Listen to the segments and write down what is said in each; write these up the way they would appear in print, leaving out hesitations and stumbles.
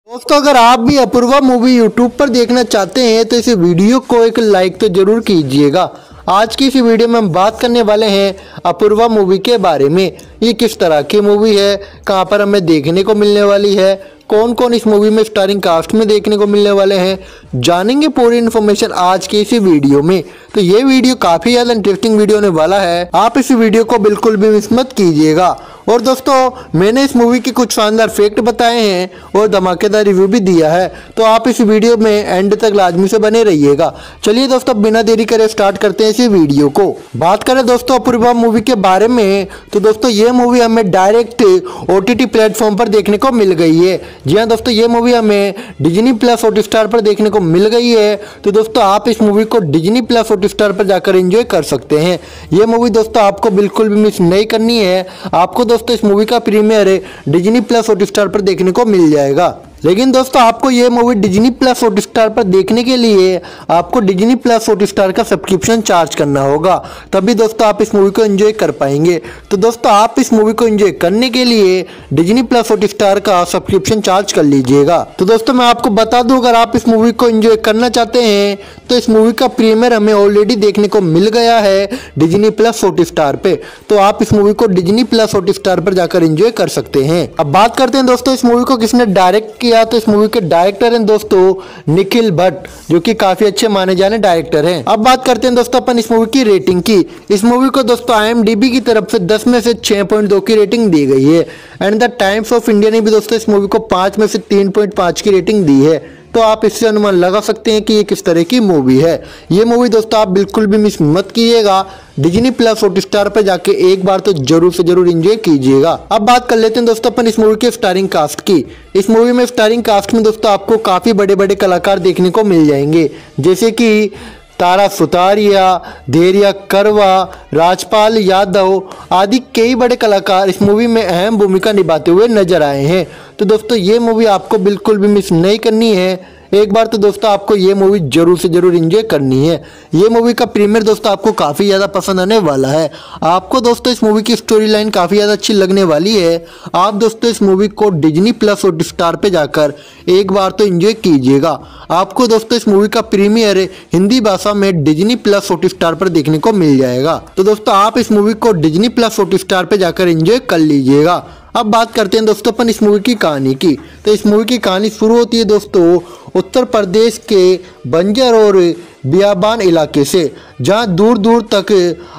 दोस्तों अगर आप भी अपूर्वा मूवी यूट्यूब पर देखना चाहते हैं तो इस वीडियो को एक लाइक तो जरूर कीजिएगा। आज की इस वीडियो में हम बात करने वाले हैं अपूर्वा मूवी के बारे में। ये किस तरह की मूवी है, कहां पर हमें देखने को मिलने वाली है, कौन कौन इस मूवी में स्टारिंग कास्ट में देखने को मिलने वाले हैं, जानेंगे पूरी इन्फॉर्मेशन आज की इसी वीडियो में। तो ये वीडियो काफी ज्यादा इंटरेस्टिंग वीडियो होने वाला है, आप इस वीडियो को बिल्कुल भी मिस मत कीजिएगा। और दोस्तों मैंने इस मूवी के कुछ शानदार फैक्ट बताए हैं और धमाकेदार रिव्यू भी दिया है, तो आप इस वीडियो में एंड तक लाजमी से बने रहिएगा। चलिए दोस्तों बिना देरी करे स्टार्ट करते हैं इस वीडियो को। बात करें दोस्तों अपूर्वा मूवी के बारे में तो दोस्तों ये मूवी हमें डायरेक्ट OTT प्लेटफॉर्म पर देखने को मिल गई है। जी हाँ दोस्तों, ये मूवी हमें डिज्नी प्लस हॉटस्टार पर देखने को मिल गई है। तो दोस्तों आप इस मूवी को डिज्नी प्लस हॉटस्टार पर जाकर एंजॉय कर सकते हैं। ये मूवी दोस्तों आपको बिल्कुल भी मिस नहीं करनी है। आपको दोस्तों इस मूवी का प्रीमियर डिज्नी प्लस हॉटस्टार पर देखने को मिल जाएगा। लेकिन दोस्तों आपको ये मूवी डिज्नी प्लस हॉटस्टार पर देखने के लिए आपको डिज्नी प्लस हॉटस्टार का सब्सक्रिप्शन चार्ज करना होगा, तभी दोस्तों आप इस मूवी को एंजॉय कर पाएंगे। तो दोस्तों आप इस मूवी को एंजॉय करने के लिए डिज्नी प्लस हॉटस्टार का सब्सक्रिप्शन चार्ज कर लीजिएगा। तो दोस्तों मैं आपको बता दूं, अगर आप इस मूवी को एंजॉय करना चाहते हैं तो इस मूवी का प्रीमियर हमें ऑलरेडी देखने को मिल गया है डिज्नी प्लस हॉटस्टार पे। तो आप इस मूवी को डिज्नी प्लस हॉटस्टार पर जाकर एंजॉय कर सकते हैं। अब बात करते हैं दोस्तों इस मूवी को किसने डायरेक्ट किया। तो इस मूवी के डायरेक्टर हैं दोस्तों निखिल भट्ट, जो कि काफी अच्छे माने जाने डायरेक्टर हैं। अब बात करते हैं दोस्तों अपन इस मूवी की रेटिंग की। इस मूवी को दोस्तों IMDb की तरफ से 10 में से 6.2 की रेटिंग दी गई है and the Times of India ने भी दोस्तों इस मूवी को 5 में से 3.5 की रेटिंग दी है। तो आप इससे अनुमान लगा सकते हैं कि ये किस तरह की मूवी है। ये मूवी दोस्तों आप बिल्कुल भी मिस मत कीजिएगा। डिज्नी प्लस हॉटस्टार पर जाके एक बार तो जरूर से जरूर एंजॉय कीजिएगा। अब बात कर लेते हैं दोस्तों अपन इस मूवी के स्टारिंग कास्ट की। इस मूवी में स्टारिंग कास्ट में दोस्तों आपको काफी बड़े बड़े कलाकार देखने को मिल जाएंगे, जैसे कि तारा सुतारिया, धैर्या करवा, राजपाल यादव आदि कई बड़े कलाकार इस मूवी में अहम भूमिका निभाते हुए नजर आए हैं। तो दोस्तों ये मूवी आपको बिल्कुल भी मिस नहीं करनी है। एक बार तो दोस्तों आपको ये मूवी जरूर से जरूर एंजॉय करनी है। ये मूवी का प्रीमियर दोस्तों आपको काफ़ी ज़्यादा पसंद आने वाला है। आपको दोस्तों इस मूवी की स्टोरी लाइन काफ़ी ज़्यादा अच्छी लगने वाली है। आप दोस्तों इस मूवी को डिज्नी प्लस हॉटस्टार पे जाकर एक बार तो एंजॉय कीजिएगा। आपको दोस्तों इस मूवी का प्रीमियर हिंदी भाषा में डिज्नी प्लस हॉटस्टार पर देखने को मिल जाएगा। तो दोस्तों आप इस मूवी को डिज्नी प्लस हॉटस्टार पे जाकर एंजॉय कर लीजिएगा। अब बात करते हैं दोस्तों अपन इस मूवी की कहानी की। तो इस मूवी की कहानी शुरू होती है दोस्तों उत्तर प्रदेश के बंजर और बियाबान इलाके से, जहां दूर दूर तक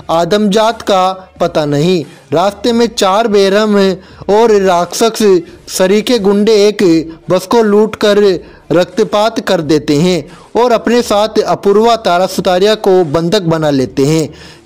आदमजात का पता नहीं। रास्ते में 4 बेरहम और राक्षस सरीके गुंडे एक बस को लूट कर रक्तपात कर देते हैं और अपने साथ अपूर्वा तारा सुतारिया को बंधक बना लेते हैं।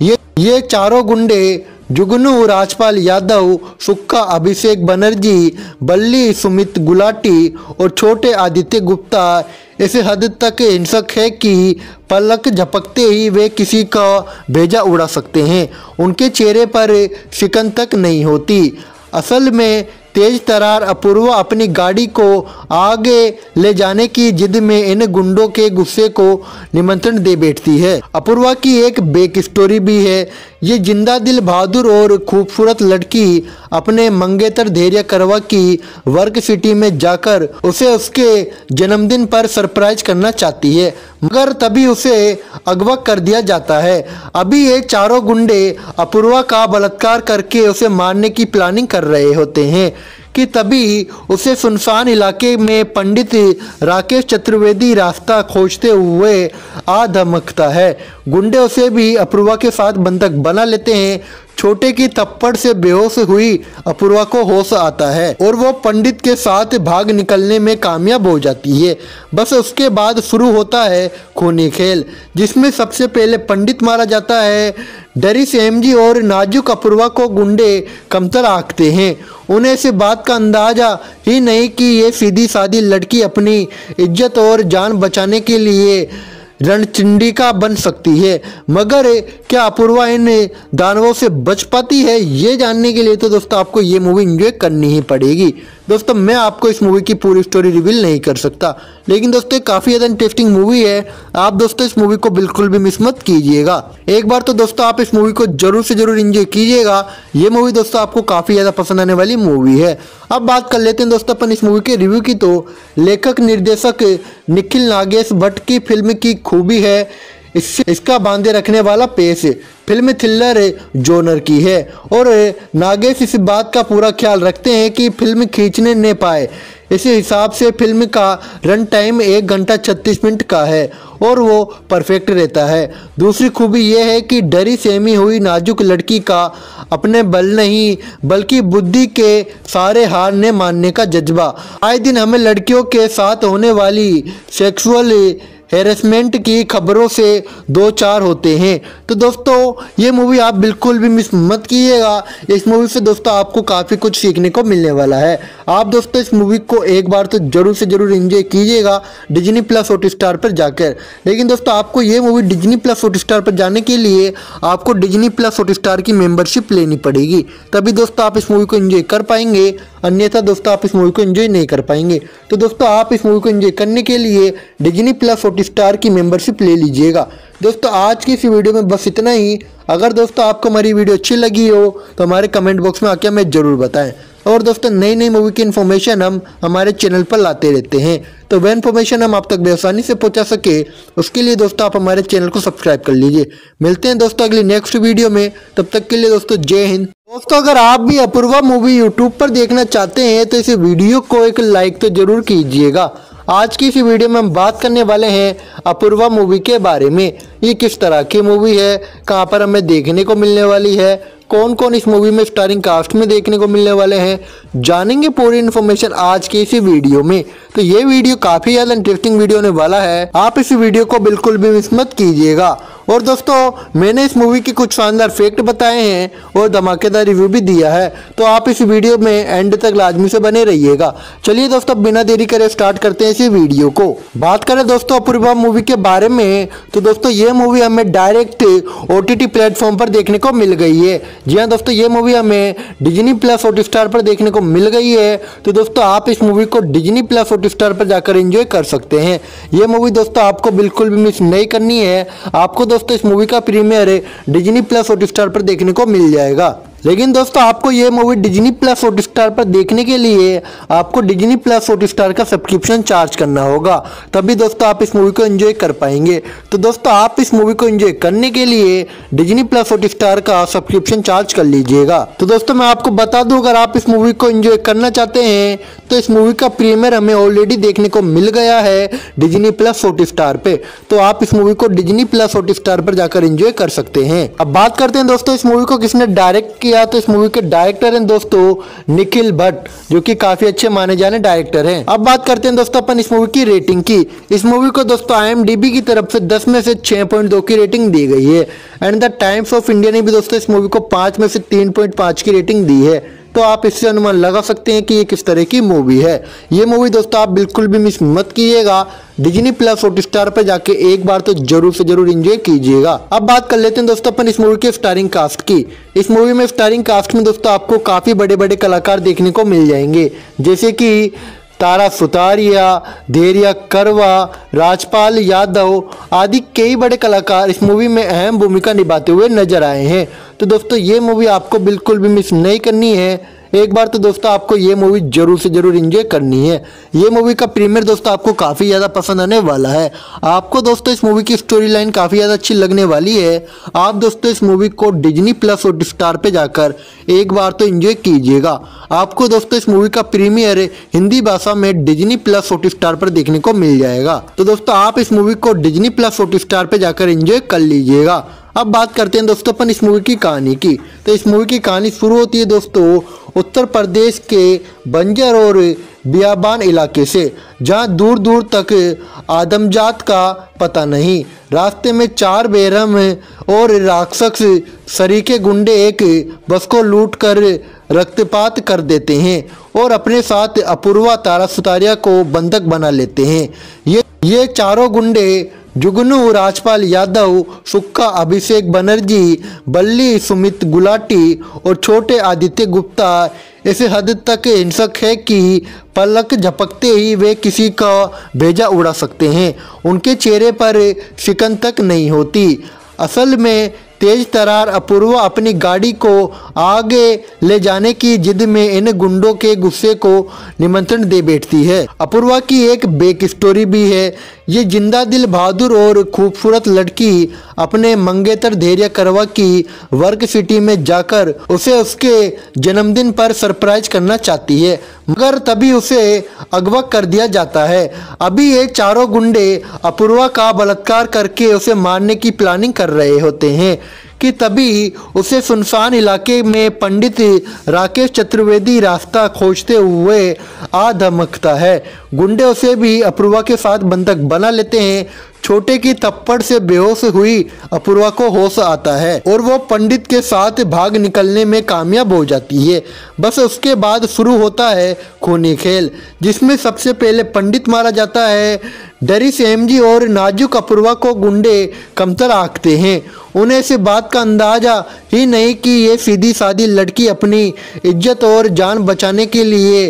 ये चारों गुंडे जुगनू राजपाल यादव, सुक्का अभिषेक बनर्जी, बल्ली सुमित गुलाटी और छोटे आदित्य गुप्ता ऐसे हद तक हिंसक है कि पलक झपकते ही वे किसी का भेजा उड़ा सकते हैं। उनके चेहरे पर शिकन तक नहीं होती। असल में तेज तरार अपूर्वा अपनी गाड़ी को आगे ले जाने की जिद में इन गुंडों के गुस्से को निमंत्रण दे बैठती है। अपूर्वा की एक बैक स्टोरी भी है। ये जिंदा दिल बहादुर और खूबसूरत लड़की अपने मंगेतर धैर्य करवा की वर्क सिटी में जाकर उसे उसके जन्मदिन पर सरप्राइज करना चाहती है, मगर तभी उसे अगवा कर दिया जाता है। अभी ये चारों गुंडे अपूर्वा का बलात्कार करके उसे मारने की प्लानिंग कर रहे होते हैं कि तभी उसे सुनसान इलाके में पंडित राकेश चतुर्वेदी रास्ता खोजते हुए आ धमकता है। गुंडे उसे भी अपूर्वा के साथ बंधक बना लेते हैं। छोटे की थप्पड़ से बेहोश हुई अपूर्वा को होश आता है और वो पंडित के साथ भाग निकलने में कामयाब हो जाती है। बस उसके बाद शुरू होता है खूनी खेल, जिसमें सबसे पहले पंडित मारा जाता है। डरी सेमजी और नाजुक अपूर्वा को गुंडे कमतर आंकते हैं। उन्हें इस बात का अंदाजा ही नहीं कि ये सीधी सादी लड़की अपनी इज्जत और जान बचाने के लिए रणचंडिका बन सकती है। मगर क्या अपूर्वा इन दानवों से बच पाती है, ये जानने के लिए तो दोस्तों आपको ये मूवी एंजॉय करनी ही पड़ेगी। दोस्तों मैं आपको इस मूवी की पूरी स्टोरी रिवील नहीं कर सकता, लेकिन दोस्तों काफ़ी ज़्यादा इंटरेस्टिंग मूवी है। आप दोस्तों इस मूवी को बिल्कुल भी मिस मत कीजिएगा। एक बार तो दोस्तों आप इस मूवी को जरूर से जरूर एंजॉय कीजिएगा। ये मूवी दोस्तों आपको काफ़ी ज़्यादा पसंद आने वाली मूवी है। अब बात कर लेते हैं दोस्तों अपन इस मूवी के रिव्यू की। तो लेखक निर्देशक निखिल नागेश भट्ट की फिल्म की खूबी है इसका बांधे रखने वाला पेश। फिल्म थ्रिलर जॉनर की है और नागेश इस बात का पूरा ख्याल रखते हैं कि फिल्म खींचने न पाए। इस हिसाब से फिल्म का रन टाइम 1 घंटा 36 मिनट का है और वो परफेक्ट रहता है। दूसरी खूबी यह है कि डरी सहमी हुई नाजुक लड़की का अपने बल नहीं बल्कि बुद्धि के सारे हार ने मानने का जज्बा। आए दिन हमें लड़कियों के साथ होने वाली सेक्सुअल हैरेसमेंट की खबरों से दो चार होते हैं। तो दोस्तों ये मूवी आप बिल्कुल भी मिस मत कीजिएगा। इस मूवी से दोस्तों आपको काफ़ी कुछ सीखने को मिलने वाला है। आप दोस्तों इस मूवी को एक बार तो जरूर से जरूर एंजॉय कीजिएगा डिज्नी प्लस हॉटस्टार पर जाकर। लेकिन दोस्तों आपको ये मूवी डिज्नी प्लस हॉटस्टार पर जाने के लिए आपको डिज्नी प्लस हॉटस्टार की मेंबरशिप लेनी पड़ेगी, तभी दोस्तों आप इस मूवी को एंजॉय कर पाएंगे, अन्यथा दोस्तों आप इस मूवी को एंजॉय नहीं कर पाएंगे। तो दोस्तों आप इस मूवी को एंजॉय करने के लिए डिज्नी प्लस हॉटस्टार की मेंबरशिप ले लीजिएगा। दोस्तों आज की इस वीडियो में बस इतना ही। अगर दोस्तों आपको हमारी वीडियो अच्छी लगी हो तो हमारे कमेंट बॉक्स में आके हमें जरूर बताएं। और दोस्तों नई नई मूवी की इन्फॉर्मेशन हम हमारे चैनल पर लाते रहते हैं, तो वह इन्फॉर्मेशन हम आप तक बेआसानी से पहुंचा सके उसके लिए दोस्तों आप हमारे चैनल को सब्सक्राइब कर लीजिए। मिलते हैं दोस्तों अगली नेक्स्ट वीडियो में, तब तक के लिए दोस्तों जय हिंद। दोस्तों अगर आप भी अपूर्वा मूवी यूट्यूब पर देखना चाहते हैं तो इस वीडियो को एक लाइक तो जरूर कीजिएगा। आज की इस वीडियो में हम बात करने वाले हैं अपूर्वा मूवी के बारे में। ये किस तरह की मूवी है, कहाँ पर हमें देखने को मिलने वाली है, कौन कौन इस मूवी में स्टारिंग कास्ट में देखने को मिलने वाले हैं, जानेंगे पूरी इन्फॉर्मेशन आज की इसी वीडियो में। तो ये वीडियो काफ़ी ज़्यादा इंटरेस्टिंग वीडियो होने वाला है, आप इस वीडियो को बिल्कुल भी मिस मत कीजिएगा। और दोस्तों मैंने इस मूवी के कुछ शानदार फैक्ट बताए हैं और धमाकेदार रिव्यू भी दिया है, तो आप इस वीडियो में एंड तक लाजमी से बने रहिएगा। चलिए दोस्तों बिना देरी करे स्टार्ट करते हैं इसी वीडियो को। बात करें दोस्तों अपूर्वा मूवी के बारे में, तो दोस्तों ये मूवी हमें डायरेक्ट OTT प्लेटफॉर्म पर देखने को मिल गई है। जी हाँ दोस्तों ये मूवी हमें डिज्नी प्लस हॉटस्टार पर देखने को मिल गई है। तो दोस्तों आप इस मूवी को डिज्नी प्लस हॉटस्टार पर जाकर एंजॉय कर सकते हैं। ये मूवी दोस्तों आपको बिल्कुल भी मिस नहीं करनी है। आपको दोस्तों इस मूवी का प्रीमियर डिज्नी प्लस हॉटस्टार पर देखने को मिल जाएगा। लेकिन दोस्तों आपको ये मूवी डिज्नी प्लस हॉटस्टार पर देखने के लिए आपको डिज्नी प्लस हॉटस्टार का सब्सक्रिप्शन चार्ज करना होगा, तभी दोस्तों आप इस मूवी को एंजॉय कर पाएंगे। तो दोस्तों आप इस मूवी को एंजॉय करने के लिए डिज्नी प्लस हॉटस्टार का सब्सक्रिप्शन चार्ज कर लीजिएगा। तो दोस्तों मैं आपको बता दूं, अगर आप इस मूवी को एंजॉय करना चाहते हैं तो इस मूवी का प्रीमियर हमें ऑलरेडी देखने को मिल गया है डिज्नी प्लस हॉटस्टार पे, तो आप इस मूवी को डिज्नी प्लस हॉटस्टार पर जाकर एंजॉय कर सकते हैं। अब बात करते हैं दोस्तों इस मूवी को किसने डायरेक्ट किया। तो इस मूवी के डायरेक्टर हैं दोस्तों निखिल भट्ट, जो कि काफी अच्छे माने जाने डायरेक्टर हैं। अब बात करते हैं दोस्तों अपन इस मूवी की रेटिंग की। इस मूवी को दोस्तों IMDb की तरफ से 10 में से 6.2 की रेटिंग दी गई है and the Times of India ने भी दोस्तों इस मूवी को 5 में से 3.5 की रेटिंग दी है। तो आप इससे अनुमान लगा सकते हैं कि ये किस तरह की मूवी है। ये मूवी दोस्तों आप बिल्कुल भी मिस मत कीजिएगा। डिज्नी प्लस हॉटस्टार पर जाके एक बार तो जरूर से जरूर एंजॉय कीजिएगा। अब बात कर लेते हैं दोस्तों अपन इस मूवी के स्टारिंग कास्ट की। इस मूवी में स्टारिंग कास्ट में दोस्तों आपको काफी बड़े बड़े कलाकार देखने को मिल जाएंगे, जैसे कि तारा सुतारिया, धैर्या करवा, राजपाल यादव आदि कई बड़े कलाकार इस मूवी में अहम भूमिका निभाते हुए नजर आए हैं। तो दोस्तों ये मूवी आपको बिल्कुल भी मिस नहीं करनी है। एक बार तो दोस्तों आपको ये मूवी जरूर से जरूर एंजॉय करनी है। ये मूवी का प्रीमियर दोस्तों आपको काफ़ी ज़्यादा पसंद आने वाला है। आपको दोस्तों इस मूवी की स्टोरी लाइन काफ़ी ज़्यादा अच्छी लगने वाली है। आप दोस्तों इस मूवी को डिज्नी प्लस हॉटस्टार पे जाकर एक बार तो एंजॉय कीजिएगा। आपको दोस्तों इस मूवी का प्रीमियर हिंदी भाषा में डिज्नी प्लस हॉटस्टार पर देखने को मिल जाएगा। तो दोस्तों आप इस मूवी को डिज्नी प्लस हॉटस्टार पे जाकर एंजॉय कर लीजिएगा। अब बात करते हैं दोस्तों अपन इस मूवी की कहानी की। तो इस मूवी की कहानी शुरू होती है दोस्तों उत्तर प्रदेश के बंजर और बियाबान इलाके से, जहां दूर दूर तक आदमजात का पता नहीं। रास्ते में 4 बेरहम और राक्षस सरीके गुंडे एक बस को लूट कर रक्तपात कर देते हैं और अपने साथ अपूर्वा तारा सुतारिया को बंधक बना लेते हैं। ये चारों गुंडे जुगनू राजपाल यादव, सुक्का अभिषेक बनर्जी, बल्ली सुमित गुलाटी और छोटे आदित्य गुप्ता इस हद तक हिंसक है कि पलक झपकते ही वे किसी का भेजा उड़ा सकते हैं। उनके चेहरे पर शिकन तक नहीं होती। असल में तेज तर्रार अपूर्वा अपनी गाड़ी को आगे ले जाने की जिद में इन गुंडों के गुस्से को निमंत्रण दे बैठती है। अपूर्वा की एक बैक स्टोरी भी है। ये जिंदा दिल बहादुर और खूबसूरत लड़की अपने मंगेतर धैर्य करवा की वर्क सिटी में जाकर उसे उसके जन्मदिन पर सरप्राइज करना चाहती है, मगर तभी उसे अगवा कर दिया जाता है। अभी ये चारों गुंडे अपूर्वा का बलात्कार करके उसे मारने की प्लानिंग कर रहे होते हैं कि तभी उसे सुनसान इलाके में पंडित राकेश चतुर्वेदी रास्ता खोजते हुए आ धमकता है। गुंडे उसे भी अपूर्वा के साथ बंधक बना लेते हैं। छोटे की थप्पड़ से बेहोश हुई अपूर्वा को होश आता है और वो पंडित के साथ भाग निकलने में कामयाब हो जाती है। बस उसके बाद शुरू होता है खूनी खेल, जिसमें सबसे पहले पंडित मारा जाता है। डरी सेमजी और नाजुक अपूर्वा को गुंडे कमतर आंकते हैं। उन्हें इस बात का अंदाजा ही नहीं कि ये सीधी सादी लड़की अपनी इज्जत और जान बचाने के लिए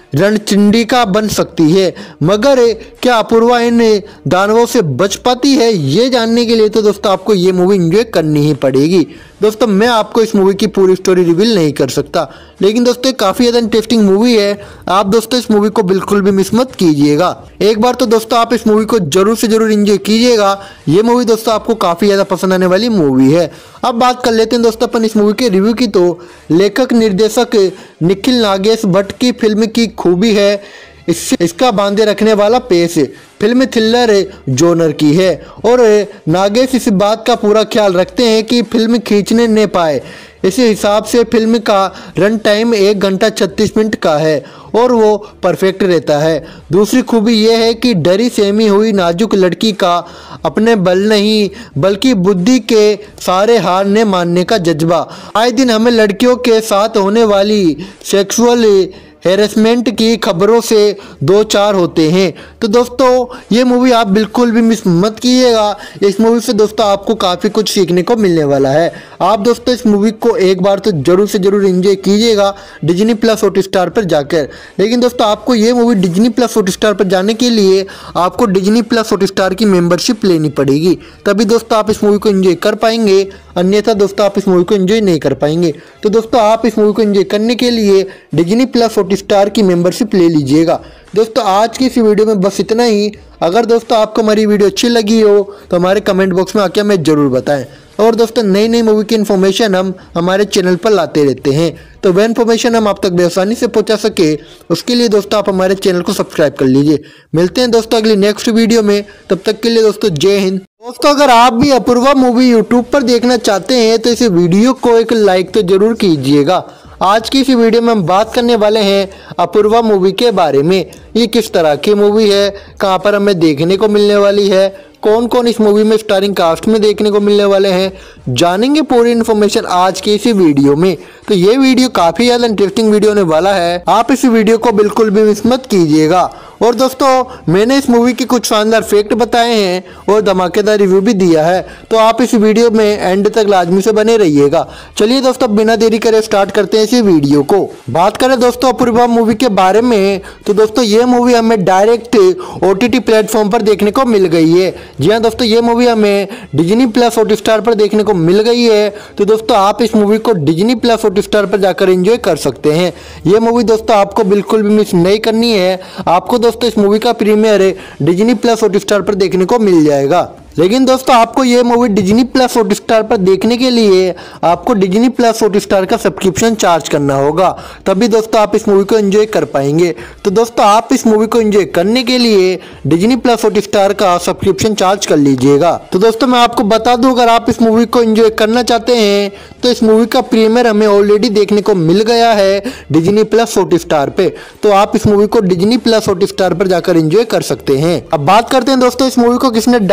रणचंडिका बन सकती है। मगर क्या अपूर्वा इन दानवों से बच पाती है, ये जानने के लिए तो दोस्तों आपको ये मूवी एंजॉय करनी ही पड़ेगी। दोस्तों मैं आपको इस मूवी की पूरी स्टोरी रिवील नहीं कर सकता, लेकिन दोस्तों ये काफ़ी ज़्यादा इंटरेस्टिंग मूवी है। आप दोस्तों इस मूवी को बिल्कुल भी मिस मत कीजिएगा। एक बार तो दोस्तों आप इस मूवी को जरूर से जरूर एंजॉय कीजिएगा। ये मूवी दोस्तों आपको काफ़ी ज़्यादा पसंद आने वाली मूवी है। अब बात कर लेते हैं दोस्तों अपन इस मूवी के रिव्यू की। तो लेखक निर्देशक निखिल नागेश भट्ट की फिल्म की खूबी है इसका बांधे रखने वाला पेश। फिल्म थ्रिलर जॉनर की है और नागेश इस बात का पूरा ख्याल रखते हैं कि फिल्म खींचने न पाए। इस हिसाब से फिल्म का रन टाइम 1 घंटा 36 मिनट का है और वो परफेक्ट रहता है। दूसरी खूबी यह है कि डरी सहमी हुई नाजुक लड़की का अपने बल नहीं बल्कि बुद्धि के सारे हार ने मानने का जज्बा। आए दिन हमें लड़कियों के साथ होने वाली सेक्सुअल हैरेसमेंट की खबरों से दो चार होते हैं। तो दोस्तों ये मूवी आप बिल्कुल भी मिस मत कीजिएगा। इस मूवी से दोस्तों आपको काफ़ी कुछ सीखने को मिलने वाला है। आप दोस्तों इस मूवी को एक बार तो जरूर से जरूर एंजॉय कीजिएगा डिज्नी प्लस हॉटस्टार पर जाकर। लेकिन दोस्तों आपको ये मूवी डिज्नी प्लस हॉटस्टार पर जाने के लिए आपको डिज्नी प्लस हॉटस्टार की मेंबरशिप लेनी पड़ेगी, तभी दोस्तों आप इस मूवी को एंजॉय कर पाएंगे, अन्यथा दोस्तों आप इस मूवी को एंजॉय नहीं कर पाएंगे। तो दोस्तों आप इस मूवी को एंजॉय करने के लिए डिज्नी प्लस हॉटस्टार की मेंबरशिप ले लीजिएगा। दोस्तों आज की इस वीडियो में बस इतना ही। अगर दोस्तों आपको हमारी वीडियो अच्छी लगी हो तो हमारे कमेंट बॉक्स में आके हमें जरूर बताएं। और दोस्तों नई नई मूवी की इन्फॉर्मेशन हम हमारे चैनल पर लाते रहते हैं, तो वह इन्फॉर्मेशन हम आप तक बेआसानी से पहुंचा सके उसके लिए दोस्तों आप हमारे चैनल को सब्सक्राइब कर लीजिए। मिलते हैं दोस्तों अगली नेक्स्ट वीडियो में, तब तक के लिए दोस्तों जय हिंद। दोस्तों अगर आप भी अपूर्वा मूवी यूट्यूब पर देखना चाहते हैं तो इस वीडियो को एक लाइक तो जरूर कीजिएगा। आज की इस वीडियो में हम बात करने वाले हैं अपूर्वा मूवी के बारे में। ये किस तरह की मूवी है, कहां पर हमें देखने को मिलने वाली है, कौन कौन इस मूवी में स्टारिंग कास्ट में देखने को मिलने वाले हैं, जानेंगे पूरी इन्फॉर्मेशन आज की इसी वीडियो में। तो ये वीडियो काफ़ी ज़्यादा इंटरेस्टिंग वीडियो होने वाला है, आप इस वीडियो को बिल्कुल भी मिस मत कीजिएगा। और दोस्तों मैंने इस मूवी की कुछ शानदार फैक्ट बताए हैं और धमाकेदार रिव्यू भी दिया है, तो आप इस वीडियो में एंड तक लाजमी से बने रहिएगा। चलिए दोस्तों बिना देरी करे स्टार्ट करते हैं इस वीडियो को। बात करें दोस्तों अपूर्वा मूवी के बारे में, तो दोस्तों ये मूवी हमें डायरेक्ट OTT प्लेटफॉर्म पर देखने को मिल गई है। जी हाँ दोस्तों ये मूवी हमें डिज्नी प्लस हॉटस्टार पर देखने को मिल गई है। तो दोस्तों आप इस मूवी को डिज्नी प्लस हॉटस्टार पर जाकर एंजॉय कर सकते हैं। ये मूवी दोस्तों आपको बिल्कुल भी मिस नहीं करनी है। आपको दोस्तों इस मूवी का प्रीमियर डिज्नी प्लस हॉटस्टार पर देखने को मिल जाएगा। लेकिन दोस्तों आपको ये मूवी डिज्नी प्लस हॉटस्टार पर देखने के लिए आपको डिज्नी प्लस हॉटस्टार का सब्सक्रिप्शन चार्ज करना होगा, तभी दोस्तों आप इस मूवी को एंजॉय कर पाएंगे। तो दोस्तों आप इस मूवी को एंजॉय करने के लिए डिज्नी प्लस हॉटस्टार का सब्सक्रिप्शन चार्ज कर लीजिएगा। तो दोस्तों मैं आपको बता दूं, अगर आप इस मूवी को एंजॉय करना चाहते हैं तो इस मूवी का प्रीमियर हमें ऑलरेडी देखने को मिल गया है डिज्नी प्लस हॉटस्टार पे, तो आप इस मूवी को डिज्नी प्लस हॉटस्टार पर जाकर एंजॉय कर सकते हैं। अब बात करते हैं दोस्तों इस मूवी को किसने डायरेक्ट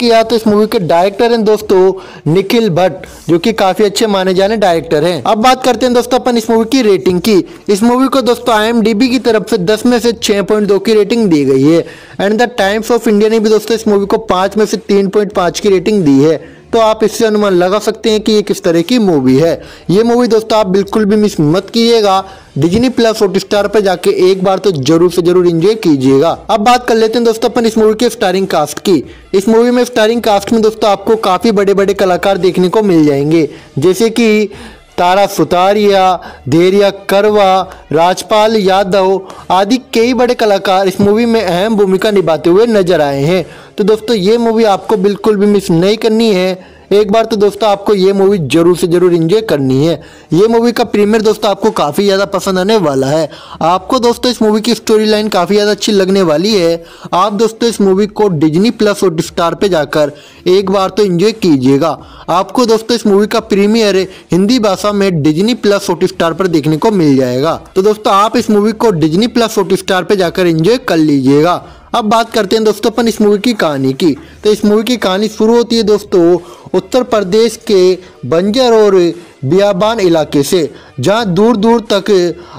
किया तो इस मूवी के डायरेक्टर हैं दोस्तों निखिल भट्ट, जो कि काफी अच्छे माने जाने डायरेक्टर हैं। अब बात करते हैं दोस्तों अपन इस मूवी की रेटिंग की। इस मूवी को दोस्तों IMDb की तरफ से 10 में से 6.2 की रेटिंग दी गई है and the Times of India ने भी दोस्तों इस मूवी को 5 में से 3.5 की रेटिंग दी है। तो आप इससे अनुमान लगा सकते हैं कि ये किस तरह की मूवी है। ये मूवी दोस्तों आप बिल्कुल भी मिस मत कीजिएगा। डिज्नी प्लस हॉटस्टार पर जाके एक बार तो जरूर से जरूर एंजॉय कीजिएगा। अब बात कर लेते हैं दोस्तों अपन इस मूवी के स्टारिंग कास्ट की। इस मूवी में स्टारिंग कास्ट में दोस्तों आपको काफी बड़े बड़े कलाकार देखने को मिल जाएंगे, जैसे कि तारा सुतारिया, धैर्या करवा, राजपाल यादव आदि कई बड़े कलाकार इस मूवी में अहम भूमिका निभाते हुए नजर आए हैं। तो दोस्तों ये मूवी आपको बिल्कुल भी मिस नहीं करनी है। एक बार तो दोस्तों आपको ये मूवी जरूर से जरूर एंजॉय करनी है। ये मूवी का प्रीमियर दोस्तों आपको काफ़ी ज़्यादा पसंद आने वाला है। आपको दोस्तों इस मूवी की स्टोरी लाइन काफ़ी ज़्यादा अच्छी लगने वाली है। आप दोस्तों इस मूवी को डिज्नी प्लस हॉटस्टार पे जाकर एक बार तो एंजॉय कीजिएगा। आपको दोस्तों इस मूवी का प्रीमियर हिंदी भाषा में डिज्नी प्लस हॉटस्टार पर देखने को मिल जाएगा। तो दोस्तों आप इस मूवी को डिज्नी प्लस हॉटस्टार पे जाकर एंजॉय कर लीजिएगा। अब बात करते हैं दोस्तों अपन इस मूवी की कहानी की। तो इस मूवी की कहानी शुरू होती है दोस्तों उत्तर प्रदेश के बंजर और बियाबान इलाके से, जहां दूर दूर तक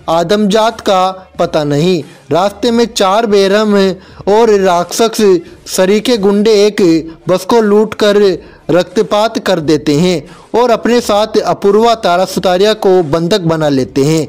आदमजात का पता नहीं। रास्ते में 4 बेरहम और राक्षस सरीके गुंडे एक बस को लूट कर रक्तपात कर देते हैं और अपने साथ अपूर्वा तारा सुतारिया को बंधक बना लेते हैं।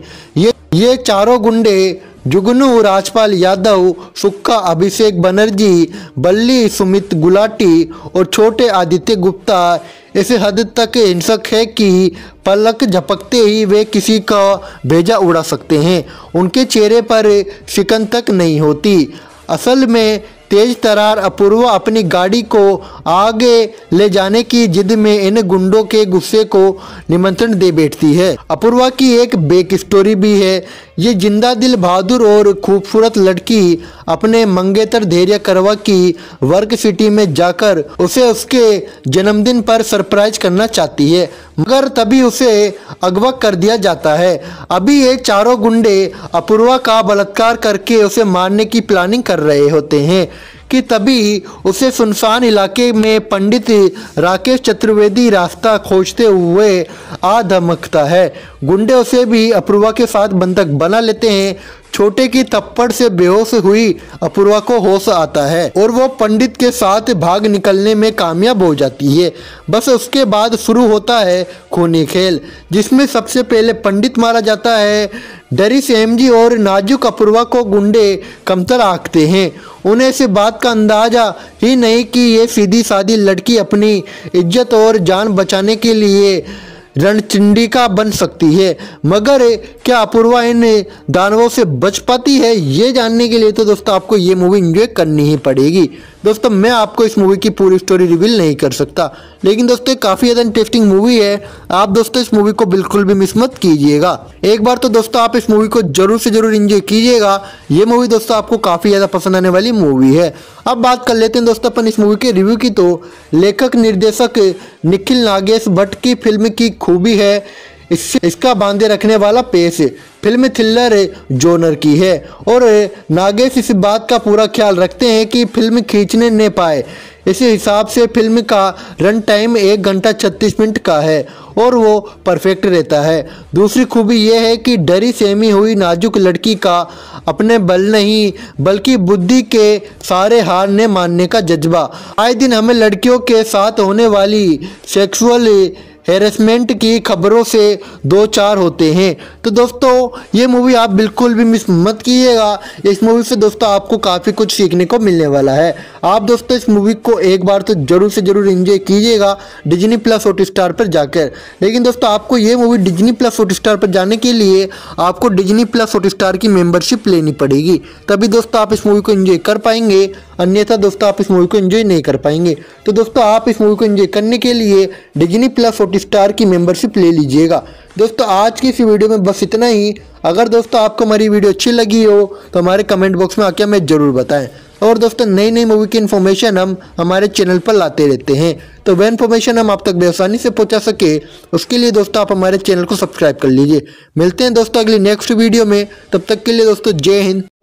ये चारों गुंडे जुगनू राजपाल यादव, सुक्का अभिषेक बनर्जी, बल्ली सुमित गुलाटी और छोटे आदित्य गुप्ता ऐसे हद तक हिंसक है कि पलक झपकते ही वे किसी का भेजा उड़ा सकते हैं। उनके चेहरे पर शिकन तक नहीं होती। असल में तेज तरार अपूर्वा अपनी गाड़ी को आगे ले जाने की जिद में इन गुंडों के गुस्से को निमंत्रण दे बैठती है। अपूर्वा की एक बैक स्टोरी भी है। ये जिंदा दिल बहादुर और खूबसूरत लड़की अपने मंगेतर धैर्य करवा की वर्क सिटी में जाकर उसे उसके जन्मदिन पर सरप्राइज करना चाहती है, मगर तभी उसे अगवा कर दिया जाता है। अभी ये चारों गुंडे अपूर्वा का बलात्कार करके उसे मारने की प्लानिंग कर रहे होते हैं कि तभी उसे सुनसान इलाके में पंडित राकेश चतुर्वेदी रास्ता खोजते हुए आ धमकता है। गुंडे उसे भी अपूर्वा के साथ बंधक बना लेते हैं। छोटे की थप्पड़ से बेहोश हुई अपूर्वा को होश आता है और वो पंडित के साथ भाग निकलने में कामयाब हो जाती है। बस उसके बाद शुरू होता है खूनी खेल, जिसमें सबसे पहले पंडित मारा जाता है। डरी सेमजी और नाजुक अपूर्वा को गुंडे कमतर आंकते हैं। उन्हें इस बात का अंदाजा ही नहीं कि ये सीधी सादी लड़की अपनी इज्जत और जान बचाने के लिए रणचंडिका बन सकती है। मगर क्या अपूर्वा इन दानवों से बच पाती है, ये जानने के लिए तो दोस्तों आपको ये मूवी एंजॉय करनी ही पड़ेगी। दोस्तों मैं आपको इस मूवी की पूरी स्टोरी रिवील नहीं कर सकता, लेकिन दोस्तों काफ़ी ज़्यादा इंटरेस्टिंग मूवी है। आप दोस्तों इस मूवी को बिल्कुल भी मिस मत कीजिएगा। एक बार तो दोस्तों आप इस मूवी को जरूर से जरूर एंजॉय कीजिएगा। ये मूवी दोस्तों आपको काफ़ी ज़्यादा पसंद आने वाली मूवी है। अब बात कर लेते हैं दोस्तों अपन इस मूवी के रिव्यू की। तो लेखक निर्देशक निखिल नागेश भट्ट की फिल्म की खूबी है इसका बांधे रखने वाला पेश। फिल्म थ्रिलर जोनर की है और नागेश इस बात का पूरा ख्याल रखते हैं कि फिल्म खींचने न पाए। इस हिसाब से फिल्म का रन टाइम 1 घंटा 36 मिनट का है और वो परफेक्ट रहता है। दूसरी खूबी यह है कि डरी सहमी हुई नाजुक लड़की का अपने बल नहीं बल्कि बुद्धि के सारे हार ने मानने का जज्बा। आए दिन हमें लड़कियों के साथ होने वाली सेक्सुअल हैरेसमेंट की खबरों से 2-4 होते हैं। तो दोस्तों ये मूवी आप बिल्कुल भी मिस मत कीजिएगा। इस मूवी से दोस्तों आपको काफ़ी कुछ सीखने को मिलने वाला है। आप दोस्तों इस मूवी को एक बार तो जरूर से जरूर एंजॉय कीजिएगा डिज्नी प्लस हॉटस्टार पर जाकर। लेकिन दोस्तों आपको ये मूवी डिज्नी प्लस हॉटस्टार पर जाने के लिए आपको डिज्नी प्लस हॉटस्टार की मेंबरशिप लेनी पड़ेगी, तभी दोस्तों आप इस मूवी को एंजॉय कर पाएंगे, अन्यथा दोस्तों आप इस मूवी को एंजॉय नहीं कर पाएंगे। तो दोस्तों आप इस मूवी को एंजॉय करने के लिए डिज्नी प्लस हॉटस्टार की मेंबरशिप ले लीजिएगा। दोस्तों आज की इस वीडियो में बस इतना ही। अगर दोस्तों आपको हमारी वीडियो अच्छी लगी हो तो हमारे कमेंट बॉक्स में आके हमें जरूर बताएं। और दोस्तों नई नई मूवी की इन्फॉर्मेशन हम हमारे चैनल पर लाते रहते हैं, तो वह इन्फॉर्मेशन हम आप तक बेआसानी से पहुंचा सके उसके लिए दोस्तों आप हमारे चैनल को सब्सक्राइब कर लीजिए। मिलते हैं दोस्तों अगली नेक्स्ट वीडियो में, तब तक के लिए दोस्तों जय हिंद।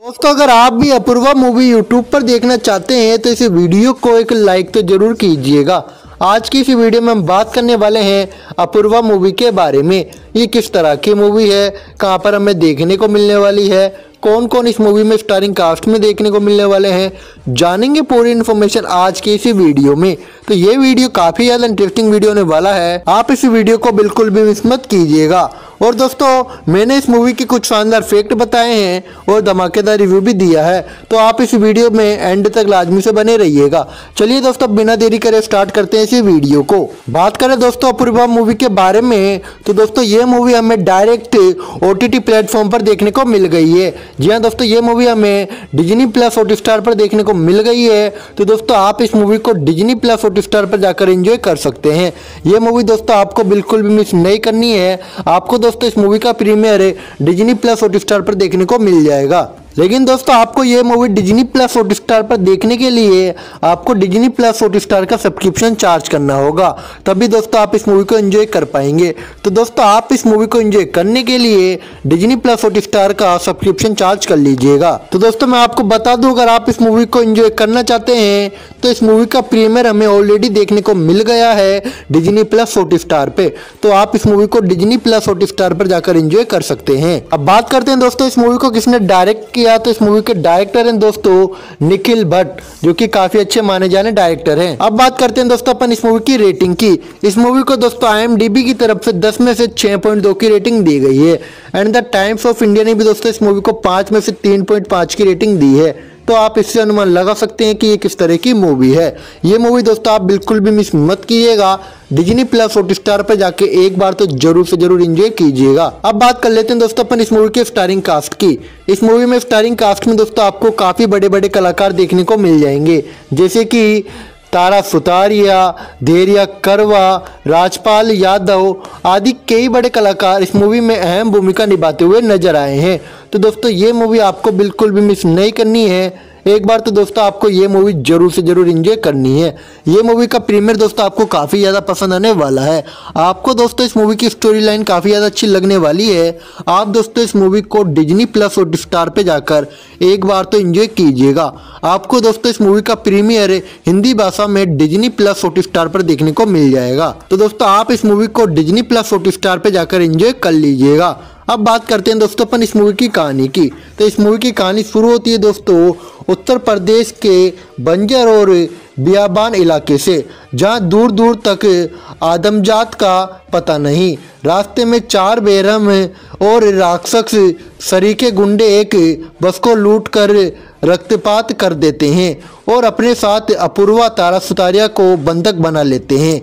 दोस्तों अगर आप भी अपूर्वा मूवी यूट्यूब पर देखना चाहते हैं तो इस वीडियो को एक लाइक तो जरूर कीजिएगा। आज की इस वीडियो में हम बात करने वाले हैं अपूर्वा मूवी के बारे में। ये किस तरह की मूवी है, कहां पर हमें देखने को मिलने वाली है, कौन कौन इस मूवी में स्टारिंग कास्ट में देखने को मिलने वाले हैं, जानेंगे पूरी इन्फॉर्मेशन आज की इसी वीडियो में। तो ये वीडियो काफ़ी ज़्यादा इंटरेस्टिंग वीडियो होने वाला है, आप इस वीडियो को बिल्कुल भी मिस मत कीजिएगा। और दोस्तों मैंने इस मूवी के कुछ शानदार फैक्ट बताए हैं और धमाकेदार रिव्यू भी दिया है, तो आप इस वीडियो में एंड तक लाजमी से बने रहिएगा। चलिए दोस्तों बिना देरी करे स्टार्ट करते हैं इस वीडियो को। बात करें दोस्तों अपूर्वा मूवी के बारे में, तो दोस्तों ये मूवी हमें डायरेक्ट OTT प्लेटफॉर्म पर देखने को मिल गई है। जी हाँ दोस्तों, ये मूवी हमें डिज्नी प्लस हॉटस्टार पर देखने को मिल गई है। तो दोस्तों आप इस मूवी को डिज्नी प्लस हॉटस्टार पर जाकर एंजॉय कर सकते हैं। ये मूवी दोस्तों आपको बिल्कुल भी मिस नहीं करनी है। आपको दोस्तों इस मूवी का प्रीमियर डिज्नी प्लस हॉटस्टार पर देखने को मिल जाएगा। लेकिन दोस्तों आपको ये मूवी डिज्नी प्लस हॉटस्टार पर देखने के लिए आपको डिज्नी प्लस हॉटस्टार का सब्सक्रिप्शन चार्ज करना होगा, तभी दोस्तों आप इस मूवी को एंजॉय कर पाएंगे। तो दोस्तों आप इस मूवी को एंजॉय करने के लिए डिज्नी प्लस हॉटस्टार का सब्सक्रिप्शन चार्ज कर लीजिएगा। तो दोस्तों मैं आपको बता दूं, अगर आप इस मूवी को एंजॉय करना चाहते हैं तो इस मूवी का प्रीमियर हमें ऑलरेडी देखने को मिल गया है डिज्नी प्लस हॉटस्टार पे। तो आप इस मूवी को डिज्नी प्लस हॉटस्टार पर जाकर एंजॉय कर सकते हैं। अब बात करते हैं दोस्तों इस मूवी को किसने डायरेक्ट किया। तो इस मूवी के डायरेक्टर हैं दोस्तों निखिल भट्ट, जो कि काफी अच्छे माने जाने डायरेक्टर हैं। अब बात करते हैं दोस्तों अपन इस मूवी की रेटिंग की। इस मूवी को दोस्तों IMDb की तरफ से 10 में से 6.2 की रेटिंग दी गई है। And the Times of India ने भी दोस्तों इस मूवी को 5 में से 3.5 की रेटिंग दी है। तो आप इससे अनुमान लगा सकते हैं कि ये किस तरह की मूवी है। ये मूवी दोस्तों आप बिल्कुल भी मिस मत कीजिएगा। डिज्नी प्लस हॉटस्टार पर जाके एक बार तो जरूर से जरूर एंजॉय कीजिएगा। अब बात कर लेते हैं दोस्तों अपन इस मूवी के स्टारिंग कास्ट की। इस मूवी में स्टारिंग कास्ट में दोस्तों आपको काफी बड़े बड़े कलाकार देखने को मिल जाएंगे, जैसे कि तारा सुतारिया, धैर्या करवा, राजपाल यादव आदि कई बड़े कलाकार इस मूवी में अहम भूमिका निभाते हुए नजर आए हैं। तो दोस्तों ये मूवी आपको बिल्कुल भी मिस नहीं करनी है। एक बार तो दोस्तों आपको ये मूवी जरूर से जरूर एंजॉय करनी है। ये मूवी का प्रीमियर दोस्तों आपको काफ़ी ज़्यादा पसंद आने वाला है। आपको दोस्तों इस मूवी की स्टोरी लाइन काफ़ी ज़्यादा अच्छी लगने वाली है। आप दोस्तों इस मूवी को डिज्नी प्लस हॉटस्टार पे जाकर एक बार तो एंजॉय कीजिएगा। आपको दोस्तों इस मूवी का प्रीमियर हिंदी भाषा में डिज्नी प्लस हॉटस्टार पर देखने को मिल जाएगा। तो दोस्तों आप इस मूवी को डिज्नी प्लस हॉटस्टार पे जाकर एंजॉय कर लीजिएगा। अब बात करते हैं दोस्तों अपन इस मूवी की कहानी की। तो इस मूवी की कहानी शुरू होती है दोस्तों उत्तर प्रदेश के बंजर और बियाबान इलाके से, जहां दूर दूर तक आदमजात का पता नहीं। रास्ते में 4 बेरहम और राक्षस सरीके गुंडे एक बस को लूट कर रक्तपात कर देते हैं और अपने साथ अपूर्वा तारा सुतारिया को बंधक बना लेते हैं।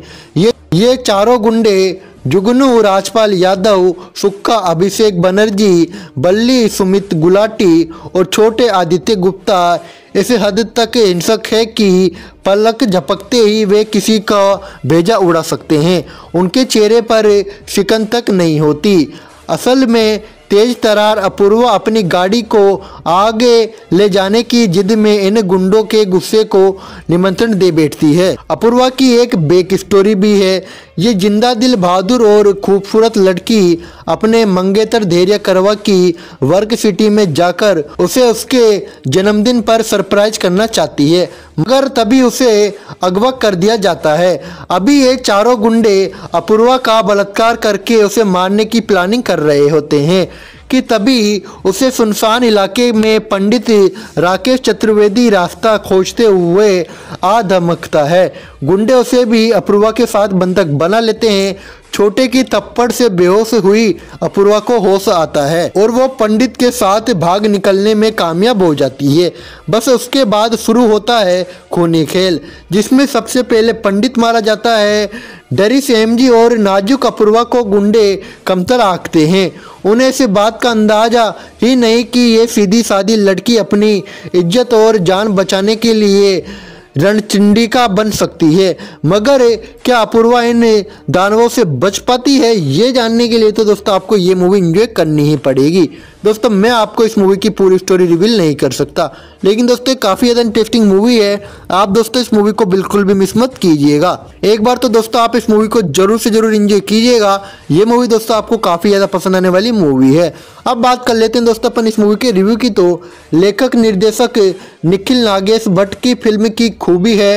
ये चारों गुंडे जुगनू राजपाल यादव, सुक्का अभिषेक बनर्जी, बल्ली सुमित गुलाटी और छोटे आदित्य गुप्ता ऐसे हद तक हिंसक है कि पलक झपकते ही वे किसी का भेजा उड़ा सकते हैं। उनके चेहरे पर शिकन तक नहीं होती। असल में तेज तरार अपूर्वा अपनी गाड़ी को आगे ले जाने की जिद में इन गुंडों के गुस्से को निमंत्रण दे बैठती है। अपूर्वा की एक बैक स्टोरी भी है। ये जिंदा दिल बहादुर और खूबसूरत लड़की अपने मंगेतर धैर्य करवा की वर्क सिटी में जाकर उसे उसके जन्मदिन पर सरप्राइज करना चाहती है, मगर तभी उसे अगवा कर दिया जाता है। अभी ये चारों गुंडे अपूर्वा का बलात्कार करके उसे मारने की प्लानिंग कर रहे होते हैं कि तभी उसे सुनसान इलाके में पंडित राकेश चतुर्वेदी रास्ता खोजते हुए आ धमकता है। गुंडे उसे भी अपूर्वा के साथ बंधक बना लेते हैं। छोटे की थप्पड़ से बेहोश हुई अपूर्वा को होश आता है और वो पंडित के साथ भाग निकलने में कामयाब हो जाती है। बस उसके बाद शुरू होता है खूनी खेल, जिसमें सबसे पहले पंडित मारा जाता है। डरी सेमजी और नाजुक अपूर्वा को गुंडे कमतर आंकते हैं। उन्हें इस बात का अंदाजा ही नहीं कि ये सीधी सादी लड़की अपनी इज्जत और जान बचाने के लिए रणचंडिका बन सकती है। मगर क्या अपूर्वा इन दानवों से बच पाती है, ये जानने के लिए तो दोस्तों आपको ये मूवी एंजॉय करनी ही पड़ेगी। दोस्तों मैं आपको इस मूवी की पूरी स्टोरी रिवील नहीं कर सकता, लेकिन दोस्तों काफ़ी ज़्यादा इंटरेस्टिंग मूवी है। आप दोस्तों इस मूवी को बिल्कुल भी मिस मत कीजिएगा। एक बार तो दोस्तों आप इस मूवी को जरूर से जरूर एंजॉय कीजिएगा। ये मूवी दोस्तों आपको काफ़ी ज़्यादा पसंद आने वाली मूवी है। अब बात कर लेते हैं दोस्तों अपन इस मूवी के रिव्यू की। तो लेखक निर्देशक निखिल नागेश भट्ट की फिल्म की खूबी है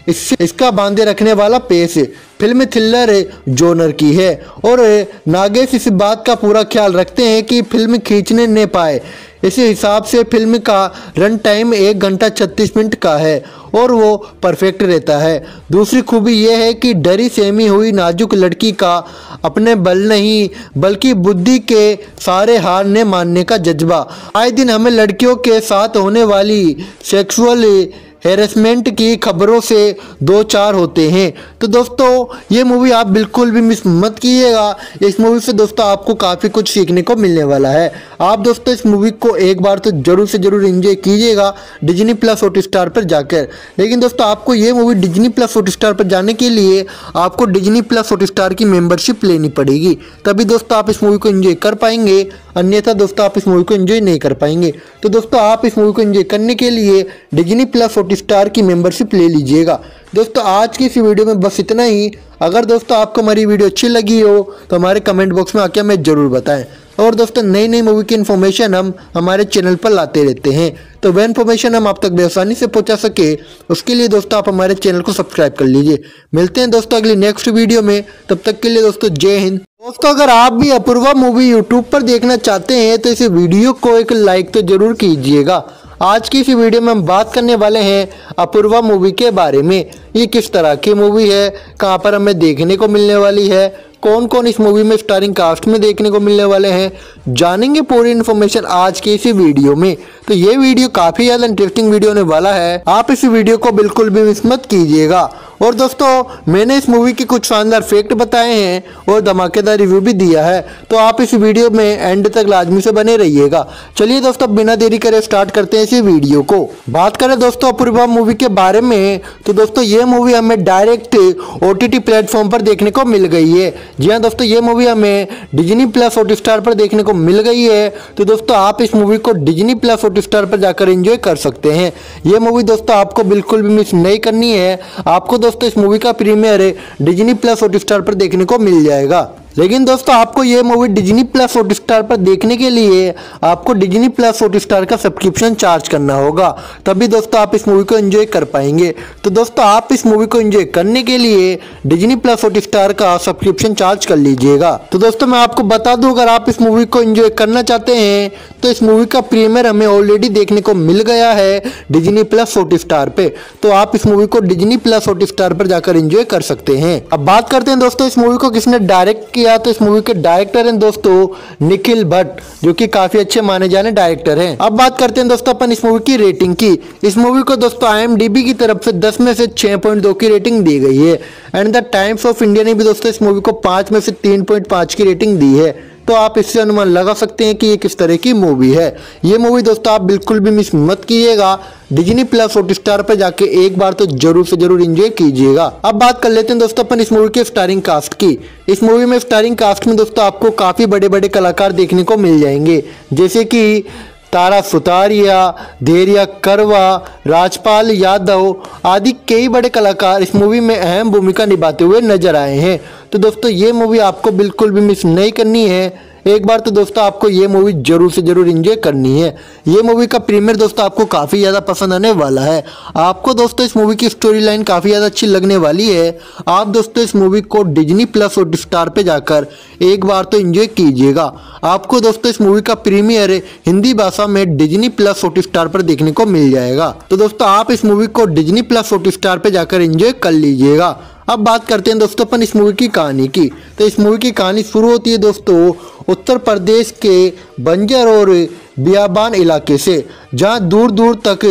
इसका बांधे रखने वाला पेश। फिल्म थ्रिलर जोनर की है और नागेश इस बात का पूरा ख्याल रखते हैं कि फिल्म खींचने न पाए। इस हिसाब से फिल्म का रन टाइम 1 घंटा 36 मिनट का है और वो परफेक्ट रहता है। दूसरी खूबी यह है कि डरी सहमी हुई नाजुक लड़की का अपने बल नहीं बल्कि बुद्धि के सारे हार ने मानने का जज्बा। आए दिन हमें लड़कियों के साथ होने वाली सेक्सुअल हैरेसमेंट की खबरों से दो चार होते हैं। तो दोस्तों ये मूवी आप बिल्कुल भी मिस मत कीजिएगा। इस मूवी से दोस्तों आपको काफ़ी कुछ सीखने को मिलने वाला है। आप दोस्तों इस मूवी को एक बार तो जरूर से जरूर एंजॉय कीजिएगा डिज्नी प्लस हॉटस्टार पर जाकर। लेकिन दोस्तों आपको ये मूवी डिज्नी प्लस हॉटस्टार पर जाने के लिए आपको डिज्नी प्लस हॉटस्टार की मेंबरशिप लेनी पड़ेगी, तभी दोस्तों आप इस मूवी को एंजॉय कर पाएंगे, अन्यथा दोस्तों आप इस मूवी को एंजॉय नहीं कर पाएंगे। तो दोस्तों आप इस मूवी को एंजॉय करने के लिए डिज्नी प्लस हॉटस्टार की मेंबरशिप ले लीजिएगा। दोस्तों आज की इस वीडियो में बस इतना ही। अगर दोस्तों आपको हमारी वीडियो अच्छी लगी हो तो हमारे कमेंट बॉक्स में आके हमें जरूर बताएं। और दोस्तों नई नई मूवी की इन्फॉर्मेशन हम हमारे चैनल पर लाते रहते हैं, तो वह इन्फॉर्मेशन हम आप तक बेआसानी से पहुंचा सके उसके लिए दोस्तों आप हमारे चैनल को सब्सक्राइब कर लीजिए। मिलते हैं दोस्तों अगली नेक्स्ट वीडियो में, तब तक के लिए दोस्तों जय हिंद। दोस्तों अगर आप भी अपूर्वा मूवी यूट्यूब पर देखना चाहते हैं तो इस वीडियो को एक लाइक तो जरूर कीजिएगा। आज की इस वीडियो में हम बात करने वाले हैं अपूर्वा मूवी के बारे में। ये किस तरह की मूवी है, कहां पर हमें देखने को मिलने वाली है, कौन कौन इस मूवी में स्टारिंग कास्ट में देखने को मिलने वाले हैं, जानेंगे पूरी इन्फॉर्मेशन आज की इस वीडियो में। तो ये वीडियो काफ़ी ज़्यादा इंटरेस्टिंग वीडियो होने वाला है, आप इस वीडियो को बिल्कुल भी मिस मत कीजिएगा। और दोस्तों मैंने इस मूवी के कुछ शानदार फैक्ट बताए हैं और धमाकेदार रिव्यू भी दिया है, तो आप इस वीडियो में एंड तक लाजमी से बने रहिएगा। चलिए दोस्तों बिना देरी करे स्टार्ट करते हैं इस वीडियो को। बात करें दोस्तों अपूर्वा मूवी के बारे में, तो दोस्तों ये मूवी हमें डायरेक्ट OTT प्लेटफॉर्म पर देखने को मिल गई है। जी हाँ दोस्तों ये मूवी हमें डिज्नी प्लस हॉटस्टार पर देखने को मिल गई है। तो दोस्तों आप इस मूवी को डिज्नी प्लस हॉटस्टार पर जाकर एंजॉय कर सकते हैं। ये मूवी दोस्तों आपको बिल्कुल भी मिस नहीं करनी है। आपको दोस्तों इस मूवी का प्रीमियर डिज्नी प्लस हॉटस्टार पर देखने को मिल जाएगा। लेकिन दोस्तों आपको ये मूवी डिज्नी प्लस हॉटस्टार पर देखने के लिए आपको डिज्नी प्लस हॉटस्टार का सब्सक्रिप्शन चार्ज करना होगा, तभी दोस्तों आप इस मूवी को एंजॉय कर पाएंगे। तो दोस्तों आप इस मूवी को एंजॉय करने के लिए डिज्नी प्लस हॉटस्टार का सब्सक्रिप्शन चार्ज कर लीजिएगा। तो दोस्तों मैं आपको बता दूं, अगर आप इस मूवी को एंजॉय करना चाहते हैं तो इस मूवी का प्रीमियर हमें ऑलरेडी देखने को मिल गया है डिज्नी प्लस हॉटस्टार पे, तो आप इस मूवी को डिज्नी प्लस हॉटस्टार पर जाकर एंजॉय कर सकते हैं। अब बात करते हैं दोस्तों इस मूवी को किसने डायरेक्ट किया, तो इस मूवी के डायरेक्टर हैं दोस्तों निखिल भट्ट, जो कि काफी अच्छे माने जाने डायरेक्टर हैं। अब बात करते हैं दोस्तों अपन इस मूवी की रेटिंग की। इस मूवी को दोस्तों IMDb की तरफ से 10 में से 6.2 की रेटिंग दी गई है and the Times of India ने भी दोस्तों इस मूवी को 5 में से 3.5 की रेटिंग दी है। तो आप इससे अनुमान लगा सकते हैं कि ये किस तरह की मूवी है। ये मूवी दोस्तों आप बिल्कुल भी मिस मत कीजिएगा। डिज्नी प्लस हॉटस्टार पर जाके एक बार तो जरूर से जरूर एंजॉय कीजिएगा। अब बात कर लेते हैं दोस्तों अपन इस मूवी के स्टारिंग कास्ट की। इस मूवी में स्टारिंग कास्ट में दोस्तों आपको काफी बड़े बड़े कलाकार देखने को मिल जाएंगे, जैसे कि तारा सुतारिया, धैर्या करवा, राजपाल यादव आदि कई बड़े कलाकार इस मूवी में अहम भूमिका निभाते हुए नजर आए हैं। तो दोस्तों ये मूवी आपको बिल्कुल भी मिस नहीं करनी है। एक बार तो दोस्तों आपको ये मूवी जरूर से जरूर एंजॉय करनी है। ये मूवी का प्रीमियर दोस्तों आपको काफ़ी ज़्यादा पसंद आने वाला है। आपको दोस्तों इस मूवी की स्टोरी लाइन काफ़ी ज़्यादा अच्छी लगने वाली है। आप दोस्तों इस मूवी को डिज्नी प्लस हॉटस्टार पे जाकर एक बार तो एंजॉय कीजिएगा। आपको दोस्तों इस मूवी का प्रीमियर हिंदी भाषा में डिज्नी प्लस हॉटस्टार पर देखने को मिल जाएगा। तो दोस्तों आप इस मूवी को डिज्नी प्लस हॉटस्टार पे जाकर एंजॉय कर लीजिएगा। अब बात करते हैं दोस्तों अपन इस मूवी की कहानी की। तो इस मूवी की कहानी शुरू होती है दोस्तों उत्तर प्रदेश के बंजर और बियाबान इलाके से, जहां दूर दूर तक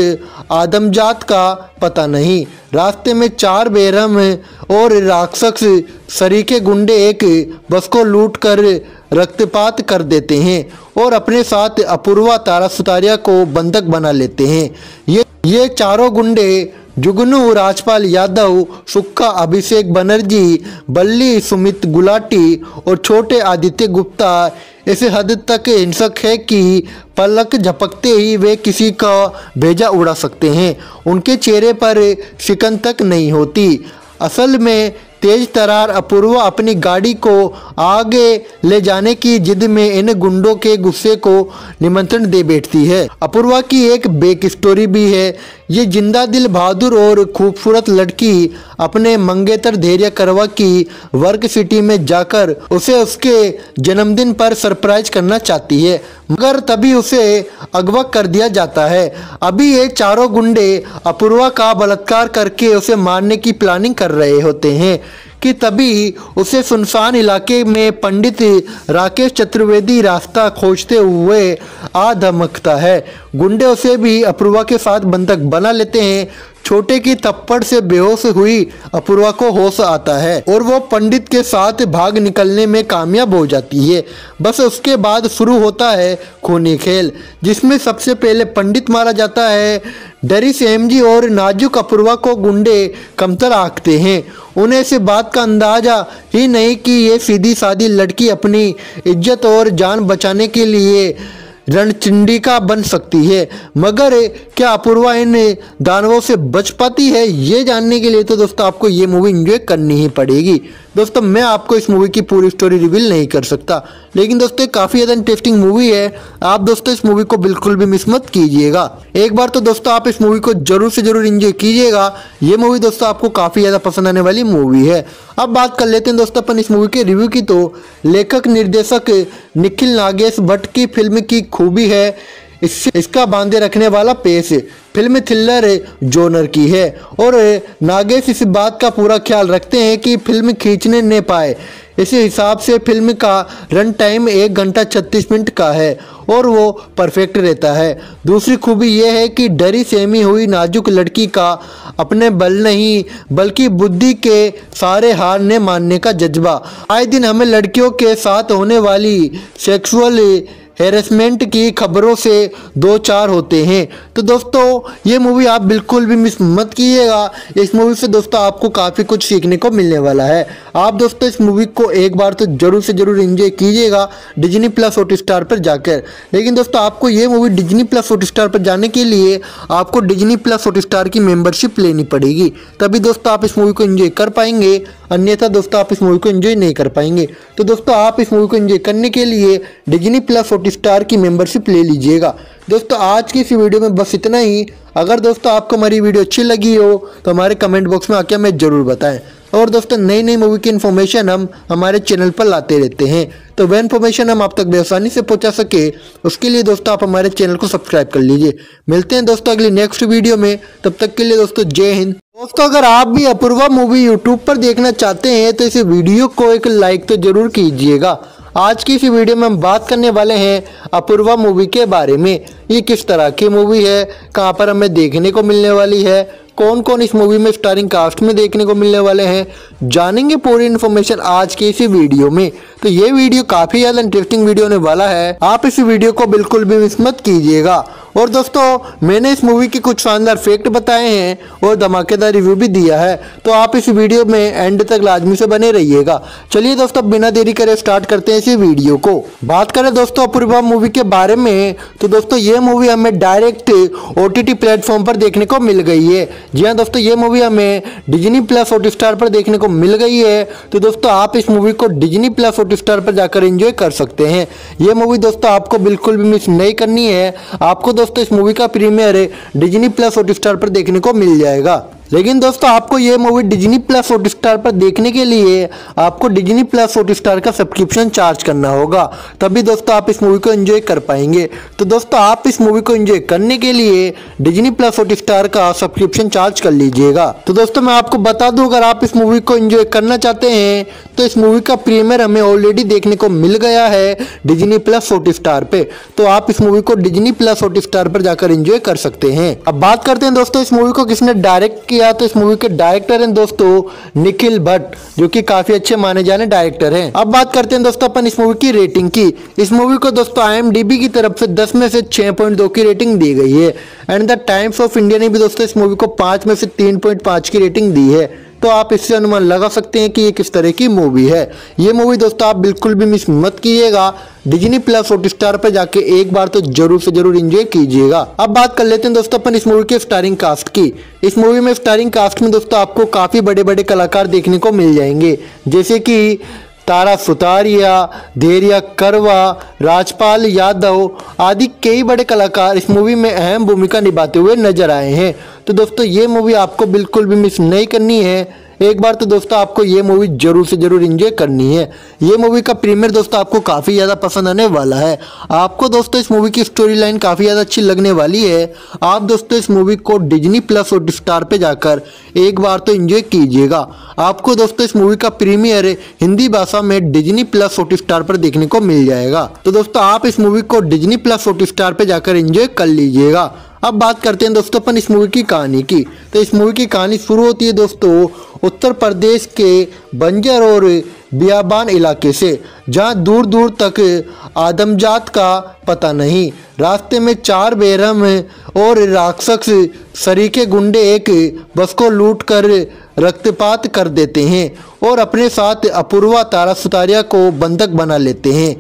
आदमजात का पता नहीं। रास्ते में 4 बेरहम और राक्षस सरीखे गुंडे एक बस को लूट कर रक्तपात कर देते हैं और अपने साथ अपूर्वा तारा सुतारिया को बंधक बना लेते हैं। ये चारों गुंडे जुगनू राजपाल यादव, सुक्का अभिषेक बनर्जी, बल्ली सुमित गुलाटी और छोटे आदित्य गुप्ता इस हद तक हिंसक है कि पलक झपकते ही वे किसी का भेजा उड़ा सकते हैं। उनके चेहरे पर शिकन तक नहीं होती। असल में तेज तरार अपूर्वा अपनी गाड़ी को आगे ले जाने की जिद में इन गुंडों के गुस्से को निमंत्रण दे बैठती है। अपूर्वा की एक बैक स्टोरी भी है। ये जिंदा दिल बहादुर और खूबसूरत लड़की अपने मंगेतर धैर्य करवा की वर्क सिटी में जाकर उसे उसके जन्मदिन पर सरप्राइज करना चाहती है, मगर तभी उसे अगवा कर दिया जाता है। अभी ये चारों गुंडे अपूर्वा का बलात्कार करके उसे मारने की प्लानिंग कर रहे होते हैं कि तभी उसे सुनसान इलाके में पंडित राकेश चतुर्वेदी रास्ता खोजते हुए आ धमकता है। गुंडे उसे भी अपूर्वा के साथ बंधक बना लेते हैं। छोटे की थप्पड़ से बेहोश हुई अपूर्वा को होश आता है और वो पंडित के साथ भाग निकलने में कामयाब हो जाती है। बस उसके बाद शुरू होता है खूनी खेल, जिसमें सबसे पहले पंडित मारा जाता है। डरी सेमजी और नाजुक अपूर्वा को गुंडे कमतर आंकते हैं। उन्हें इस बात का अंदाजा ही नहीं कि ये सीधी सादी लड़की अपनी इज्जत और जान बचाने के लिए रणचंडिका बन सकती है। मगर क्या अपूर्वा इन दानवों से बच पाती है, ये जानने के लिए तो दोस्तों आपको ये मूवी एंजॉय करनी ही पड़ेगी। दोस्तों मैं आपको इस मूवी की पूरी स्टोरी रिवील नहीं कर सकता, लेकिन दोस्तों काफ़ी ज़्यादा इंटरेस्टिंग मूवी है। आप दोस्तों इस मूवी को बिल्कुल भी मिस मत कीजिएगा। एक बार तो दोस्तों आप इस मूवी को जरूर से जरूर एंजॉय कीजिएगा। ये मूवी दोस्तों आपको काफ़ी ज़्यादा पसंद आने वाली मूवी है। अब बात कर लेते हैं दोस्तों अपन इस मूवी के रिव्यू की। तो लेखक निर्देशक निखिल नागेश भट्ट की फिल्म की खूबी है इसका बांधे रखने वाला पेश। फिल्म थ्रिलर जॉनर की है और नागेश इस बात का पूरा ख्याल रखते हैं कि फिल्म खींचने न पाए। इस हिसाब से फिल्म का रन टाइम 1 घंटा 36 मिनट का है और वो परफेक्ट रहता है। दूसरी खूबी यह है कि डरी सहमी हुई नाजुक लड़की का अपने बल नहीं बल्कि बुद्धि के सारे हार ने मानने का जज्बा। आए दिन हमें लड़कियों के साथ होने वाली सेक्सुअल हैरेसमेंट की खबरों से दो चार होते हैं। तो दोस्तों ये मूवी आप बिल्कुल भी मिस मत कीजिएगा। इस मूवी से दोस्तों आपको काफ़ी कुछ सीखने को मिलने वाला है। आप दोस्तों इस मूवी को एक बार तो जरूर से जरूर एंजॉय कीजिएगा डिज्नी प्लस हॉटस्टार पर जाकर। लेकिन दोस्तों आपको ये मूवी डिज्नी प्लस हॉटस्टार पर जाने के लिए आपको डिज्नी प्लस हॉटस्टार की मेंबरशिप लेनी पड़ेगी, तभी दोस्तों आप इस मूवी को एंजॉय कर पाएंगे, अन्यथा दोस्तों आप इस मूवी को एंजॉय नहीं कर पाएंगे। तो दोस्तों आप इस मूवी को एंजॉय करने के लिए डिज्नी प्लस हॉटस्टार की मेंबरशिप ले लीजिएगा। दोस्तों आज की इस वीडियो में बस इतना ही। अगर दोस्तों आपको हमारी वीडियो अच्छी लगी हो तो हमारे कमेंट बॉक्स में आके हमें जरूर बताएं। और दोस्तों नई नई मूवी की इन्फॉर्मेशन हम हमारे चैनल पर लाते रहते हैं, तो वह इन्फॉर्मेशन हम आप तक बेआसानी से पहुंचा सके उसके लिए दोस्तों आप हमारे चैनल को सब्सक्राइब कर लीजिए। मिलते हैं दोस्तों अगली नेक्स्ट वीडियो में, तब तक के लिए दोस्तों जय हिंद। दोस्तों अगर आप भी अपूर्वा मूवी यूट्यूब पर देखना चाहते हैं तो इस वीडियो को एक लाइक तो जरूर कीजिएगा। आज की इस वीडियो में हम बात करने वाले हैं अपूर्वा मूवी के बारे में। ये किस तरह की मूवी है, कहां पर हमें देखने को मिलने वाली है, कौन कौन इस मूवी में स्टारिंग कास्ट में देखने को मिलने वाले हैं, जानेंगे पूरी इन्फॉर्मेशन आज के इसी वीडियो में। तो ये वीडियो काफ़ी ज़्यादा इंटरेस्टिंग वीडियो होने वाला है, आप इस वीडियो को बिल्कुल भी मिस मत कीजिएगा। और दोस्तों मैंने इस मूवी के कुछ शानदार फैक्ट बताए हैं और धमाकेदार रिव्यू भी दिया है, तो आप इस वीडियो में एंड तक लाजमी से बने रहिएगा। चलिए दोस्तों बिना देरी करे स्टार्ट करते हैं इस वीडियो को। बात करें दोस्तों अपूर्वा मूवी के बारे में, तो दोस्तों ये मूवी हमें डायरेक्ट OTT प्लेटफॉर्म पर देखने को मिल गई है। जी हाँ दोस्तों ये मूवी हमें डिज्नी प्लस हॉटस्टार पर देखने को मिल गई है। तो दोस्तों आप इस मूवी को डिज्नी प्लस हॉटस्टार पर जाकर एंजॉय कर सकते हैं। ये मूवी दोस्तों आपको बिल्कुल भी मिस नहीं करनी है। आपको दोस्तों इस मूवी का प्रीमियर डिज्नी प्लस हॉटस्टार पर देखने को मिल जाएगा। लेकिन दोस्तों आपको ये मूवी डिज्नी प्लस हॉटस्टार पर देखने के लिए आपको डिज्नी प्लस हॉटस्टार का सब्सक्रिप्शन चार्ज करना होगा, तभी दोस्तों आप इस मूवी को एंजॉय कर पाएंगे। तो दोस्तों आप इस मूवी को एंजॉय करने के लिए डिज्नी प्लस हॉटस्टार का सब्सक्रिप्शन चार्ज कर लीजिएगा। तो दोस्तों मैं आपको बता दूं, अगर आप इस मूवी को एंजॉय करना चाहते हैं तो इस मूवी का प्रीमियर हमें ऑलरेडी देखने को मिल गया है डिज्नी प्लस हॉटस्टार पे, तो आप इस मूवी को डिज्नी प्लस हॉटस्टार पर जाकर एंजॉय कर सकते हैं। अब बात करते हैं दोस्तों इस मूवी को किसने डायरेक्ट किया तो इस मूवी के डायरेक्टर हैं दोस्तों निखिल भट्ट, जो कि काफी अच्छे माने जाने डायरेक्टर हैं। अब बात करते हैं दोस्तों अपन इस मूवी की रेटिंग की। इस मूवी को दोस्तों IMDb की तरफ से 10 में से 6.2 की रेटिंग दी गई है and the Times of India ने भी दोस्तों इस मूवी को 5 में से 3.5 की रेटिंग दी है। तो आप इससे अनुमान लगा सकते हैं कि ये किस तरह की मूवी है। ये मूवी दोस्तों आप बिल्कुल भी मिस मत कीजिएगा। डिज्नी प्लस हॉटस्टार पर जाके एक बार तो जरूर से जरूर एंजॉय कीजिएगा। अब बात कर लेते हैं दोस्तों अपन इस मूवी के स्टारिंग कास्ट की। इस मूवी में स्टारिंग कास्ट में दोस्तों आपको काफी बड़े बड़े कलाकार देखने को मिल जाएंगे, जैसे कि तारा सुतारिया, धैर्या करवा, राजपाल यादव आदि कई बड़े कलाकार इस मूवी में अहम भूमिका निभाते हुए नजर आए हैं। तो दोस्तों ये मूवी आपको बिल्कुल भी मिस नहीं करनी है। एक बार तो दोस्तों आपको ये मूवी जरूर से जरूर एंजॉय करनी है। ये मूवी का प्रीमियर दोस्तों आपको काफ़ी ज़्यादा पसंद आने वाला है। आपको दोस्तों इस मूवी की स्टोरी लाइन काफ़ी ज़्यादा अच्छी लगने वाली है। आप दोस्तों इस मूवी को डिज्नी प्लस हॉटस्टार पे जाकर एक बार तो एंजॉय कीजिएगा। आपको दोस्तों इस मूवी का प्रीमियर हिंदी भाषा में डिज्नी प्लस हॉटस्टार पर देखने को मिल जाएगा। तो दोस्तों आप इस मूवी को डिज्नी प्लस हॉटस्टार पे जाकर एंजॉय कर लीजिएगा। अब बात करते हैं दोस्तों अपन इस मूवी की कहानी की। तो इस मूवी की कहानी शुरू होती है दोस्तों उत्तर प्रदेश के बंजर और बियाबान इलाके से, जहां दूर दूर तक आदमजात का पता नहीं। रास्ते में 4 बेरहम और राक्षस सरीके गुंडे एक बस को लूट कर रक्तपात कर देते हैं और अपने साथ अपूर्वा तारा सुतारिया को बंधक बना लेते हैं।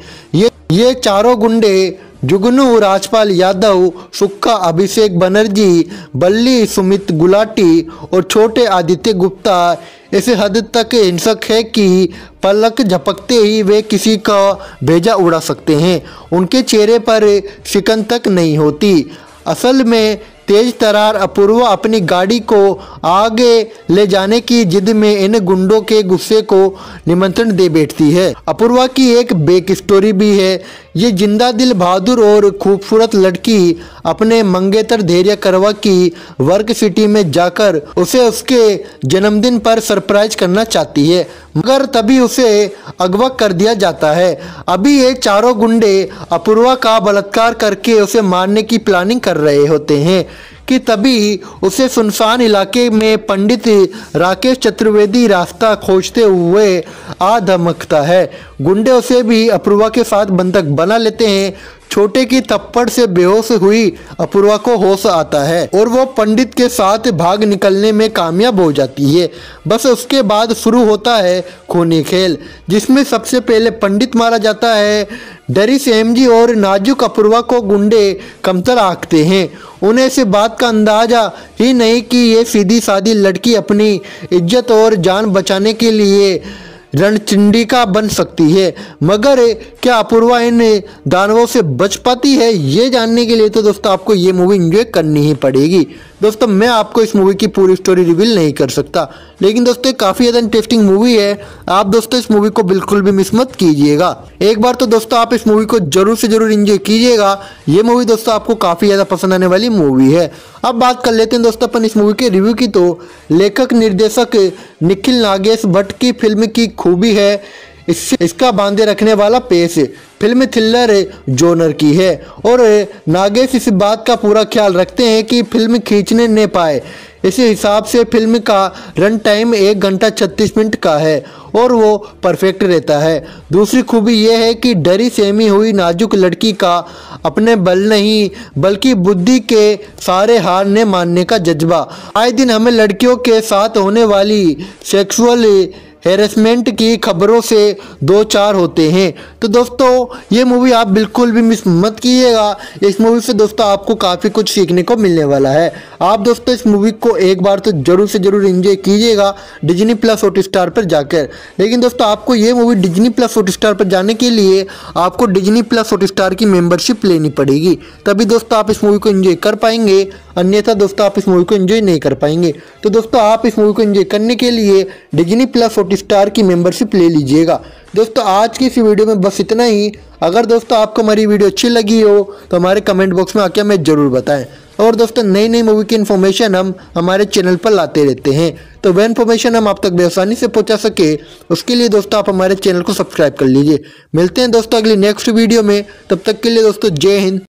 ये चारों गुंडे जुगनू राजपाल यादव, सुक्का अभिषेक बनर्जी, बल्ली सुमित गुलाटी और छोटे आदित्य गुप्ता इस हद तक हिंसक है कि पलक झपकते ही वे किसी का भेजा उड़ा सकते हैं। उनके चेहरे पर शिकन तक नहीं होती। असल में तेज तरार अपूर्वा अपनी गाड़ी को आगे ले जाने की जिद में इन गुंडों के गुस्से को निमंत्रण दे बैठती है। अपूर्वा की एक बैक स्टोरी भी है। ये जिंदा दिल बहादुर और खूबसूरत लड़की अपने मंगेतर धैर्य करवा की वर्क सिटी में जाकर उसे उसके जन्मदिन पर सरप्राइज करना चाहती है, मगर तभी उसे अगवा कर दिया जाता है। अभी ये चारों गुंडे अपूर्वा का बलात्कार करके उसे मारने की प्लानिंग कर रहे होते हैं कि तभी उसे सुनसान इलाके में पंडित राकेश चतुर्वेदी रास्ता खोजते हुए आ धमकता है। गुंडे उसे भी अपूर्वा के साथ बंधक बना लेते हैं। छोटे की थप्पड़ से बेहोश हुई अपूर्वा को होश आता है और वो पंडित के साथ भाग निकलने में कामयाब हो जाती है। बस उसके बाद शुरू होता है खूनी खेल, जिसमें सबसे पहले पंडित मारा जाता है। डरी सेमजी और नाजुक अपूर्वा को गुंडे कमतर आंकते हैं। उन्हें इस बात का अंदाजा ही नहीं कि ये सीधी सादी लड़की अपनी इज्जत और जान बचाने के लिए रणचंडिका बन सकती है। मगर क्या अपूर्वा इन दानवों से बच पाती है, ये जानने के लिए तो दोस्तों आपको ये मूवी एंजॉय करनी ही पड़ेगी। दोस्तों मैं आपको इस मूवी की पूरी स्टोरी रिवील नहीं कर सकता, लेकिन दोस्तों काफ़ी ज़्यादा इंटरेस्टिंग मूवी है। आप दोस्तों इस मूवी को बिल्कुल भी मिस मत कीजिएगा। एक बार तो दोस्तों आप इस मूवी को जरूर से जरूर एंजॉय कीजिएगा। ये मूवी दोस्तों आपको काफ़ी ज़्यादा पसंद आने वाली मूवी है। अब बात कर लेते हैं दोस्तों अपन इस मूवी के रिव्यू की। तो लेखक निर्देशक निखिल नागेश भट्ट की फिल्म की खूबी है इसका बांधे रखने वाला पेश। फिल्म थ्रिलर जोनर की है और नागेश इस बात का पूरा ख्याल रखते हैं कि फिल्म खींचने न पाए। इस हिसाब से फिल्म का रन टाइम 1 घंटा 36 मिनट का है और वो परफेक्ट रहता है। दूसरी खूबी यह है कि डरी सहमी हुई नाजुक लड़की का अपने बल नहीं बल्कि बुद्धि के सारे हार ने मानने का जज्बा। आए दिन हमें लड़कियों के साथ होने वाली सेक्सुअल हैरेसमेंट की खबरों से 2-4 होते हैं। तो दोस्तों ये मूवी आप बिल्कुल भी मिस मत कीजिएगा। इस मूवी से दोस्तों आपको काफ़ी कुछ सीखने को मिलने वाला है। आप दोस्तों इस मूवी को एक बार तो जरूर से जरूर एंजॉय कीजिएगा डिज्नी प्लस हॉटस्टार पर जाकर। लेकिन दोस्तों आपको ये मूवी डिज्नी प्लस हॉटस्टार पर जाने के लिए आपको डिज्नी प्लस हॉटस्टार की मेंबरशिप लेनी पड़ेगी, तभी दोस्तों आप इस मूवी को एंजॉय कर पाएंगे, अन्यथा दोस्तों आप इस मूवी को एंजॉय नहीं कर पाएंगे। तो दोस्तों आप इस मूवी को एंजॉय करने के लिए डिज्नी प्लस हॉटस्टार की मेंबरशिप ले लीजिएगा। दोस्तों आज की इस वीडियो में बस इतना ही। अगर दोस्तों आपको हमारी वीडियो अच्छी लगी हो तो हमारे कमेंट बॉक्स में आके हमें जरूर बताएं। और दोस्तों नई नई मूवी की इन्फॉर्मेशन हम हमारे चैनल पर लाते रहते हैं, तो वह इन्फॉर्मेशन हम आप तक बेआसानी से पहुंचा सके उसके लिए दोस्तों आप हमारे चैनल को सब्सक्राइब कर लीजिए। मिलते हैं दोस्तों अगली नेक्स्ट वीडियो में, तब तक के लिए दोस्तों जय हिंद।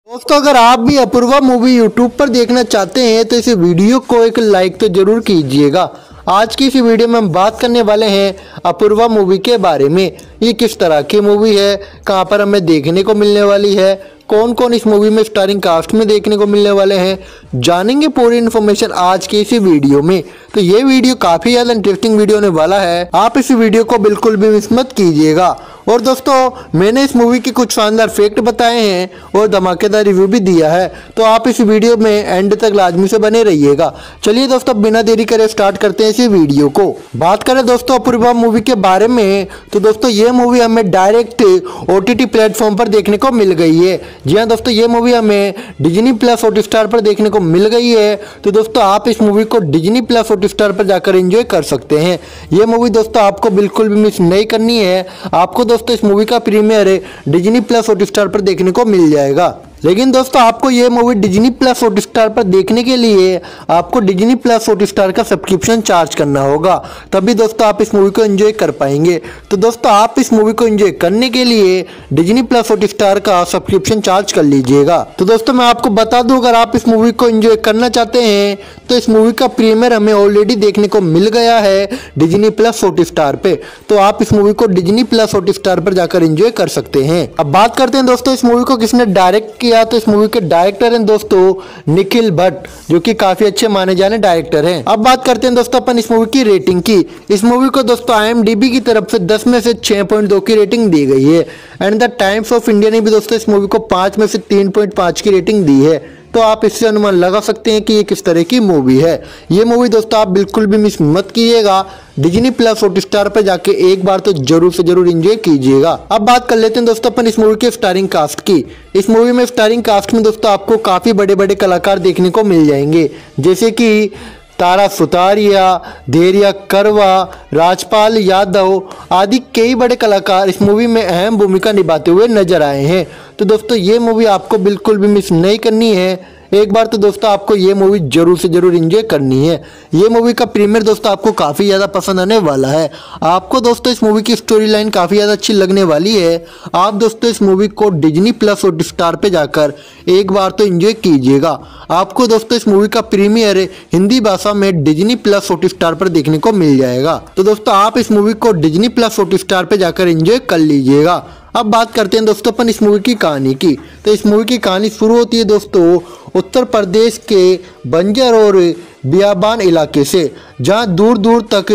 दोस्तों अगर आप भी अपूर्वा मूवी यूट्यूब पर देखना चाहते हैं तो इस वीडियो को एक लाइक तो जरूर कीजिएगा। आज की इस वीडियो में हम बात करने वाले हैं अपूर्वा मूवी के बारे में। ये किस तरह की मूवी है, कहां पर हमें देखने को मिलने वाली है, कौन कौन इस मूवी में स्टारिंग कास्ट में देखने को मिलने वाले हैं, जानेंगे पूरी इन्फॉर्मेशन आज की इसी वीडियो में। तो ये वीडियो काफ़ी ज़्यादा इंटरेस्टिंग वीडियो होने वाला है, आप इस वीडियो को बिल्कुल भी मिस मत कीजिएगा। और दोस्तों मैंने इस मूवी के कुछ शानदार फैक्ट बताए हैं और धमाकेदार रिव्यू भी दिया है, तो आप इस वीडियो में एंड तक लाजमी से बने रहिएगा। चलिए दोस्तों बिना देरी करे स्टार्ट करते हैं इसी वीडियो को। बात करें दोस्तों अपूर्वा मूवी के बारे में तो दोस्तों ये मूवी हमें डायरेक्ट OTT प्लेटफॉर्म पर देखने को मिल गई है। जी हाँ दोस्तों, ये मूवी हमें डिज्नी प्लस हॉटस्टार पर देखने को मिल गई है। तो दोस्तों आप इस मूवी को डिज्नी प्लस हॉटस्टार पर जाकर एंजॉय कर सकते हैं। ये मूवी दोस्तों आपको बिल्कुल भी मिस नहीं करनी है। आपको दोस्तों इस मूवी का प्रीमियर डिज्नी प्लस हॉटस्टार पर देखने को मिल जाएगा। लेकिन दोस्तों आपको ये मूवी डिज्नी प्लस हॉटस्टार पर देखने के लिए आपको डिज्नी प्लस हॉटस्टार का सब्सक्रिप्शन चार्ज करना होगा, तभी दोस्तों आप इस मूवी को एंजॉय कर पाएंगे। तो दोस्तों आप इस मूवी को एंजॉय करने के लिए डिज्नी प्लस हॉटस्टार का सब्सक्रिप्शन चार्ज कर लीजिएगा। तो दोस्तों मैं आपको बता दूं, अगर आप इस मूवी को एंजॉय करना चाहते हैं तो इस मूवी का प्रीमियर हमें ऑलरेडी देखने को मिल गया है डिज्नी प्लस हॉटस्टार पे। तो आप इस मूवी को डिज्नी प्लस हॉटस्टार पर जाकर एंजॉय कर सकते हैं। अब बात करते हैं दोस्तों इस मूवी को किसने डायरेक्ट किया। तो इस मूवी के डायरेक्टर हैं दोस्तों निखिल भट्ट, जो कि काफी अच्छे माने जाने डायरेक्टर हैं। अब बात करते हैं दोस्तों अपन इस मूवी की रेटिंग की। इस मूवी को दोस्तों IMDb की तरफ से 10 में से 6.2 की रेटिंग दी गई है and the Times of India ने भी दोस्तों इस मूवी को 5 में से 3.5 की रेटिंग दी है। तो आप इससे अनुमान लगा सकते हैं कि ये किस तरह की मूवी है। ये मूवी दोस्तों आप बिल्कुल भी मिस मत कीजिएगा। डिज्नी प्लस हॉटस्टार पर जाके एक बार तो जरूर से जरूर एंजॉय कीजिएगा। अब बात कर लेते हैं दोस्तों अपन इस मूवी के स्टारिंग कास्ट की। इस मूवी में स्टारिंग कास्ट में दोस्तों आपको काफी बड़े बड़े कलाकार देखने को मिल जाएंगे, जैसे कि तारा सुतारिया, धैर्या करवा, राजपाल यादव आदि कई बड़े कलाकार इस मूवी में अहम भूमिका निभाते हुए नजर आए हैं। तो दोस्तों ये मूवी आपको बिल्कुल भी मिस नहीं करनी है। एक बार तो दोस्तों आपको ये मूवी जरूर से जरूर एंजॉय करनी है। ये मूवी का प्रीमियर दोस्तों आपको काफ़ी ज़्यादा पसंद आने वाला है। आपको दोस्तों इस मूवी की स्टोरी लाइन काफ़ी ज़्यादा अच्छी लगने वाली है। आप दोस्तों इस मूवी को डिज्नी प्लस हॉटस्टार पे जाकर एक बार तो एंजॉय कीजिएगा। आपको दोस्तों इस मूवी का प्रीमियर हिंदी भाषा में डिज्नी प्लस हॉटस्टार पर देखने को मिल जाएगा। तो दोस्तों आप इस मूवी को डिज्नी प्लस हॉटस्टार पे जाकर एंजॉय कर लीजिएगा। अब बात करते हैं दोस्तों अपन इस मूवी की कहानी की। तो इस मूवी की कहानी शुरू होती है दोस्तों उत्तर प्रदेश के बंजर और बियाबान इलाके से, जहां दूर दूर तक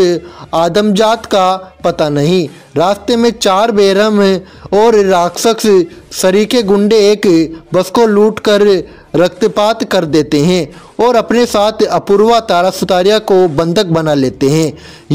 आदमजात का पता नहीं। रास्ते में 4 बेरहम और राक्षस सरीके गुंडे एक बस को लूट कर रक्तपात कर देते हैं और अपने साथ अपूर्वा तारा सुतारिया को बंधक बना लेते हैं।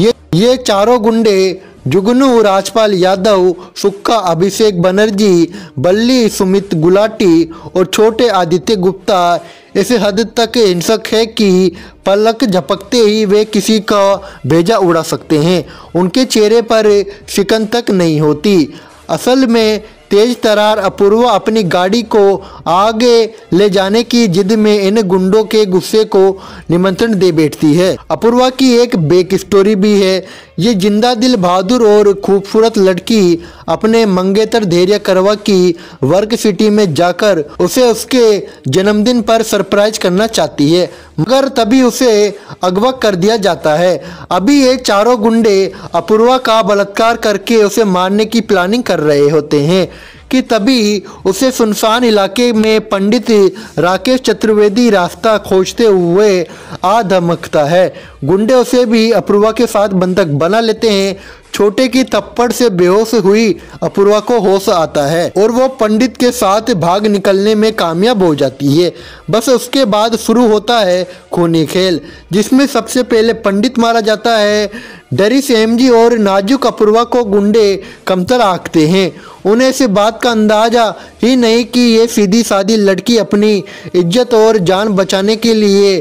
ये चारों गुंडे जुगनू राजपाल यादव, सुक्का अभिषेक बनर्जी, बल्ली सुमित गुलाटी और छोटे आदित्य गुप्ता ऐसे हद तक हिंसक है कि पलक झपकते ही वे किसी का भेजा उड़ा सकते हैं। उनके चेहरे पर शिकन तक नहीं होती। असल में तेज तरार अपूर्वा अपनी गाड़ी को आगे ले जाने की जिद में इन गुंडों के गुस्से को निमंत्रण दे बैठती है। अपूर्वा की एक बैक स्टोरी भी है। ये जिंदा दिल बहादुर और खूबसूरत लड़की अपने मंगेतर धैर्या करवा की वर्क सिटी में जाकर उसे उसके जन्मदिन पर सरप्राइज करना चाहती है, मगर तभी उसे अगवा कर दिया जाता है। अभी ये चारों गुंडे अपूर्वा का बलात्कार करके उसे मारने की प्लानिंग कर रहे होते हैं कि तभी उसे सुनसान इलाके में पंडित राकेश चतुर्वेदी रास्ता खोजते हुए आ धमकता है। गुंडे उसे भी अपूर्वा के साथ बंधक बना लेते हैं। छोटे की थप्पड़ से बेहोश हुई अपूर्वा को होश आता है और वो पंडित के साथ भाग निकलने में कामयाब हो जाती है। बस उसके बाद शुरू होता है खूनी खेल, जिसमें सबसे पहले पंडित मारा जाता है। डरी सेमजी और नाजुक अपूर्वा को गुंडे कमतर आंकते हैं। उन्हें इस बात का अंदाजा ही नहीं कि ये सीधी सादी लड़की अपनी इज्जत और जान बचाने के लिए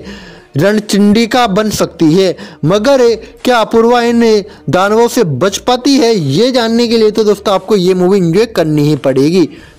रणचंडिका बन सकती है। मगर क्या अपूर्वा इन दानवों से बच पाती है, ये जानने के लिए तो दोस्तों आपको ये मूवी एंजॉय करनी ही पड़ेगी।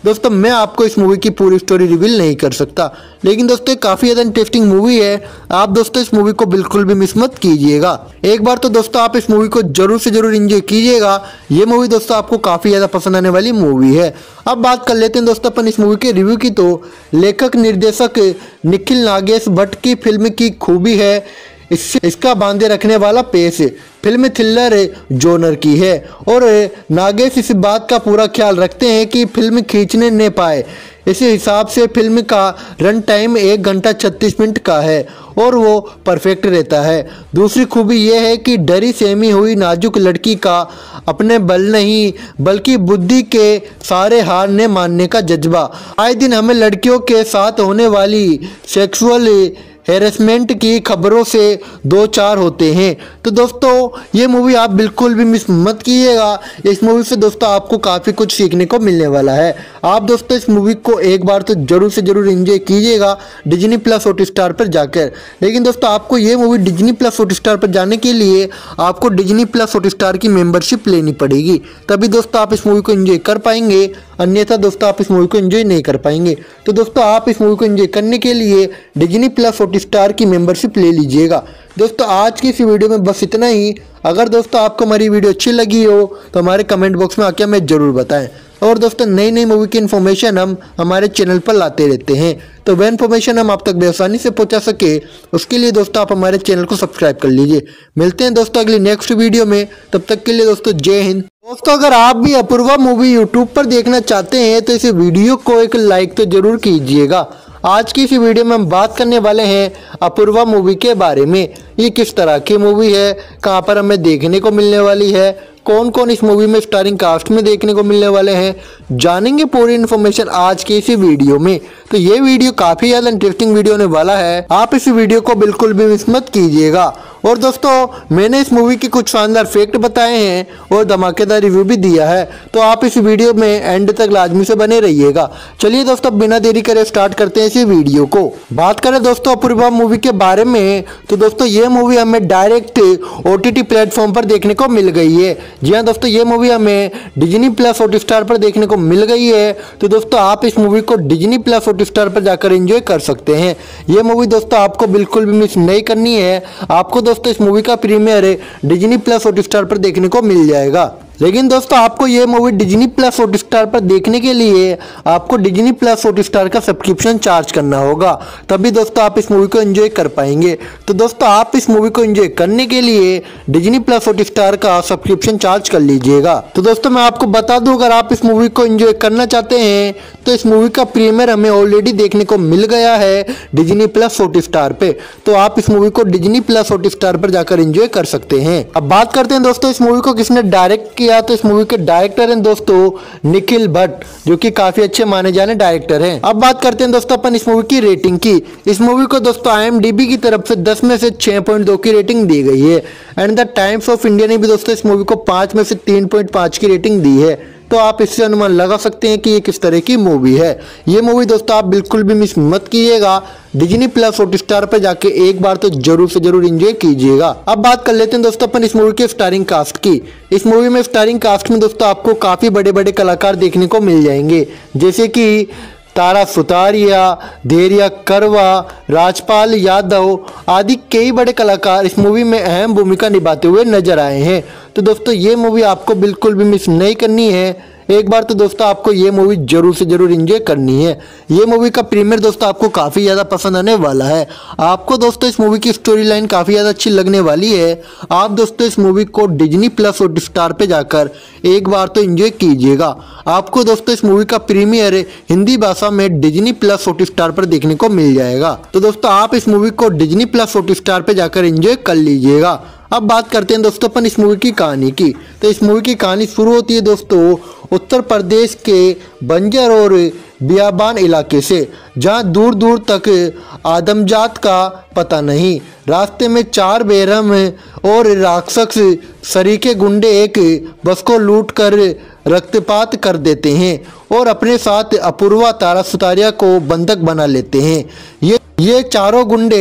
दोस्तों मैं आपको इस मूवी की पूरी स्टोरी रिवील नहीं कर सकता, लेकिन दोस्तों काफ़ी ज़्यादा इंटरेस्टिंग मूवी है। आप दोस्तों इस मूवी को बिल्कुल भी मिस मत कीजिएगा। एक बार तो दोस्तों आप इस मूवी को जरूर से जरूर एंजॉय कीजिएगा। ये मूवी दोस्तों आपको काफ़ी ज़्यादा पसंद आने वाली मूवी है। अब बात कर लेते हैं दोस्तों अपन इस मूवी के रिव्यू की। तो लेखक निर्देशक निखिल नागेश भट्ट की फिल्म की खूबी है इसका बांधे रखने वाला पेश। फिल्म थ्रिलर जॉनर की है और नागेश इस बात का पूरा ख्याल रखते हैं कि फिल्म खींचने न पाए। इस हिसाब से फिल्म का रन टाइम 1 घंटा 36 मिनट का है और वो परफेक्ट रहता है। दूसरी खूबी यह है कि डरी सहमी हुई नाजुक लड़की का अपने बल नहीं बल्कि बुद्धि के सारे हार न मानने का जज्बा। आए दिन हमें लड़कियों के साथ होने वाली सेक्सुअल हैरेसमेंट की खबरों से दो चार होते हैं। तो दोस्तों ये मूवी आप बिल्कुल भी मिस मत कीजिएगा। इस मूवी से दोस्तों आपको काफ़ी कुछ सीखने को मिलने वाला है। आप दोस्तों इस मूवी को एक बार तो जरूर से जरूर एंजॉय कीजिएगा डिज्नी प्लस हॉटस्टार पर जाकर। लेकिन दोस्तों आपको ये मूवी डिज्नी प्लस हॉटस्टार पर जाने के लिए आपको डिज्नी प्लस हॉटस्टार की मेंबरशिप लेनी पड़ेगी, तभी दोस्तों आप इस मूवी को एंजॉय कर पाएंगे, अन्यथा दोस्तों आप इस मूवी को एंजॉय नहीं कर पाएंगे। तो दोस्तों आप इस मूवी को एंजॉय करने के लिए डिज्नी प्लस हॉटस्टार की मेंबरशिप ले लीजिएगा। दोस्तों आज की इस वीडियो में बस इतना ही। अगर दोस्तों आपको हमारी वीडियो अच्छी लगी हो तो हमारे कमेंट बॉक्स में आके हमें जरूर बताएं। और दोस्तों नई नई मूवी की इन्फॉर्मेशन हम हमारे चैनल पर लाते रहते हैं, तो वह इन्फॉर्मेशन हम आप तक बेआसानी से पहुंचा सके उसके लिए दोस्तों आप हमारे चैनल को सब्सक्राइब कर लीजिए। मिलते हैं दोस्तों अगली नेक्स्ट वीडियो में, तब तक के लिए दोस्तों जय हिंद। दोस्तों अगर आप भी अपूर्वा मूवी यूट्यूब पर देखना चाहते हैं तो इस वीडियो को एक लाइक तो जरूर कीजिएगा। आज की इस वीडियो में हम बात करने वाले हैं अपूर्वा मूवी के बारे में। ये किस तरह की मूवी है, कहां पर हमें देखने को मिलने वाली है, कौन कौन इस मूवी में स्टारिंग कास्ट में देखने को मिलने वाले हैं, जानेंगे पूरी इन्फॉर्मेशन आज की इसी वीडियो में। तो ये वीडियो काफ़ी ज़्यादा इंटरेस्टिंग वीडियो होने वाला है, आप इस वीडियो को बिल्कुल भी मिस मत कीजिएगा। और दोस्तों मैंने इस मूवी की कुछ शानदार फैक्ट बताए हैं और धमाकेदार रिव्यू भी दिया है, तो आप इस वीडियो में एंड तक लाजमी से बने रहिएगा। चलिए दोस्तों बिना देरी करे स्टार्ट करते हैं इस वीडियो को। बात करें दोस्तों अपूर्वा मूवी के बारे में, तो दोस्तों ये मूवी हमें डायरेक्ट OTT प्लेटफॉर्म पर देखने को मिल गई है। जी हाँ दोस्तों ये मूवी हमें डिज्नी प्लस हॉटस्टार पर देखने को मिल गई है। तो दोस्तों आप इस मूवी को डिज्नी प्लस हॉटस्टार पर जाकर एंजॉय कर सकते हैं। ये मूवी दोस्तों आपको बिल्कुल भी मिस नहीं करनी है। आपको दोस्तों इस मूवी का प्रीमियर डिज्नी प्लस हॉटस्टार पर देखने को मिल जाएगा। लेकिन दोस्तों आपको ये मूवी डिज्नी प्लस हॉटस्टार पर देखने के लिए आपको डिज्नी प्लस हॉटस्टार का सब्सक्रिप्शन चार्ज करना होगा, तभी दोस्तों आप इस मूवी को एंजॉय कर पाएंगे। तो दोस्तों आप इस मूवी को एंजॉय करने के लिए डिज्नी प्लस हॉटस्टार का सब्सक्रिप्शन चार्ज कर लीजिएगा। तो दोस्तों मैं आपको बता दूं, अगर आप इस मूवी को एंजॉय करना चाहते हैं तो इस मूवी का प्रीमियर हमें ऑलरेडी देखने को मिल गया है डिज्नी प्लस हॉटस्टार पे, तो आप इस मूवी को डिज्नी प्लस हॉटस्टार पर जाकर एंजॉय कर सकते हैं। अब बात करते हैं दोस्तों इस मूवी को किसने डायरेक्ट किया। तो इस मूवी के डायरेक्टर हैं दोस्तों निखिल भट्ट, जो कि काफी अच्छे माने जाने डायरेक्टर हैं। अब बात करते हैं दोस्तों अपन इस मूवी की रेटिंग की। इस मूवी को दोस्तों IMDb की तरफ से 10 में से 6.2 की रेटिंग दी गई है and the Times of India ने भी दोस्तों इस मूवी को 5 में से 3.5 की रेटिंग दी है। तो आप इससे अनुमान लगा सकते हैं कि ये किस तरह की मूवी है। ये मूवी दोस्तों आप बिल्कुल भी मिस मत कीजिएगा। डिज्नी प्लस हॉटस्टार पर जाके एक बार तो जरूर से जरूर एंजॉय कीजिएगा। अब बात कर लेते हैं दोस्तों अपन इस मूवी के स्टारिंग कास्ट की। इस मूवी में स्टारिंग कास्ट में दोस्तों आपको काफी बड़े बड़े कलाकार देखने को मिल जाएंगे, जैसे कि तारा सुतारिया, धैर्या करवा, राजपाल यादव आदि कई बड़े कलाकार इस मूवी में अहम भूमिका निभाते हुए नजर आए हैं। तो दोस्तों ये मूवी आपको बिल्कुल भी मिस नहीं करनी है। एक बार तो दोस्तों आपको ये मूवी जरूर से जरूर एंजॉय करनी है। ये मूवी का प्रीमियर दोस्तों आपको काफ़ी ज़्यादा पसंद आने वाला है। आपको दोस्तों इस मूवी की स्टोरी लाइन काफ़ी ज़्यादा अच्छी लगने वाली है। आप दोस्तों इस मूवी को डिज्नी प्लस हॉटस्टार पे जाकर एक बार तो एंजॉय कीजिएगा। आपको दोस्तों इस मूवी का प्रीमियर हिंदी भाषा में डिज्नी प्लस हॉटस्टार पर देखने को मिल जाएगा। तो दोस्तों आप इस मूवी को डिज्नी प्लस हॉटस्टार पे जाकर एंजॉय कर लीजिएगा। अब बात करते हैं दोस्तों अपन इस मूवी की कहानी की। तो इस मूवी की कहानी शुरू होती है दोस्तों उत्तर प्रदेश के बंजर और बियाबान इलाके से, जहां दूर दूर तक आदमजात का पता नहीं। रास्ते में 4 बेरहम और राक्षस सरीके गुंडे एक बस को लूट कर रक्तपात कर देते हैं और अपने साथ अपूर्वा तारा सुतारिया को बंधक बना लेते हैं। ये चारों गुंडे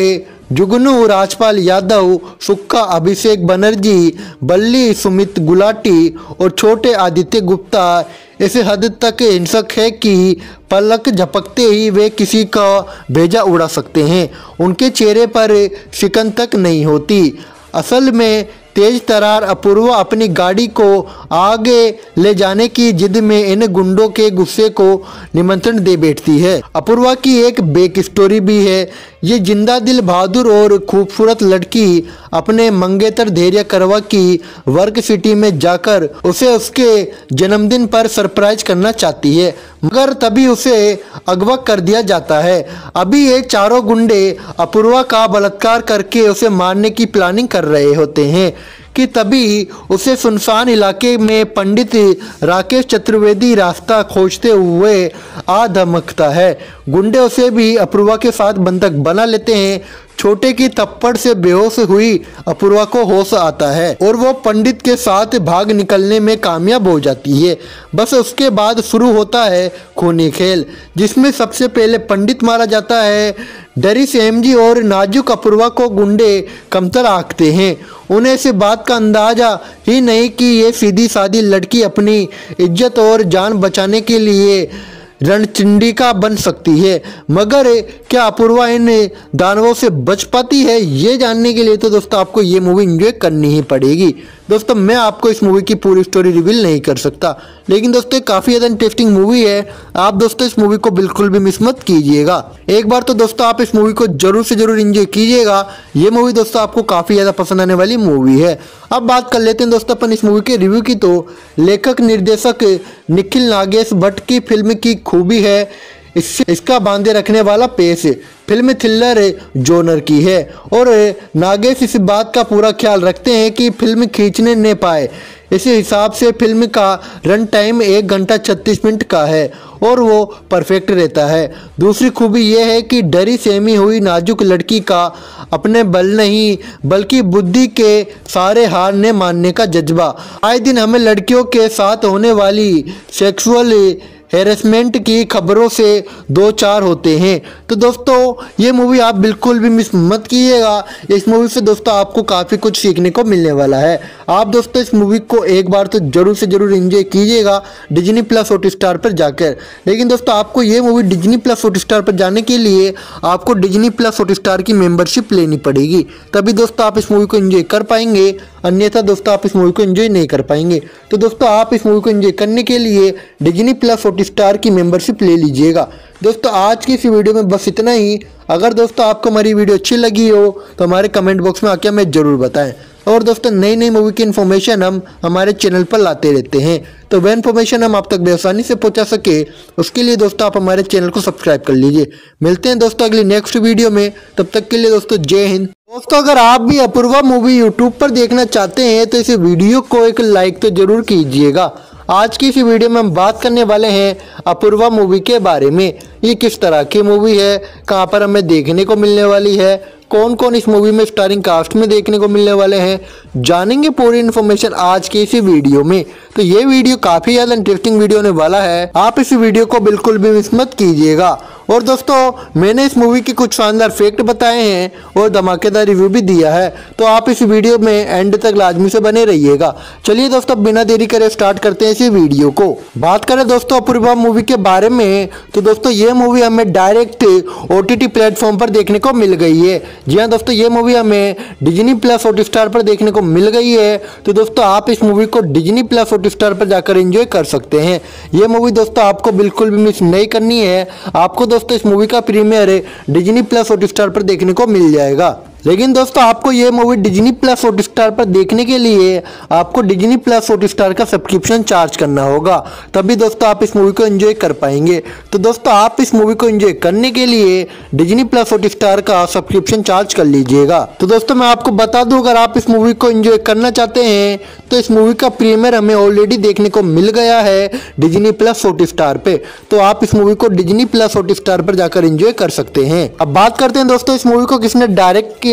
जुगनू राजपाल यादव, सुक्का अभिषेक बनर्जी, बल्ली सुमित गुलाटी और छोटे आदित्य गुप्ता इस हद तक हिंसक है कि पलक झपकते ही वे किसी का भेजा उड़ा सकते हैं। उनके चेहरे पर शिकन तक नहीं होती। असल में तेज तरार अपूर्वा अपनी गाड़ी को आगे ले जाने की जिद में इन गुंडों के गुस्से को निमंत्रण दे बैठती है। अपूर्वा की एक बैक स्टोरी भी है। ये जिंदा दिल बहादुर और खूबसूरत लड़की अपने मंगेतर धैर्य करवा की वर्क सिटी में जाकर उसे उसके जन्मदिन पर सरप्राइज करना चाहती है, मगर तभी उसे अगवा कर दिया जाता है। अभी ये चारों गुंडे अपूर्वा का बलात्कार करके उसे मारने की प्लानिंग कर रहे होते हैं कि तभी उसे सुनसान इलाके में पंडित राकेश चतुर्वेदी रास्ता खोजते हुए आ धमकता है। गुंडे उसे भी अपूर्वा के साथ बंधक बना लेते हैं। छोटे की थप्पड़ से बेहोश हुई अपूर्वा को होश आता है और वो पंडित के साथ भाग निकलने में कामयाब हो जाती है। बस उसके बाद शुरू होता है खूनी खेल, जिसमें सबसे पहले पंडित मारा जाता है। डरी सेमजी और नाजुक अपूर्वा को गुंडे कमतर आंकते हैं। उन्हें इस बात का अंदाजा ही नहीं कि ये सीधी सादी लड़की अपनी इज्जत और जान बचाने के लिए रणचंडिका बन सकती है। मगर क्या अपूर्वा इन दानवों से बच पाती है, ये जानने के लिए तो दोस्तों आपको ये मूवी एंजॉय करनी ही पड़ेगी। दोस्तों मैं आपको इस मूवी की पूरी स्टोरी रिवील नहीं कर सकता, लेकिन दोस्तों काफ़ी ज़्यादा इंटरेस्टिंग मूवी है। आप दोस्तों इस मूवी को बिल्कुल भी मिस मत कीजिएगा। एक बार तो दोस्तों आप इस मूवी को जरूर से जरूर एंजॉय कीजिएगा। ये मूवी दोस्तों आपको काफ़ी ज़्यादा पसंद आने वाली मूवी है। अब बात कर लेते हैं दोस्तों अपन इस मूवी के रिव्यू की। तो लेखक निर्देशक निखिल नागेश भट्ट की फिल्म की खूबी है इसका बांधे रखने वाला पेश। फिल्म थ्रिलर जोनर की है और नागेश इस बात का पूरा ख्याल रखते हैं कि फिल्म खींचने न पाए। इस हिसाब से फिल्म का रन टाइम 1 घंटा 36 मिनट का है और वो परफेक्ट रहता है। दूसरी खूबी यह है कि डरी सहमी हुई नाजुक लड़की का अपने बल नहीं बल्कि बुद्धि के सारे हार ने मानने का जज्बा। आए दिन हमें लड़कियों के साथ होने वाली सेक्सुअल हैरेसमेंट की खबरों से दो चार होते हैं। तो दोस्तों ये मूवी आप बिल्कुल भी मिस मत कीजिएगा। इस मूवी से दोस्तों आपको काफ़ी कुछ सीखने को मिलने वाला है। आप दोस्तों इस मूवी को एक बार तो जरूर से जरूर एंजॉय कीजिएगा डिज्नी प्लस हॉटस्टार पर जाकर। लेकिन दोस्तों आपको ये मूवी डिज्नी प्लस हॉटस्टार पर जाने के लिए आपको डिज्नी प्लस हॉटस्टार की मेंबरशिप लेनी पड़ेगी, तभी दोस्तों आप इस मूवी को एंजॉय कर पाएंगे, अन्यथा दोस्तों आप इस मूवी को एंजॉय नहीं कर पाएंगे। तो दोस्तों आप इस मूवी को एंजॉय करने के लिए डिज्नी प्लस हॉटस्टार की मेंबरशिप ले लीजिएगा। दोस्तों आज की इस वीडियो में बस इतना ही। अगर दोस्तों आपको हमारी वीडियो अच्छी लगी हो तो हमारे कमेंट बॉक्स में आके हमें जरूर बताएं। और दोस्तों नई नई मूवी की इन्फॉर्मेशन हम हमारे चैनल पर लाते रहते हैं, तो वह इन्फॉर्मेशन हम आप तक बेआसानी से पहुंचा सके उसके लिए दोस्तों आप हमारे चैनल को सब्सक्राइब कर लीजिए। मिलते हैं दोस्तों अगली नेक्स्ट वीडियो में, तब तक के लिए दोस्तों जय हिंद। दोस्तों अगर आप भी अपूर्वा मूवी यूट्यूब पर देखना चाहते हैं तो इस वीडियो को एक लाइक तो जरूर कीजिएगा। आज की इस वीडियो में हम बात करने वाले हैं अपूर्वा मूवी के बारे में। ये किस तरह की मूवी है, कहाँ पर हमें देखने को मिलने वाली है, कौन कौन इस मूवी में स्टारिंग कास्ट में देखने को मिलने वाले हैं, जानेंगे पूरी इन्फॉर्मेशन आज की इसी वीडियो में। तो ये वीडियो काफ़ी ज़्यादा इंटरेस्टिंग वीडियो होने वाला है, आप इस वीडियो को बिल्कुल भी मिस मत कीजिएगा। और दोस्तों मैंने इस मूवी के कुछ शानदार फैक्ट बताए हैं और धमाकेदार रिव्यू भी दिया है, तो आप इस वीडियो में एंड तक लाजमी से बने रहिएगा। चलिए दोस्तों बिना देरी करे स्टार्ट करते हैं इस वीडियो को। बात करें दोस्तों अपूर्वा मूवी के बारे में, तो दोस्तों ये मूवी हमें डायरेक्ट OTT प्लेटफॉर्म पर देखने को मिल गई है। जी हाँ दोस्तों ये मूवी हमें डिज्नी प्लस हॉटस्टार पर देखने को मिल गई है। तो दोस्तों आप इस मूवी को डिज्नी प्लस हॉटस्टार पर जाकर एंजॉय कर सकते हैं। ये मूवी दोस्तों आपको बिल्कुल भी मिस नहीं करनी है। आपको दोस्तों इस मूवी का प्रीमियर डिज्नी प्लस हॉटस्टार पर देखने को मिल जाएगा। लेकिन दोस्तों आपको ये मूवी डिज्नी प्लस हॉटस्टार पर देखने के लिए आपको डिज्नी प्लस हॉटस्टार का सब्सक्रिप्शन चार्ज करना होगा, तभी दोस्तों आप इस मूवी को एंजॉय कर पाएंगे। तो दोस्तों आप इस मूवी को एंजॉय करने के लिए डिज्नी प्लस हॉटस्टार का सब्सक्रिप्शन चार्ज कर लीजिएगा। तो दोस्तों मैं आपको बता दूं, अगर आप इस मूवी को एंजॉय करना चाहते हैं तो इस मूवी का प्रीमियर हमें ऑलरेडी देखने को मिल गया है डिज्नी प्लस हॉटस्टार पे, तो आप इस मूवी को डिज्नी प्लस हॉटस्टार पर जाकर एंजॉय कर सकते हैं। अब बात करते हैं दोस्तों इस मूवी को किसने डायरेक्ट किया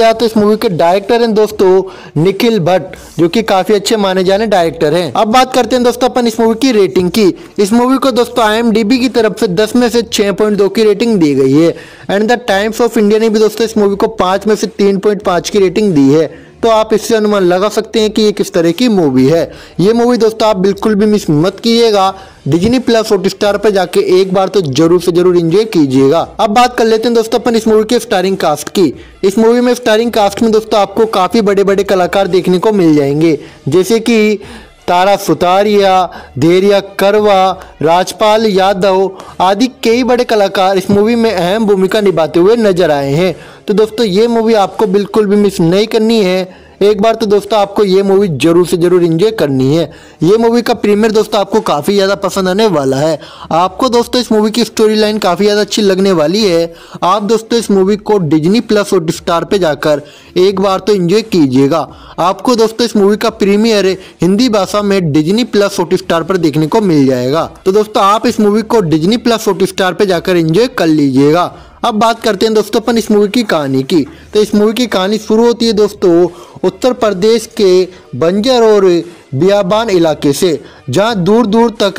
गया तो इस मूवी के डायरेक्टर हैं दोस्तों निखिल भट्ट, जो कि काफी अच्छे माने जाने डायरेक्टर हैं। अब बात करते हैं दोस्तों अपन इस मूवी की रेटिंग की। इस मूवी को दोस्तों IMDb की तरफ से 10 में से 6.2 की रेटिंग दी गई है and the Times of India ने भी दोस्तों इस मूवी को 5 में से 3.5 की रेटिंग दी है। तो आप इससे अनुमान लगा सकते हैं कि ये किस तरह की मूवी है। ये मूवी दोस्तों आप बिल्कुल भी मिस मत कीजिएगा। डिज्नी प्लस हॉटस्टार पर जाके एक बार तो जरूर से जरूर एंजॉय कीजिएगा। अब बात कर लेते हैं दोस्तों अपन इस मूवी के स्टारिंग कास्ट की। इस मूवी में स्टारिंग कास्ट में दोस्तों आपको काफी बड़े बड़े कलाकार देखने को मिल जाएंगे, जैसे कि तारा सुतारिया, धैर्या करवा, राजपाल यादव आदि कई बड़े कलाकार इस मूवी में अहम भूमिका निभाते हुए नजर आए हैं। तो दोस्तों ये मूवी आपको बिल्कुल भी मिस नहीं करनी है। एक बार तो दोस्तों आपको ये मूवी जरूर से जरूर एंजॉय करनी है। ये मूवी का प्रीमियर दोस्तों आपको काफ़ी ज़्यादा पसंद आने वाला है। आपको दोस्तों इस मूवी की स्टोरी लाइन काफ़ी ज़्यादा अच्छी लगने वाली है। आप दोस्तों इस मूवी को डिज्नी प्लस हॉटस्टार पे जाकर एक बार तो एंजॉय कीजिएगा। आपको दोस्तों इस मूवी का प्रीमियर हिंदी भाषा में डिज्नी प्लस हॉटस्टार पर देखने को मिल जाएगा। तो दोस्तों आप इस मूवी को डिज्नी प्लस हॉटस्टार पे जाकर एंजॉय कर लीजिएगा। अब बात करते हैं दोस्तों अपन इस मूवी की कहानी की। तो इस मूवी की कहानी शुरू होती है दोस्तों उत्तर प्रदेश के बंजर और बियाबान इलाके से, जहां दूर दूर तक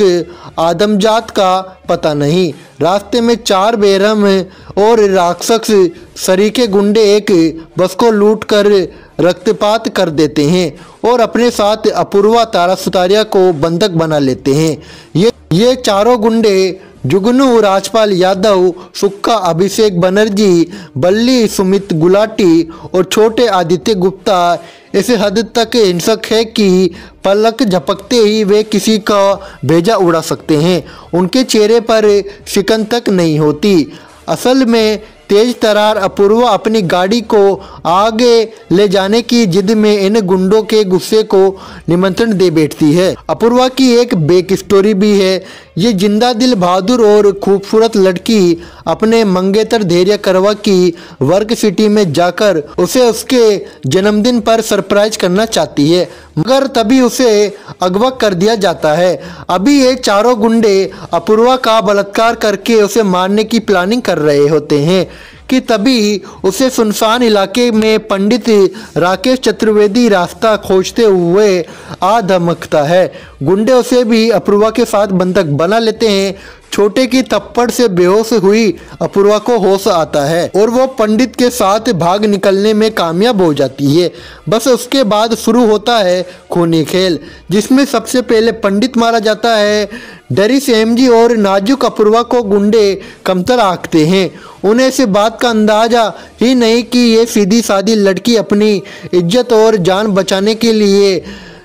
आदमजात का पता नहीं। रास्ते में 4 बेरहम और राक्षस सरीके गुंडे एक बस को लूट कर रक्तपात कर देते हैं और अपने साथ अपूर्वा तारा सुतारिया को बंधक बना लेते हैं। ये चारों गुंडे जुगनू राजपाल यादव, सुक्का अभिषेक बनर्जी, बल्ली सुमित गुलाटी और छोटे आदित्य गुप्ता ऐसे हद तक हिंसक है कि पलक झपकते ही वे किसी का भेजा उड़ा सकते हैं। उनके चेहरे पर शिकन तक नहीं होती। असल में तेज तरार अपूर्वा अपनी गाड़ी को आगे ले जाने की जिद में इन गुंडों के गुस्से को निमंत्रण दे बैठती है। अपूर्वा की एक बैक स्टोरी भी है। ये जिंदा दिल बहादुर और खूबसूरत लड़की अपने मंगेतर धैर्य करवा की वर्क सिटी में जाकर उसे उसके जन्मदिन पर सरप्राइज करना चाहती है, मगर तभी उसे अगवा कर दिया जाता है। अभी ये चारों गुंडे अपूर्वा का बलात्कार करके उसे मारने की प्लानिंग कर रहे होते हैं कि तभी उसे सुनसान इलाके में पंडित राकेश चतुर्वेदी रास्ता खोजते हुए आ धमकता है। गुंडे उसे भी अपूर्वा के साथ बंधक बना लेते हैं। छोटे की थप्पड़ से बेहोश हुई अपूर्वा को होश आता है और वो पंडित के साथ भाग निकलने में कामयाब हो जाती है। बस उसके बाद शुरू होता है खूनी खेल, जिसमें सबसे पहले पंडित मारा जाता है। डरी सेमजी और नाजुक अपूर्वा को गुंडे कमतर आंकते हैं। उन्हें इस बात का अंदाजा ही नहीं कि ये सीधी सादी लड़की अपनी इज्जत और जान बचाने के लिए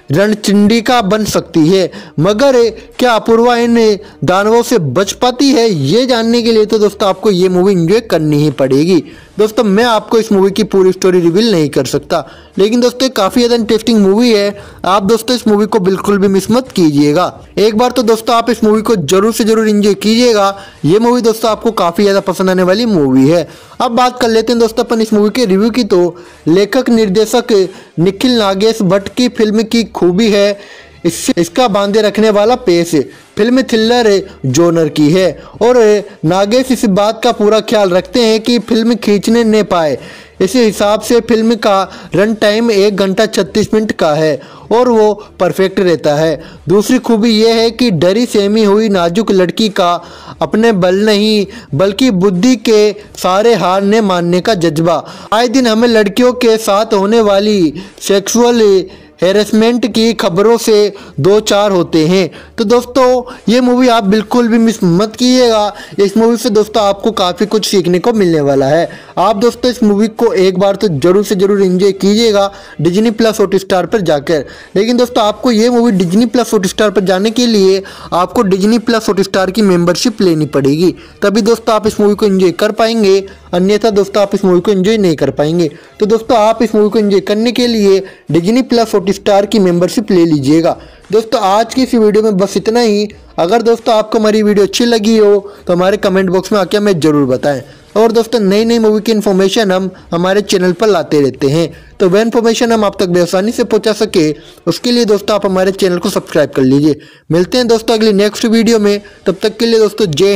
रणचंडिका बन सकती है। मगर क्या अपूर्वा इन दानवों से बच पाती है? ये जानने के लिए तो दोस्तों आपको ये मूवी एंजॉय करनी ही पड़ेगी। दोस्तों मैं आपको इस मूवी की पूरी स्टोरी रिवील नहीं कर सकता, लेकिन दोस्तों ये काफ़ी ज़्यादा इंटरेस्टिंग मूवी है। आप दोस्तों इस मूवी को बिल्कुल भी मिस मत कीजिएगा। एक बार तो दोस्तों आप इस मूवी को जरूर से जरूर एंजॉय कीजिएगा। ये मूवी दोस्तों आपको काफ़ी ज़्यादा पसंद आने वाली मूवी है। अब बात कर लेते हैं दोस्तों अपन इस मूवी के रिव्यू की। तो लेखक निर्देशक निखिल नागेश भट्ट की फिल्म की खूबी है इसका बांधे रखने वाला पेश। फिल्म थ्रिलर जॉनर की है और नागेश इस बात का पूरा ख्याल रखते हैं कि फिल्म खींचने न पाए। इस हिसाब से फिल्म का रन टाइम 1 घंटा 36 मिनट का है और वो परफेक्ट रहता है। दूसरी खूबी यह है कि डरी सहमी हुई नाजुक लड़की का अपने बल नहीं बल्कि बुद्धि के सारे हार ने मानने का जज्बा। आए दिन हमें लड़कियों के साथ होने वाली सेक्सुअल हैरेसमेंट की खबरों से 2-4 होते हैं। तो दोस्तों ये मूवी आप बिल्कुल भी मिस मत कीजिएगा। इस मूवी से दोस्तों आपको काफ़ी कुछ सीखने को मिलने वाला है। आप दोस्तों इस मूवी को एक बार तो जरूर से जरूर एंजॉय कीजिएगा डिज्नी प्लस हॉटस्टार पर जाकर। लेकिन दोस्तों आपको ये मूवी डिज्नी प्लस हॉटस्टार पर जाने के लिए आपको डिज्नी प्लस हॉटस्टार की मेंबरशिप लेनी पड़ेगी, तभी दोस्तों आप इस मूवी को एंजॉय कर पाएंगे, अन्यथा दोस्तों आप इस मूवी को एंजॉय नहीं कर पाएंगे। तो दोस्तों आप इस मूवी को एंजॉय करने के लिए डिज्नी प्लस हॉटस्टार की मेंबरशिप ले लीजिएगा। दोस्तों आज की इस वीडियो में बस इतना ही। अगर दोस्तों आपको हमारी वीडियो अच्छी लगी हो तो हमारे कमेंट बॉक्स में आके हमें जरूर बताएं। और दोस्तों नई नई मूवी की इन्फॉर्मेशन हम हमारे चैनल पर लाते रहते हैं, तो वह इन्फॉर्मेशन हम आप तक बेआसानी से पहुंचा सके उसके लिए दोस्तों आप हमारे चैनल को सब्सक्राइब कर लीजिए। मिलते हैं दोस्तों अगली नेक्स्ट वीडियो में, तब तक के लिए दोस्तों जय हिंद।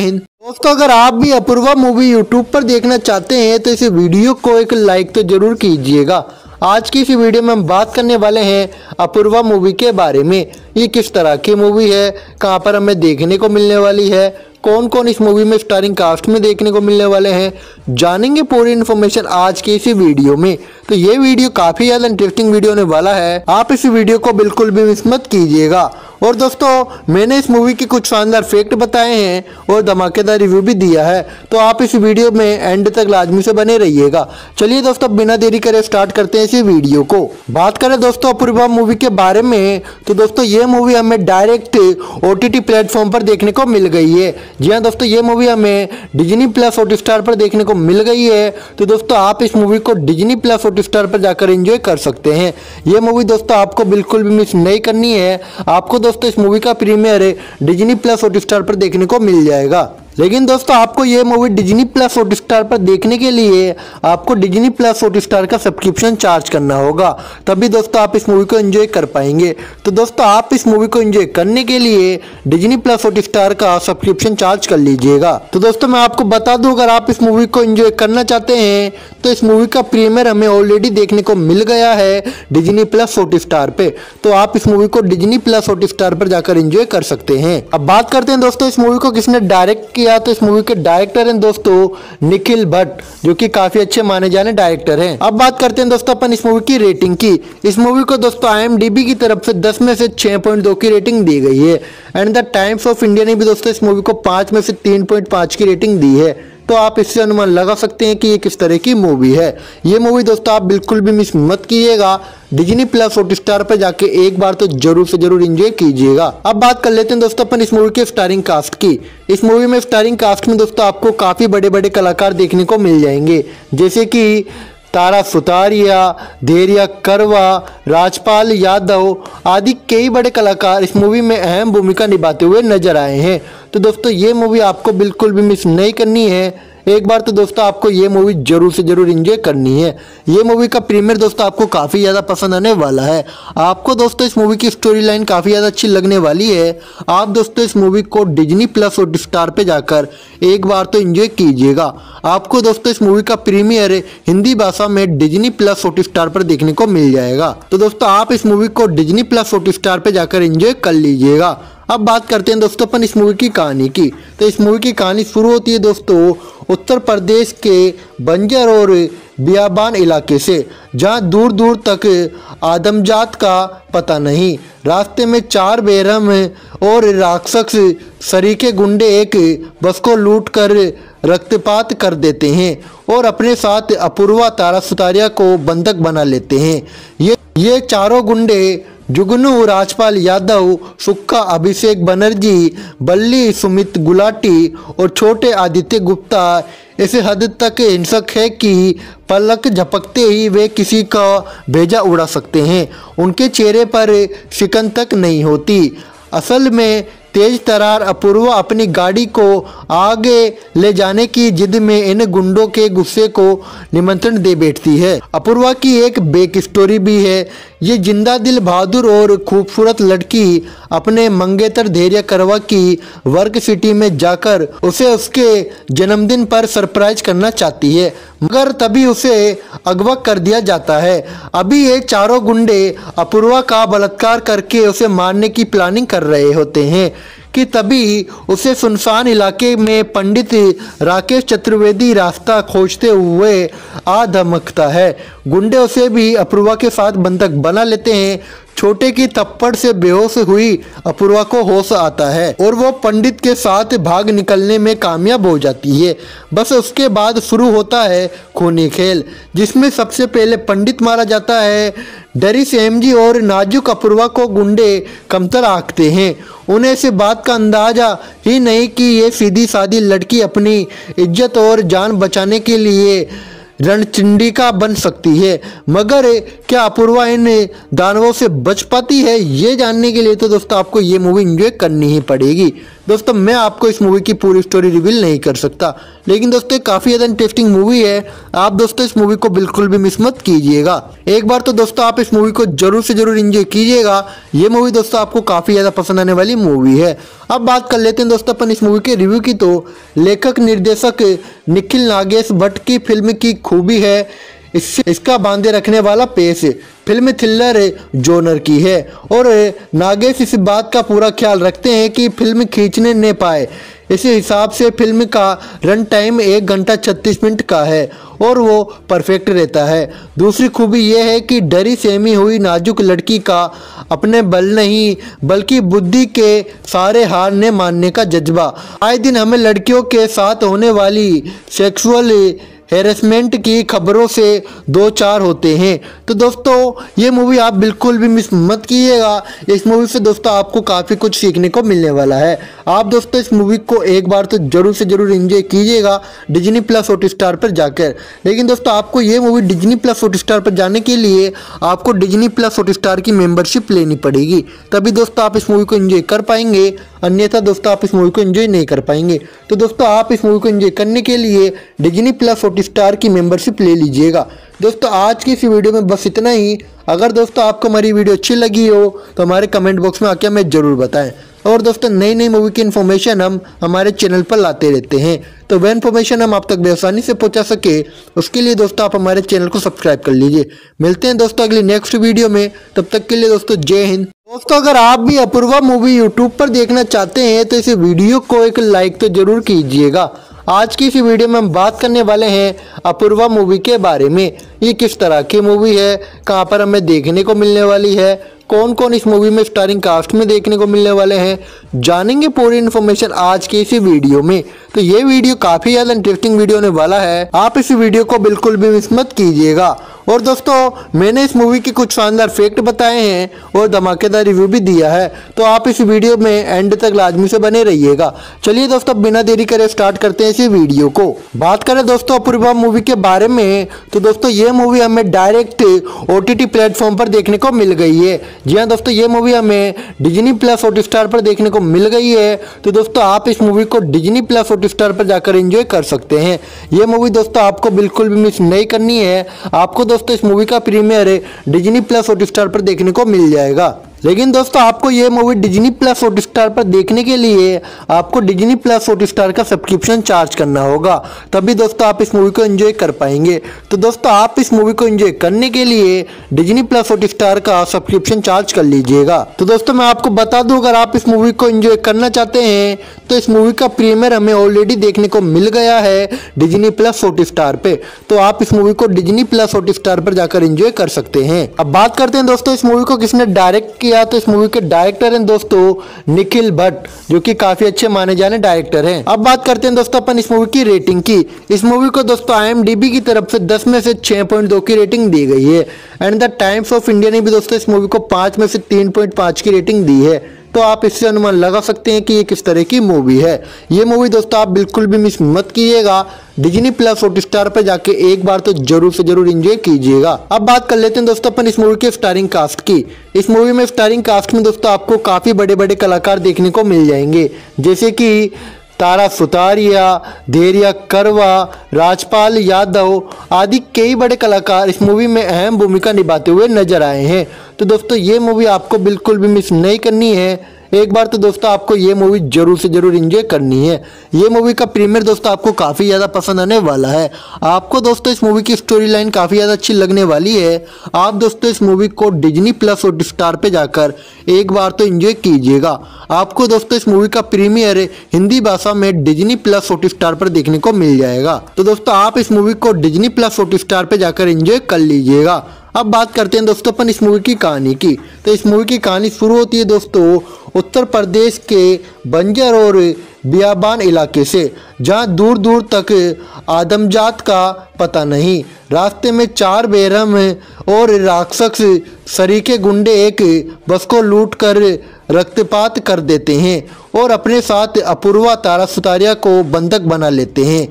दोस्तों अगर आप भी अपूर्वा मूवी यूट्यूब पर देखना चाहते हैं तो इस वीडियो को एक लाइक तो जरूर कीजिएगा। आज की इस वीडियो में हम बात करने वाले हैं अपूर्वा मूवी के बारे में। ये किस तरह की मूवी है, कहां पर हमें देखने को मिलने वाली है, कौन कौन इस मूवी में स्टारिंग कास्ट में देखने को मिलने वाले हैं, जानेंगे पूरी इन्फॉर्मेशन आज की इसी वीडियो में। तो ये वीडियो काफी ज्यादा इंटरेस्टिंग वीडियो होने वाला है, आप इस वीडियो को बिल्कुल भी मिस मत कीजिएगा। और दोस्तों मैंने इस मूवी के कुछ शानदार फैक्ट बताए हैं और धमाकेदार रिव्यू भी दिया है, तो आप इस वीडियो में एंड तक लाजमी से बने रहिएगा। चलिए दोस्तों बिना देरी करे स्टार्ट करते हैं इस वीडियो को। बात करें दोस्तों अपूर्वा मूवी के बारे में, तो दोस्तों ये मूवी हमें डायरेक्ट OTT प्लेटफॉर्म पर देखने को मिल गई है। जी हाँ दोस्तों, ये मूवी हमें डिज्नी प्लस हॉटस्टार पर देखने को मिल गई है। तो दोस्तों आप इस मूवी को डिज्नी प्लस हॉटस्टार पर जाकर एंजॉय कर सकते हैं। ये मूवी दोस्तों आपको बिल्कुल भी मिस नहीं करनी है। आपको दोस्तों इस मूवी का प्रीमियर डिज्नी प्लस हॉटस्टार पर देखने को मिल जाएगा। लेकिन दोस्तों आपको ये मूवी डिज्नी प्लस हॉटस्टार पर देखने के लिए आपको डिज्नी प्लस हॉटस्टार का सब्सक्रिप्शन चार्ज करना होगा, तभी दोस्तों आप इस मूवी को एंजॉय कर पाएंगे। तो दोस्तों आप इस मूवी को एंजॉय करने के लिए डिज्नी प्लस हॉटस्टार का सब्सक्रिप्शन चार्ज कर लीजिएगा। तो दोस्तों मैं आपको बता दूं, अगर आप इस मूवी को एंजॉय करना चाहते हैं तो इस मूवी का प्रीमियर हमें ऑलरेडी देखने को मिल गया है डिज्नी प्लस हॉटस्टार पे। तो आप इस मूवी को डिज्नी प्लस हॉटस्टार पर जाकर एंजॉय कर सकते हैं। अब बात करते हैं दोस्तों इस मूवी को किसने डायरेक्ट किया। तो इस मूवी के डायरेक्टर हैं दोस्तों निखिल भट्ट, जो कि काफी अच्छे माने जाने डायरेक्टर हैं। अब बात करते हैं दोस्तों अपन इस मूवी की रेटिंग की। इस मूवी को दोस्तों IMDb की तरफ से 10 में से 6.2 की रेटिंग दी गई है। And the Times of India ने भी दोस्तों इस मूवी को 5 में से 3.5 की रेटिंग दी है। तो आप इससे अनुमान लगा सकते हैं कि ये किस तरह की मूवी है। ये मूवी दोस्तों आप बिल्कुल भी मिस मत कीजिएगा। डिज्नी प्लस हॉटस्टार पर जाके एक बार तो जरूर से जरूर एंजॉय कीजिएगा। अब बात कर लेते हैं दोस्तों अपन इस मूवी के स्टारिंग कास्ट की। इस मूवी में स्टारिंग कास्ट में दोस्तों आपको काफी बड़े बड़े कलाकार देखने को मिल जाएंगे, जैसे कि तारा सुतारिया, धैर्या करवा, राजपाल यादव आदि कई बड़े कलाकार इस मूवी में अहम भूमिका निभाते हुए नजर आए हैं। तो दोस्तों ये मूवी आपको बिल्कुल भी मिस नहीं करनी है। एक बार तो दोस्तों आपको ये मूवी जरूर से जरूर एंजॉय करनी है। ये मूवी का प्रीमियर दोस्तों आपको काफ़ी ज़्यादा पसंद आने वाला है। आपको दोस्तों इस मूवी की स्टोरी लाइन काफ़ी ज़्यादा अच्छी लगने वाली है। आप दोस्तों इस मूवी को डिज्नी प्लस हॉटस्टार पे जाकर एक बार तो एंजॉय कीजिएगा। आपको दोस्तों इस मूवी का प्रीमियर हिंदी भाषा में डिज्नी प्लस हॉटस्टार पर देखने को मिल जाएगा। तो दोस्तों आप इस मूवी को डिज्नी प्लस हॉटस्टार पे जाकर एंजॉय कर लीजिएगा। अब बात करते हैं दोस्तों अपन इस मूवी की कहानी की। तो इस मूवी की कहानी शुरू होती है दोस्तों उत्तर प्रदेश के बंजर और बियाबान इलाके से, जहां दूर दूर तक आदमजात का पता नहीं। रास्ते में 4 बेरहम और राक्षस सरीके गुंडे एक बस को लूट कर रक्तपात कर देते हैं और अपने साथ अपूर्वा तारा सुतारिया को बंधक बना लेते हैं। ये चारों गुंडे जुगनू राजपाल यादव, सुक्का अभिषेक बनर्जी, बल्ली सुमित गुलाटी और छोटे आदित्य गुप्ता ऐसे हद तक हिंसक है कि पलक झपकते ही वे किसी का भेजा उड़ा सकते हैं। उनके चेहरे पर शिकन तक नहीं होती। असल में तेज तरार अपूर्वा अपनी गाड़ी को आगे ले जाने की जिद में इन गुंडों के गुस्से को निमंत्रण दे बैठती है। अपूर्वा की एक बैक स्टोरी भी है। ये जिंदा दिल बहादुर और खूबसूरत लड़की अपने मंगेतर धैर्या करवा की वर्क सिटी में जाकर उसे उसके जन्मदिन पर सरप्राइज करना चाहती है, मगर तभी उसे अगवा कर दिया जाता है। अभी ये चारों गुंडे अपूर्वा का बलात्कार करके उसे मारने की प्लानिंग कर रहे होते हैं कि तभी उसे सुनसान इलाके में पंडित राकेश चतुर्वेदी रास्ता खोजते हुए आ धमकता है। गुंडे उसे भी अपूर्वा के साथ बंधक बना लेते हैं। छोटे की थप्पड़ से बेहोश हुई अपूर्वा को होश आता है और वो पंडित के साथ भाग निकलने में कामयाब हो जाती है। बस उसके बाद शुरू होता है खूनी खेल, जिसमें सबसे पहले पंडित मारा जाता है। डरी सेमजी और नाजुक अपूर्वा को गुंडे कमतर आंकते हैं। उन्हें इस बात का अंदाजा ही नहीं कि ये सीधी सादी लड़की अपनी इज्जत और जान बचाने के लिए रणचंडिका बन सकती है। मगर क्या अपूर्वा इन दानवों से बच पाती है, ये जानने के लिए तो दोस्तों आपको ये मूवी एंजॉय करनी ही पड़ेगी। दोस्तों मैं आपको इस मूवी की पूरी स्टोरी रिवील नहीं कर सकता, लेकिन दोस्तों काफ़ी ज़्यादा इंटरेस्टिंग मूवी है। आप दोस्तों इस मूवी को बिल्कुल भी मिस मत कीजिएगा। एक बार तो दोस्तों आप इस मूवी को जरूर से जरूर एंजॉय कीजिएगा। ये मूवी दोस्तों आपको काफ़ी ज़्यादा पसंद आने वाली मूवी है। अब बात कर लेते हैं दोस्तों अपन इस मूवी के रिव्यू की। तो लेखक निर्देशक निखिल नागेश भट्ट की फिल्म की खूबी है इसका बांधे रखने वाला पेश। फिल्म थ्रिलर जॉनर की है और नागेश इस बात का पूरा ख्याल रखते हैं कि फिल्म खींचने न पाए। इस हिसाब से फिल्म का रन टाइम 1 घंटा 36 मिनट का है और वो परफेक्ट रहता है। दूसरी खूबी यह है कि डरी सहमी हुई नाजुक लड़की का अपने बल नहीं बल्कि बुद्धि के सारे हार न मानने का जज्बा। आए दिन हमें लड़कियों के साथ होने वाली सेक्सुअल हैरेसमेंट की खबरों से दो चार होते हैं। तो दोस्तों ये मूवी आप बिल्कुल भी मिस मत कीजिएगा। इस मूवी से दोस्तों आपको काफ़ी कुछ सीखने को मिलने वाला है। आप दोस्तों इस मूवी को एक बार तो जरूर से जरूर एंजॉय कीजिएगा डिज्नी प्लस हॉटस्टार पर जाकर। लेकिन दोस्तों आपको ये मूवी डिज्नी प्लस हॉटस्टार पर जाने के लिए आपको डिज्नी प्लस हॉटस्टार की मेंबरशिप लेनी पड़ेगी, तभी दोस्तों आप इस मूवी को एंजॉय कर पाएंगे, अन्यथा दोस्तों आप इस मूवी को एंजॉय नहीं कर पाएंगे। तो दोस्तों आप इस मूवी को एंजॉय करने के लिए डिज्नी प्लस हॉटस्टार की मेंबरशिप ले लीजिएगा। दोस्तों आज की इस वीडियो में बस इतना ही। अगर दोस्तों आपको हमारी वीडियो अच्छी लगी हो तो हमारे कमेंट बॉक्स में आके हमें जरूर बताएं। और दोस्तों नई नई मूवी की इन्फॉर्मेशन हम हमारे चैनल पर लाते रहते हैं, तो वह इन्फॉर्मेशन हम आप तक बेआसानी से पहुंचा सके उसके लिए दोस्तों आप हमारे चैनल को सब्सक्राइब कर लीजिए। मिलते हैं दोस्तों अगली नेक्स्ट वीडियो में, तब तक के लिए दोस्तों जय हिंद। दोस्तों अगर आप भी अपूर्वा मूवी यूट्यूब पर देखना चाहते हैं तो इस वीडियो को एक लाइक तो जरूर कीजिएगा। आज की इस वीडियो में हम बात करने वाले हैं अपूर्वा मूवी के बारे में। ये किस तरह की मूवी है, कहां पर हमें देखने को मिलने वाली है, कौन कौन इस मूवी में स्टारिंग कास्ट में देखने को मिलने वाले हैं, जानेंगे पूरी इन्फॉर्मेशन आज की इसी वीडियो में। तो ये वीडियो काफ़ी ज़्यादा इंटरेस्टिंग वीडियो होने वाला है। आप इस वीडियो को बिल्कुल भी मिस मत कीजिएगा। और दोस्तों मैंने इस मूवी के कुछ शानदार फैक्ट बताए हैं और धमाकेदार रिव्यू भी दिया है, तो आप इस वीडियो में एंड तक लाजमी से बने रहिएगा। चलिए दोस्तों बिना देरी करे स्टार्ट करते हैं इस वीडियो को। बात करें दोस्तों अपूर्वा मूवी के बारे में, तो दोस्तों ये मूवी हमें डायरेक्ट OTT प्लेटफॉर्म पर देखने को मिल गई है। जी हाँ दोस्तों ये मूवी हमें डिज्नी प्लस हॉटस्टार पर देखने को मिल गई है। तो दोस्तों आप इस मूवी को डिज्नी प्लस हॉटस्टार पर जाकर एंजॉय कर सकते हैं। ये मूवी दोस्तों आपको बिल्कुल भी मिस नहीं करनी है। आपको दोस्तों इस मूवी का प्रीमियर डिज्नी प्लस हॉटस्टार पर देखने को मिल जाएगा। लेकिन दोस्तों आपको ये मूवी डिज्नी प्लस हॉटस्टार पर देखने के लिए आपको डिज्नी प्लस हॉटस्टार का सब्सक्रिप्शन चार्ज करना होगा, तभी दोस्तों आप इस मूवी को एंजॉय कर पाएंगे। तो दोस्तों आप इस मूवी को एंजॉय करने के लिए डिज्नी प्लस हॉटस्टार का सब्सक्रिप्शन चार्ज कर लीजिएगा। तो दोस्तों मैं आपको बता दूं, अगर आप इस मूवी को एंजॉय करना चाहते हैं तो इस मूवी का प्रीमियर हमें ऑलरेडी देखने को मिल गया है डिज्नी प्लस हॉटस्टार पे, तो आप इस मूवी को डिज्नी प्लस हॉटस्टार पर जाकर एंजॉय कर सकते हैं। अब बात करते हैं दोस्तों इस मूवी को किसने डायरेक्ट किया। तो इस मूवी के डायरेक्टर हैं दोस्तों निखिल भट्ट, जो कि काफी अच्छे माने जाने डायरेक्टर हैं। अब बात करते हैं दोस्तों अपन इस मूवी की रेटिंग की। इस मूवी को दोस्तों IMDb की तरफ से 10 में से 6.2 की रेटिंग दी गई है and the Times of India ने भी दोस्तों इस मूवी को 5 में से 3.5 की रेटिंग दी है। तो आप इससे अनुमान लगा सकते हैं कि ये किस तरह की मूवी है। ये मूवी दोस्तों आप बिल्कुल भी मिस मत कीजिएगा। डिज्नी प्लस हॉटस्टार पर जाके एक बार तो जरूर से जरूर एंजॉय कीजिएगा। अब बात कर लेते हैं दोस्तों अपन इस मूवी के स्टारिंग कास्ट की। इस मूवी में स्टारिंग कास्ट में दोस्तों आपको काफी बड़े बड़े कलाकार देखने को मिल जाएंगे, जैसे कि तारा सुतारिया, धैर्या करवा, राजपाल यादव आदि कई बड़े कलाकार इस मूवी में अहम भूमिका निभाते हुए नजर आए हैं। तो दोस्तों ये मूवी आपको बिल्कुल भी मिस नहीं करनी है। एक बार तो दोस्तों आपको ये मूवी जरूर से जरूर एंजॉय करनी है। ये मूवी का प्रीमियर दोस्तों आपको काफ़ी ज़्यादा पसंद आने वाला है। आपको दोस्तों इस मूवी की स्टोरी लाइन काफ़ी ज़्यादा अच्छी लगने वाली है। आप दोस्तों इस मूवी को डिज्नी प्लस हॉटस्टार पे जाकर एक बार तो एंजॉय कीजिएगा। आपको दोस्तों इस मूवी का प्रीमियर हिंदी भाषा में डिज्नी प्लस हॉटस्टार पर देखने को मिल जाएगा। तो दोस्तों आप इस मूवी को डिज्नी प्लस हॉटस्टार पे जाकर एंजॉय कर लीजिएगा। अब बात करते हैं दोस्तों अपन इस मूवी की कहानी की। तो इस मूवी की कहानी शुरू होती है दोस्तों उत्तर प्रदेश के बंजर और बियाबान इलाके से, जहां दूर दूर तक आदमजात का पता नहीं। रास्ते में 4 बेरहम और राक्षस सरीके गुंडे एक बस को लूट कर रक्तपात कर देते हैं और अपने साथ अपूर्वा तारा सुतारिया को बंधक बना लेते हैं।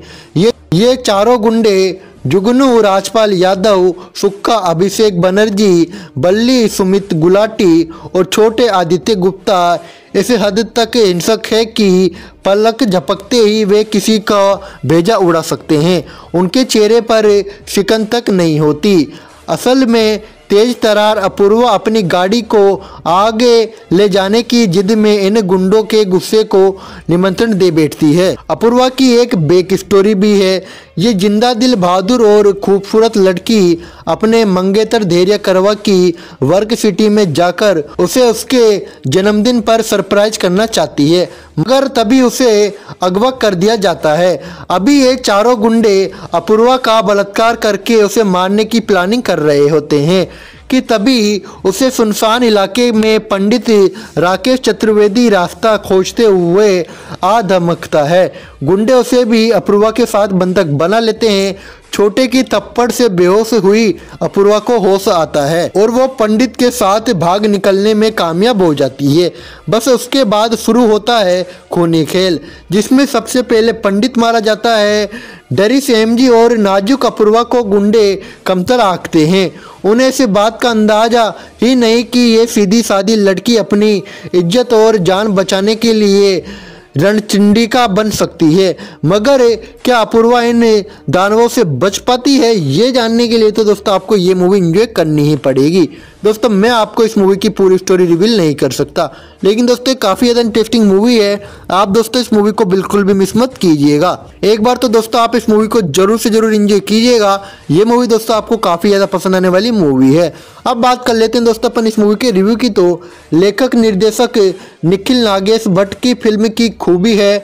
ये चारों गुंडे जुगनू राजपाल यादव, सुक्का अभिषेक बनर्जी, बल्ली सुमित गुलाटी और छोटे आदित्य गुप्ता इस हद तक हिंसक है कि पलक झपकते ही वे किसी का भेजा उड़ा सकते हैं। उनके चेहरे पर शिकन तक नहीं होती। असल में तेज तरार अपूर्वा अपनी गाड़ी को आगे ले जाने की जिद में इन गुंडों के गुस्से को निमंत्रण दे बैठती है। अपूर्वा की एक बैक स्टोरी भी है। ये जिंदा दिल बहादुर और खूबसूरत लड़की अपने मंगेतर धैर्य करवा की वर्क सिटी में जाकर उसे उसके जन्मदिन पर सरप्राइज करना चाहती है, मगर तभी उसे अगवा कर दिया जाता है। अभी ये चारों गुंडे अपूर्वा का बलात्कार करके उसे मारने की प्लानिंग कर रहे होते हैं कि तभी उसे सुनसान इलाके में पंडित राकेश चतुर्वेदी रास्ता खोजते हुए आ धमकता है। गुंडे उसे भी अपूर्वा के साथ बंधक बना लेते हैं। छोटे की थप्पड़ से बेहोश हुई अपूर्वा को होश आता है और वो पंडित के साथ भाग निकलने में कामयाब हो जाती है। बस उसके बाद शुरू होता है खूनी खेल, जिसमें सबसे पहले पंडित मारा जाता है। डरी सेमजी और नाजुक अपूर्वा को गुंडे कमतर आंकते हैं। उन्हें इस बात का अंदाजा ही नहीं कि ये सीधी सादी लड़की अपनी इज्जत और जान बचाने के लिए रणचंडिका बन सकती है। मगर क्या अपूर्वा इन दानवों से बच पाती है, ये जानने के लिए तो दोस्तों आपको ये मूवी एंजॉय करनी ही पड़ेगी। दोस्तों मैं आपको इस मूवी की पूरी स्टोरी रिवील नहीं कर सकता, लेकिन दोस्तों काफ़ी ज़्यादा इंटरेस्टिंग मूवी है। आप दोस्तों इस मूवी को बिल्कुल भी मिस मत कीजिएगा। एक बार तो दोस्तों आप इस मूवी को जरूर से जरूर एंजॉय कीजिएगा। ये मूवी दोस्तों आपको काफ़ी ज़्यादा पसंद आने वाली मूवी है। अब बात कर लेते हैं दोस्तों अपन इस मूवी के रिव्यू की। तो लेखक निर्देशक निखिल नागेश भट्ट की फिल्म की खूबी है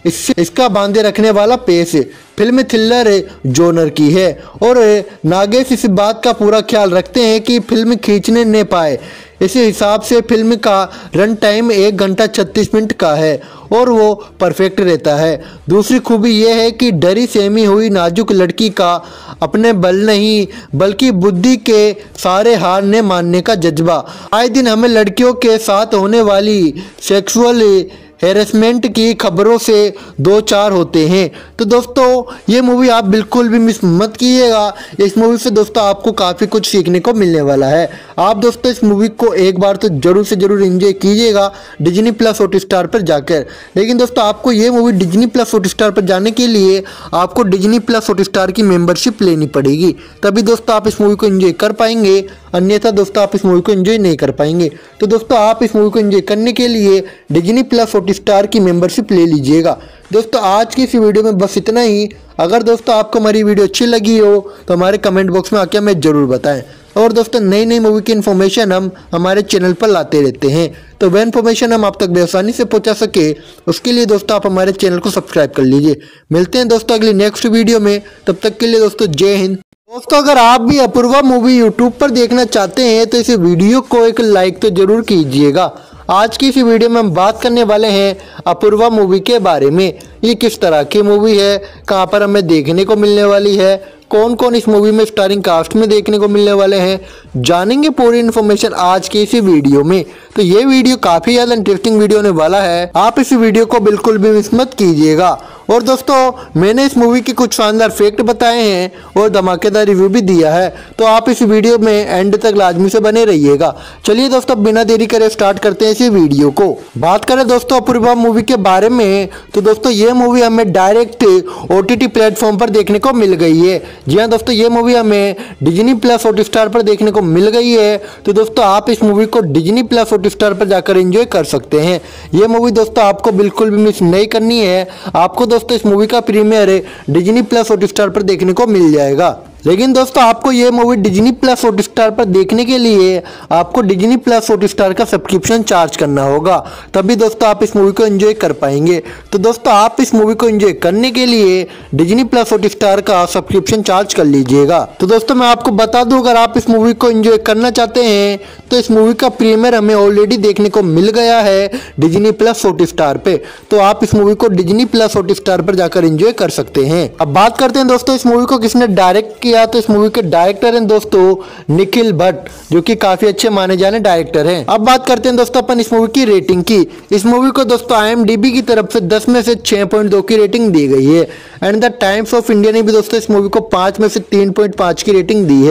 इसका बांधे रखने वाला पेश। फिल्म थ्रिलर जोनर की है और नागेश इस बात का पूरा ख्याल रखते हैं कि फिल्म खींचने न पाए। इस हिसाब से फिल्म का रन टाइम 1 घंटा 36 मिनट का है और वो परफेक्ट रहता है। दूसरी खूबी यह है कि डरी सहमी हुई नाजुक लड़की का अपने बल नहीं बल्कि बुद्धि के सारे हार ने मानने का जज्बा। आए दिन हमें लड़कियों के साथ होने वाली सेक्सुअल हैरेसमेंट की खबरों से दो चार होते हैं। तो दोस्तों ये मूवी आप बिल्कुल भी मिस मत कीजिएगा। इस मूवी से दोस्तों आपको काफ़ी कुछ सीखने को मिलने वाला है। आप दोस्तों इस मूवी को एक बार तो जरूर से जरूर एंजॉय कीजिएगा डिज्नी प्लस हॉटस्टार पर जाकर। लेकिन दोस्तों आपको ये मूवी डिज्नी प्लस हॉटस्टार पर जाने के लिए आपको डिज्नी प्लस हॉटस्टार की मेंबरशिप लेनी पड़ेगी, तभी दोस्तों आप इस मूवी को एंजॉय कर पाएंगे, अन्यथा दोस्तों आप इस मूवी को एंजॉय नहीं कर पाएंगे। तो दोस्तों आप इस मूवी को एंजॉय करने के लिए डिज्नी प्लस हॉटस्टार की मेंबरशिप ले लीजिएगा। दोस्तों आज की इस वीडियो में बस इतना ही। अगर दोस्तों आपको हमारी वीडियो अच्छी लगी हो तो हमारे कमेंट बॉक्स में आके हमें जरूर बताएं। और दोस्तों नई नई मूवी की इन्फॉर्मेशन हम हमारे चैनल पर लाते रहते हैं, तो वह इन्फॉर्मेशन हम आप तक बेआसानी से पहुंचा सके उसके लिए दोस्तों आप हमारे चैनल को सब्सक्राइब कर लीजिए। मिलते हैं दोस्तों अगली नेक्स्ट वीडियो में, तब तक के लिए दोस्तों जय हिंद। दोस्तों अगर आप भी अपूर्वा मूवी यूट्यूब पर देखना चाहते हैं तो इस वीडियो को एक लाइक तो जरूर कीजिएगा। आज की इस वीडियो में हम बात करने वाले हैं अपूर्वा मूवी के बारे में। ये किस तरह की मूवी है, कहां पर हमें देखने को मिलने वाली है, कौन कौन इस मूवी में स्टारिंग कास्ट में देखने को मिलने वाले हैं, जानेंगे पूरी इन्फॉर्मेशन आज की इसी वीडियो में। तो ये वीडियो काफ़ी ज़्यादा इंटरेस्टिंग वीडियो होने वाला है, आप इस वीडियो को बिल्कुल भी मिस मत कीजिएगा। और दोस्तों मैंने इस मूवी के कुछ शानदार फैक्ट बताए हैं और धमाकेदार रिव्यू भी दिया है, तो आप इस वीडियो में एंड तक लाजमी से बने रहिएगा। चलिए दोस्तों बिना देरी करे स्टार्ट करते हैं इसी वीडियो को। बात करें दोस्तों अपूर्वा मूवी के बारे में, तो दोस्तों ये मूवी हमें डायरेक्ट OTT प्लेटफॉर्म पर देखने को मिल गई है। जी हाँ दोस्तों ये मूवी हमें डिज्नी प्लस हॉटस्टार पर देखने को मिल गई है। तो दोस्तों आप इस मूवी को डिज्नी प्लस हॉटस्टार पर जाकर एंजॉय कर सकते हैं। ये मूवी दोस्तों आपको बिल्कुल भी मिस नहीं करनी है। आपको दोस्तों इस मूवी का प्रीमियर डिज्नी प्लस हॉटस्टार पर देखने को मिल जाएगा। लेकिन दोस्तों आपको ये मूवी डिज्नी प्लस हॉटस्टार पर देखने के लिए आपको डिज्नी प्लस हॉटस्टार का सब्सक्रिप्शन चार्ज करना होगा, तभी दोस्तों आप इस मूवी को एंजॉय कर पाएंगे। तो दोस्तों आप इस मूवी को एंजॉय करने के लिए डिज्नी प्लस हॉटस्टार का सब्सक्रिप्शन चार्ज कर लीजिएगा। तो दोस्तों मैं आपको बता दूं, अगर आप इस मूवी को एंजॉय करना चाहते हैं तो इस मूवी का प्रीमियर हमें ऑलरेडी देखने को मिल गया है डिज्नी प्लस हॉटस्टार पे, तो आप इस मूवी को डिज्नी प्लस हॉटस्टार पर जाकर एंजॉय कर सकते हैं। अब बात करते हैं दोस्तों इस मूवी को किसने डायरेक्ट किया, तो इस मूवी के डायरेक्टर हैं दोस्तों निखिल भट्ट, जो कि काफी अच्छे माने जाने डायरेक्टर हैं। अब बात करते हैं दोस्तों अपन इस मूवी की रेटिंग की। इस मूवी को दोस्तों IMDb की तरफ से 10 में से 6.2 की रेटिंग दी गई है and the Times of India ने भी दोस्तों इस मूवी को 5 में से 3.5 की रेटिंग दी है।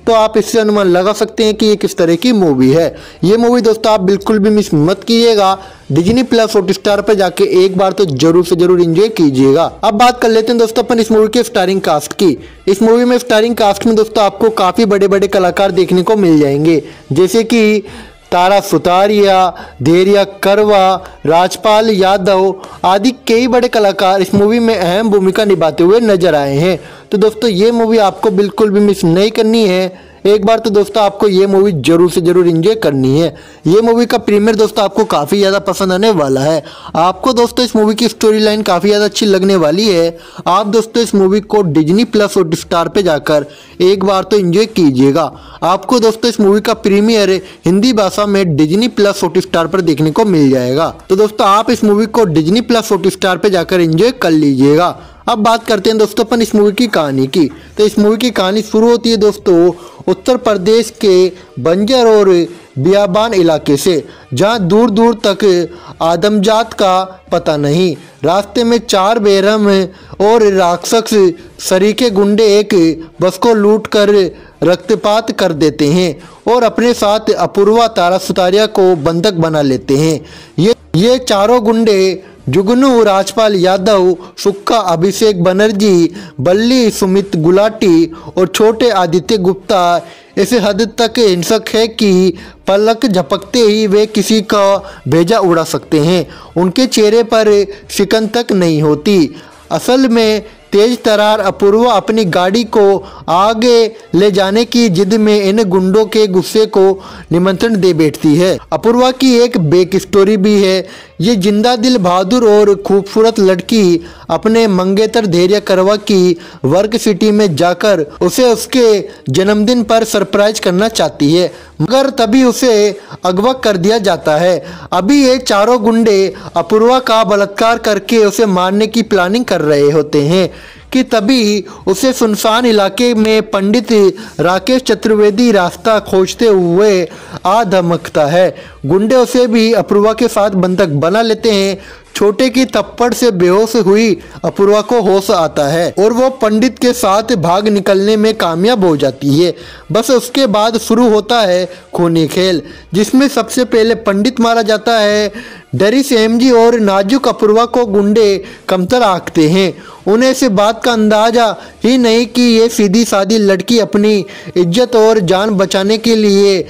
तो आप इससे अनुमान लगा सकते हैं कि ये किस तरह की मूवी है। ये मूवी दोस्तों आप बिल्कुल भी मिस मत कीजिएगा। डिज्नी प्लस हॉटस्टार पर जाके एक बार तो जरूर से जरूर एंजॉय कीजिएगा। अब बात कर लेते हैं दोस्तों अपन इस मूवी के स्टारिंग कास्ट की। इस मूवी में स्टारिंग कास्ट में दोस्तों आपको काफी बड़े बड़े कलाकार देखने को मिल जाएंगे, जैसे कि तारा सुतारिया, धैर्या करवा, राजपाल यादव आदि कई बड़े कलाकार इस मूवी में अहम भूमिका निभाते हुए नजर आए हैं। तो दोस्तों ये मूवी आपको बिल्कुल भी मिस नहीं करनी है। एक बार तो दोस्तों आपको ये मूवी जरूर से जरूर एंजॉय करनी है। ये मूवी का प्रीमियर दोस्तों आपको काफ़ी ज़्यादा पसंद आने वाला है। आपको दोस्तों इस मूवी की स्टोरी लाइन काफ़ी ज़्यादा अच्छी लगने वाली है। आप दोस्तों इस मूवी को डिज्नी प्लस हॉटस्टार पे जाकर एक बार तो एंजॉय कीजिएगा। आपको दोस्तों इस मूवी का प्रीमियर हिंदी भाषा में डिज्नी प्लस हॉटस्टार पर देखने को मिल जाएगा। तो दोस्तों आप इस मूवी को डिज्नी प्लस हॉटस्टार पे जाकर एंजॉय कर लीजिएगा। अब बात करते हैं दोस्तों अपन इस मूवी की कहानी की। तो इस मूवी की कहानी शुरू होती है दोस्तों उत्तर प्रदेश के बंजर और बियाबान इलाके से, जहां दूर दूर तक आदमजात का पता नहीं। रास्ते में 4 बेरहम और राक्षस सरीखे गुंडे एक बस को लूट कर रक्तपात कर देते हैं और अपने साथ अपूर्वा तारा सुतारिया को बंधक बना लेते हैं। ये चारों गुंडे जुगनू राजपाल यादव, सुक्का अभिषेक बनर्जी, बल्ली सुमित गुलाटी और छोटे आदित्य गुप्ता ऐसे हद तक हिंसक है कि पलक झपकते ही वे किसी का भेजा उड़ा सकते हैं। उनके चेहरे पर शिकन तक नहीं होती। असल में तेज तरार अपूर्वा अपनी गाड़ी को आगे ले जाने की जिद में इन गुंडों के गुस्से को निमंत्रण दे बैठती है। अपूर्वा की एक बैक स्टोरी भी है। ये जिंदा दिल बहादुर और खूबसूरत लड़की अपने मंगेतर धैर्य करवा की वर्क सिटी में जाकर उसे उसके जन्मदिन पर सरप्राइज करना चाहती है, मगर तभी उसे अगवा कर दिया जाता है। अभी ये चारों गुंडे अपूर्वा का बलात्कार करके उसे मारने की प्लानिंग कर रहे होते हैं कि तभी उसे सुनसान इलाके में पंडित राकेश चतुर्वेदी रास्ता खोजते हुए आ धमकता है। गुंडे उसे भी अपूर्वा के साथ बंधक बना लेते हैं। छोटे की थप्पड़ से बेहोश हुई अपूर्वा को होश आता है और वो पंडित के साथ भाग निकलने में कामयाब हो जाती है। बस उसके बाद शुरू होता है खूनी खेल, जिसमें सबसे पहले पंडित मारा जाता है। डरी सेमजी और नाजुक अपूर्वा को गुंडे कमतर आंकते हैं। उन्हें इस बात का अंदाजा ही नहीं कि ये सीधी सादी लड़की अपनी इज्जत और जान बचाने के लिए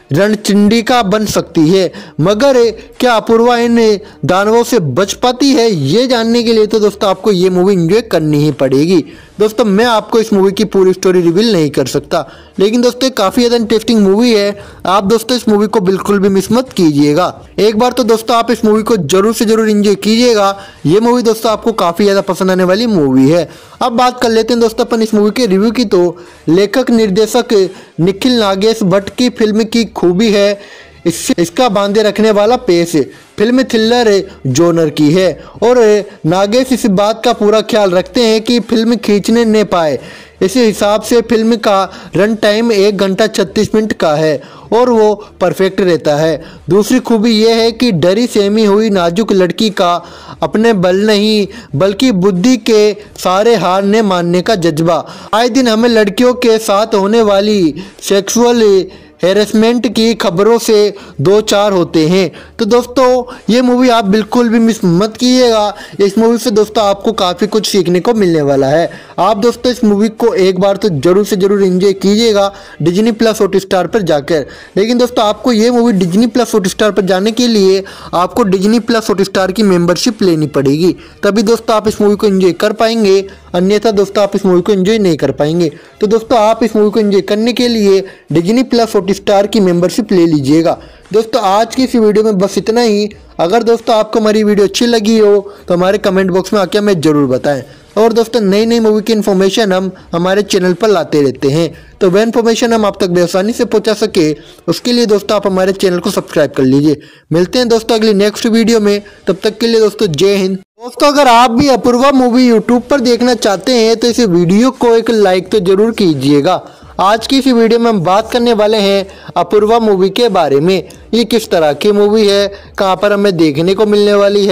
रणचंडिका बन सकती है। मगर क्या अपूर्वा इन दानवों से बच पाती है, ये जानने के लिए तो दोस्तों आपको ये मूवी एंजॉय करनी ही पड़ेगी। दोस्तों मैं आपको इस मूवी की पूरी स्टोरी रिवील नहीं कर सकता, लेकिन दोस्तों काफ़ी ज़्यादा इंटरेस्टिंग मूवी है। आप दोस्तों इस मूवी को बिल्कुल भी मिस मत कीजिएगा। एक बार तो दोस्तों आप इस मूवी को जरूर से जरूर एंजॉय कीजिएगा। ये मूवी दोस्तों आपको काफ़ी ज़्यादा पसंद आने वाली मूवी है। अब बात कर लेते हैं दोस्तों अपन इस मूवी के रिव्यू की। तो लेखक निर्देशक निखिल नागेश भट्ट की फिल्म की खूबी है इसका बांधे रखने वाला पेश। फिल्म थ्रिलर जॉनर की है और नागेश इस बात का पूरा ख्याल रखते हैं कि फिल्म खींचने न पाए। इस हिसाब से फिल्म का रन टाइम 1 घंटा 36 मिनट का है और वो परफेक्ट रहता है। दूसरी खूबी यह है कि डरी सहमी हुई नाजुक लड़की का अपने बल नहीं बल्कि बुद्धि के सारे हार ने मानने का जज्बा। आए दिन हमें लड़कियों के साथ होने वाली सेक्सुअल हैरेसमेंट की खबरों से 2-4 होते हैं। तो दोस्तों ये मूवी आप बिल्कुल भी मिस मत कीजिएगा। इस मूवी से दोस्तों आपको काफ़ी कुछ सीखने को मिलने वाला है। आप दोस्तों इस मूवी को एक बार तो जरूर से जरूर एंजॉय कीजिएगा डिज्नी प्लस हॉटस्टार पर जाकर। लेकिन दोस्तों आपको ये मूवी डिज्नी प्लस हॉटस्टार पर जाने के लिए आपको डिज्नी प्लस हॉटस्टार की मेंबरशिप लेनी पड़ेगी, तभी दोस्तों आप इस मूवी को एंजॉय कर पाएंगे, अन्यथा दोस्तों आप इस मूवी को एंजॉय नहीं कर पाएंगे। तो दोस्तों आप इस मूवी को एंजॉय करने के लिए डिज्नी प्लस हॉटस्टार की मेंबरशिप ले लीजिएगा। दोस्तों आज की इस वीडियो में बस इतना ही। अगर दोस्तों आपको हमारी वीडियो अच्छी लगी हो तो हमारे कमेंट बॉक्स में आके हमें जरूर बताएं। और दोस्तों नई नई मूवी की इन्फॉर्मेशन हम हमारे चैनल पर लाते रहते हैं, तो वह इन्फॉर्मेशन हम आप तक बेआसानी से पहुंचा सके उसके लिए दोस्तों आप हमारे चैनल को सब्सक्राइब कर लीजिए। मिलते हैं दोस्तों अगली नेक्स्ट वीडियो में, तब तक के लिए दोस्तों जय हिंद। दोस्तों अगर आप भी अपूर्वा मूवी यूट्यूब पर देखना चाहते हैं तो इस वीडियो को एक लाइक तो जरूर कीजिएगा। आज की इस वीडियो में हम बात करने वाले हैं अपूर्वा मूवी के बारे में। ये किस तरह की मूवी है, कहाँ पर हमें देखने को मिलने वाली है,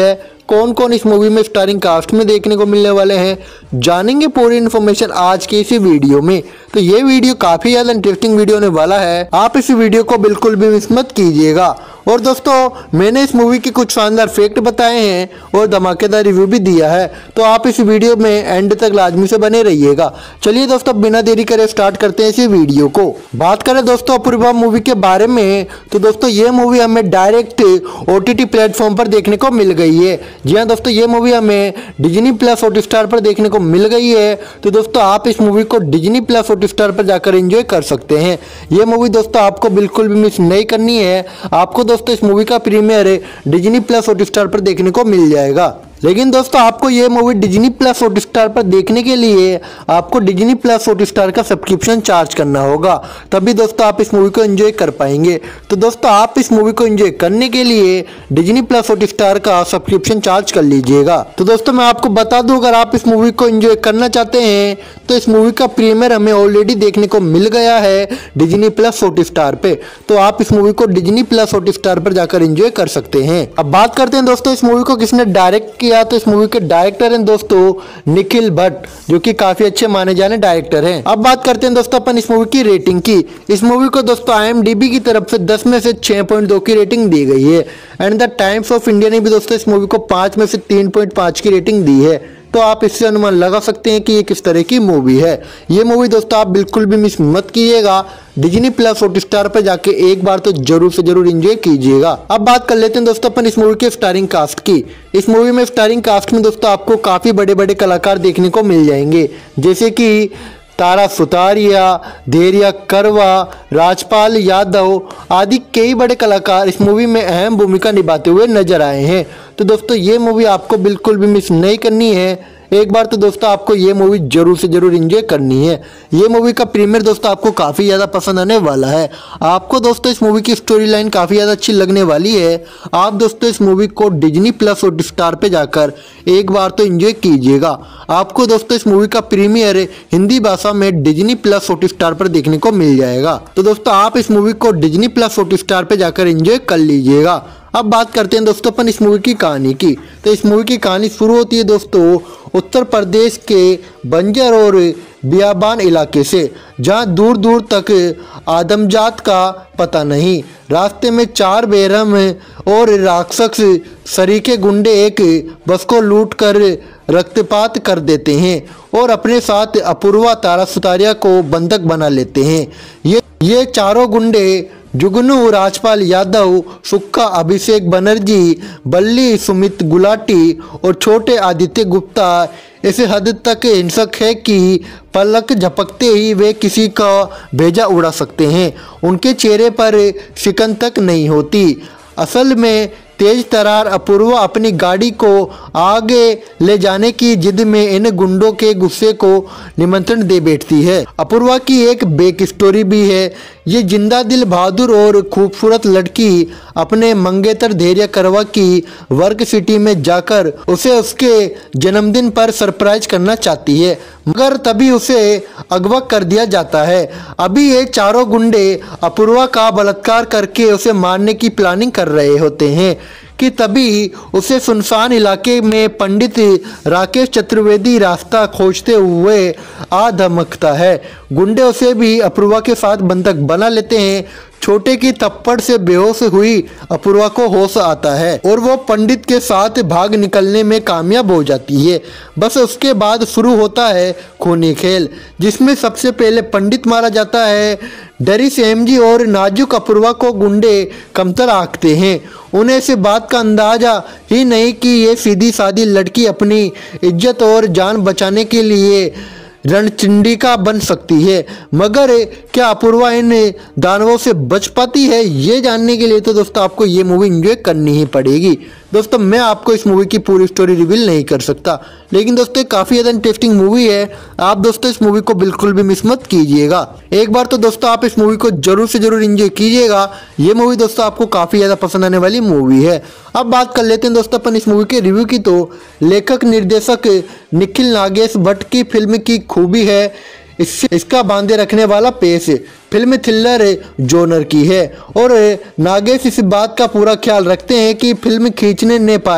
कौन कौन इस मूवी में स्टारिंग कास्ट में देखने को मिलने वाले हैं, जानेंगे पूरी इन्फॉर्मेशन आज की इसी वीडियो में। तो ये वीडियो काफी ज्यादा इंटरेस्टिंग वीडियो होने वाला है, आप इस वीडियो को बिल्कुल भी मिस मत कीजिएगा। और दोस्तों मैंने इस मूवी के कुछ शानदार फैक्ट बताए हैं और धमाकेदार रिव्यू भी दिया है, तो आप इस वीडियो में एंड तक लाजमी से बने रहिएगा। चलिए दोस्तों बिना देरी करे स्टार्ट करते हैं इस वीडियो को। बात करें दोस्तों अपूर्वा मूवी के बारे में, तो दोस्तों ये मूवी हमें डायरेक्ट OTT प्लेटफॉर्म पर देखने को मिल गई है। जी हाँ दोस्तों, ये मूवी हमें डिज्नी प्लस हॉटस्टार पर देखने को मिल गई है। तो दोस्तों आप इस मूवी को डिज्नी प्लस हॉटस्टार पर जाकर एंजॉय कर सकते हैं। ये मूवी दोस्तों आपको बिल्कुल भी मिस नहीं करनी है। आपको दोस्तों इस मूवी का प्रीमियर डिज्नी प्लस हॉटस्टार पर देखने को मिल जाएगा। लेकिन दोस्तों आपको ये मूवी डिज्नी प्लस हॉटस्टार पर देखने के लिए आपको डिज्नी प्लस हॉटस्टार का सब्सक्रिप्शन चार्ज करना होगा, तभी दोस्तों आप इस मूवी को एंजॉय कर पाएंगे। तो दोस्तों आप इस मूवी को एंजॉय करने के लिए डिज्नी प्लस हॉटस्टार का सब्सक्रिप्शन चार्ज कर लीजिएगा। तो दोस्तों मैं आपको बता दूं, अगर आप इस मूवी को एंजॉय करना चाहते हैं तो इस मूवी का प्रीमियर हमें ऑलरेडी देखने को मिल गया है डिज्नी प्लस हॉटस्टार पे, तो आप इस मूवी को डिज्नी प्लस हॉटस्टार पर जाकर एंजॉय कर सकते हैं। अब बात करते हैं दोस्तों इस मूवी को किसने डायरेक्ट किया, तो इस मूवी के डायरेक्टर हैं दोस्तों निखिल भट्ट, जो कि काफी अच्छे माने जाने डायरेक्टर हैं। अब बात करते हैं दोस्तों अपन इस मूवी की रेटिंग की। इस मूवी को दोस्तों IMDb की तरफ से 10 में से 6.2 की रेटिंग दी गई है and the Times of India ने भी दोस्तों इस मूवी को 5 में से 3.5 की रेटिंग दी है। तो आप इससे अनुमान लगा सकते हैं कि ये किस तरह की मूवी है। ये मूवी दोस्तों आप बिल्कुल भी मिस मत कीजिएगा, डिज्नी प्लस हॉटस्टार पर जाके एक बार तो जरूर से जरूर एंजॉय कीजिएगा। अब बात कर लेते हैं दोस्तों अपन इस मूवी के स्टारिंग कास्ट की। इस मूवी में स्टारिंग कास्ट में दोस्तों आपको काफी बड़े बड़े कलाकार देखने को मिल जाएंगे, जैसे कि तारा सुतारिया, धैर्या करवा, राजपाल यादव आदि कई बड़े कलाकार इस मूवी में अहम भूमिका निभाते हुए नजर आए हैं। तो दोस्तों ये मूवी आपको बिल्कुल भी मिस नहीं करनी है। एक बार तो दोस्तों आपको ये मूवी जरूर से जरूर एंजॉय करनी है। ये मूवी का प्रीमियर दोस्तों आपको काफ़ी ज़्यादा पसंद आने वाला है। आपको दोस्तों इस मूवी की स्टोरी लाइन काफ़ी ज़्यादा अच्छी लगने वाली है। आप दोस्तों इस मूवी को डिज्नी प्लस हॉटस्टार पे जाकर एक बार तो एंजॉय कीजिएगा। आपको दोस्तों इस मूवी का प्रीमियर हिंदी भाषा में डिज्नी प्लस हॉटस्टार पर देखने को मिल जाएगा। तो दोस्तों आप इस मूवी को डिज्नी प्लस हॉटस्टार पे जाकर एंजॉय कर लीजिएगा। अब बात करते हैं दोस्तों अपन इस मूवी की कहानी की। तो इस मूवी की कहानी शुरू होती है दोस्तों उत्तर प्रदेश के बंजर और बियाबान इलाके से, जहां दूर दूर तक आदमजात का पता नहीं। रास्ते में 4 बेरहम और राक्षस सरीके गुंडे एक बस को लूट कर रक्तपात कर देते हैं और अपने साथ अपूर्वा तारा सुतारिया को बंधक बना लेते हैं। ये चारों गुंडे जुगनू राजपाल यादव, सुक्का अभिषेक बनर्जी, बल्ली सुमित गुलाटी और छोटे आदित्य गुप्ता ऐसे हद तक हिंसक है कि पलक झपकते ही वे किसी का भेजा उड़ा सकते हैं। उनके चेहरे पर शिकन तक नहीं होती। असल में तेज तरार अपूर्वा अपनी गाड़ी को आगे ले जाने की जिद में इन गुंडों के गुस्से को निमंत्रण दे बैठती है। अपूर्वा की एक बैक स्टोरी भी है। ये जिंदा दिल बहादुर और खूबसूरत लड़की अपने मंगेतर धैर्य करवा की वर्क सिटी में जाकर उसे उसके जन्मदिन पर सरप्राइज करना चाहती है, मगर तभी उसे अगवा कर दिया जाता है। अभी ये चारों गुंडे अपूर्वा का बलात्कार करके उसे मारने की प्लानिंग कर रहे होते हैं कि तभी उसे सुनसान इलाके में पंडित राकेश चतुर्वेदी रास्ता खोजते हुए आ धमकता है। गुंडे उसे भी अपूर्वा के साथ बंधक बना लेते हैं। छोटे की थप्पड़ से बेहोश हुई अपूर्वा को होश आता है और वो पंडित के साथ भाग निकलने में कामयाब हो जाती है। बस उसके बाद शुरू होता है खूनी खेल, जिसमें सबसे पहले पंडित मारा जाता है। डरी सेमजी और नाजुक अपूर्वा को गुंडे कमतर आंकते हैं। उन्हें इस बात का अंदाजा ही नहीं कि ये सीधी सादी लड़की अपनी इज्जत और जान बचाने के लिए रणचंडिका बन सकती है। मगर क्या अपूर्वा इन दानवों से बच पाती है, ये जानने के लिए तो दोस्तों आपको ये मूवी एंजॉय करनी ही पड़ेगी। दोस्तों मैं आपको इस मूवी की पूरी स्टोरी रिवील नहीं कर सकता, लेकिन दोस्तों काफ़ी ज़्यादा इंटरेस्टिंग मूवी है। आप दोस्तों इस मूवी को बिल्कुल भी मिस मत कीजिएगा। एक बार तो दोस्तों आप इस मूवी को जरूर से जरूर एंजॉय कीजिएगा। ये मूवी दोस्तों आपको काफ़ी ज़्यादा पसंद आने वाली मूवी है। अब बात कर लेते हैं दोस्तों अपन इस मूवी के रिव्यू की। तो लेखक निर्देशक निखिल नागेश भट्ट की फिल्म की खूबी है इसका बांधे रखने वाला पेश। फिल्म थ्रिलर जॉनर की है और नागेश इस बात का पूरा ख्याल रखते हैं कि फिल्म खींचने न पाए।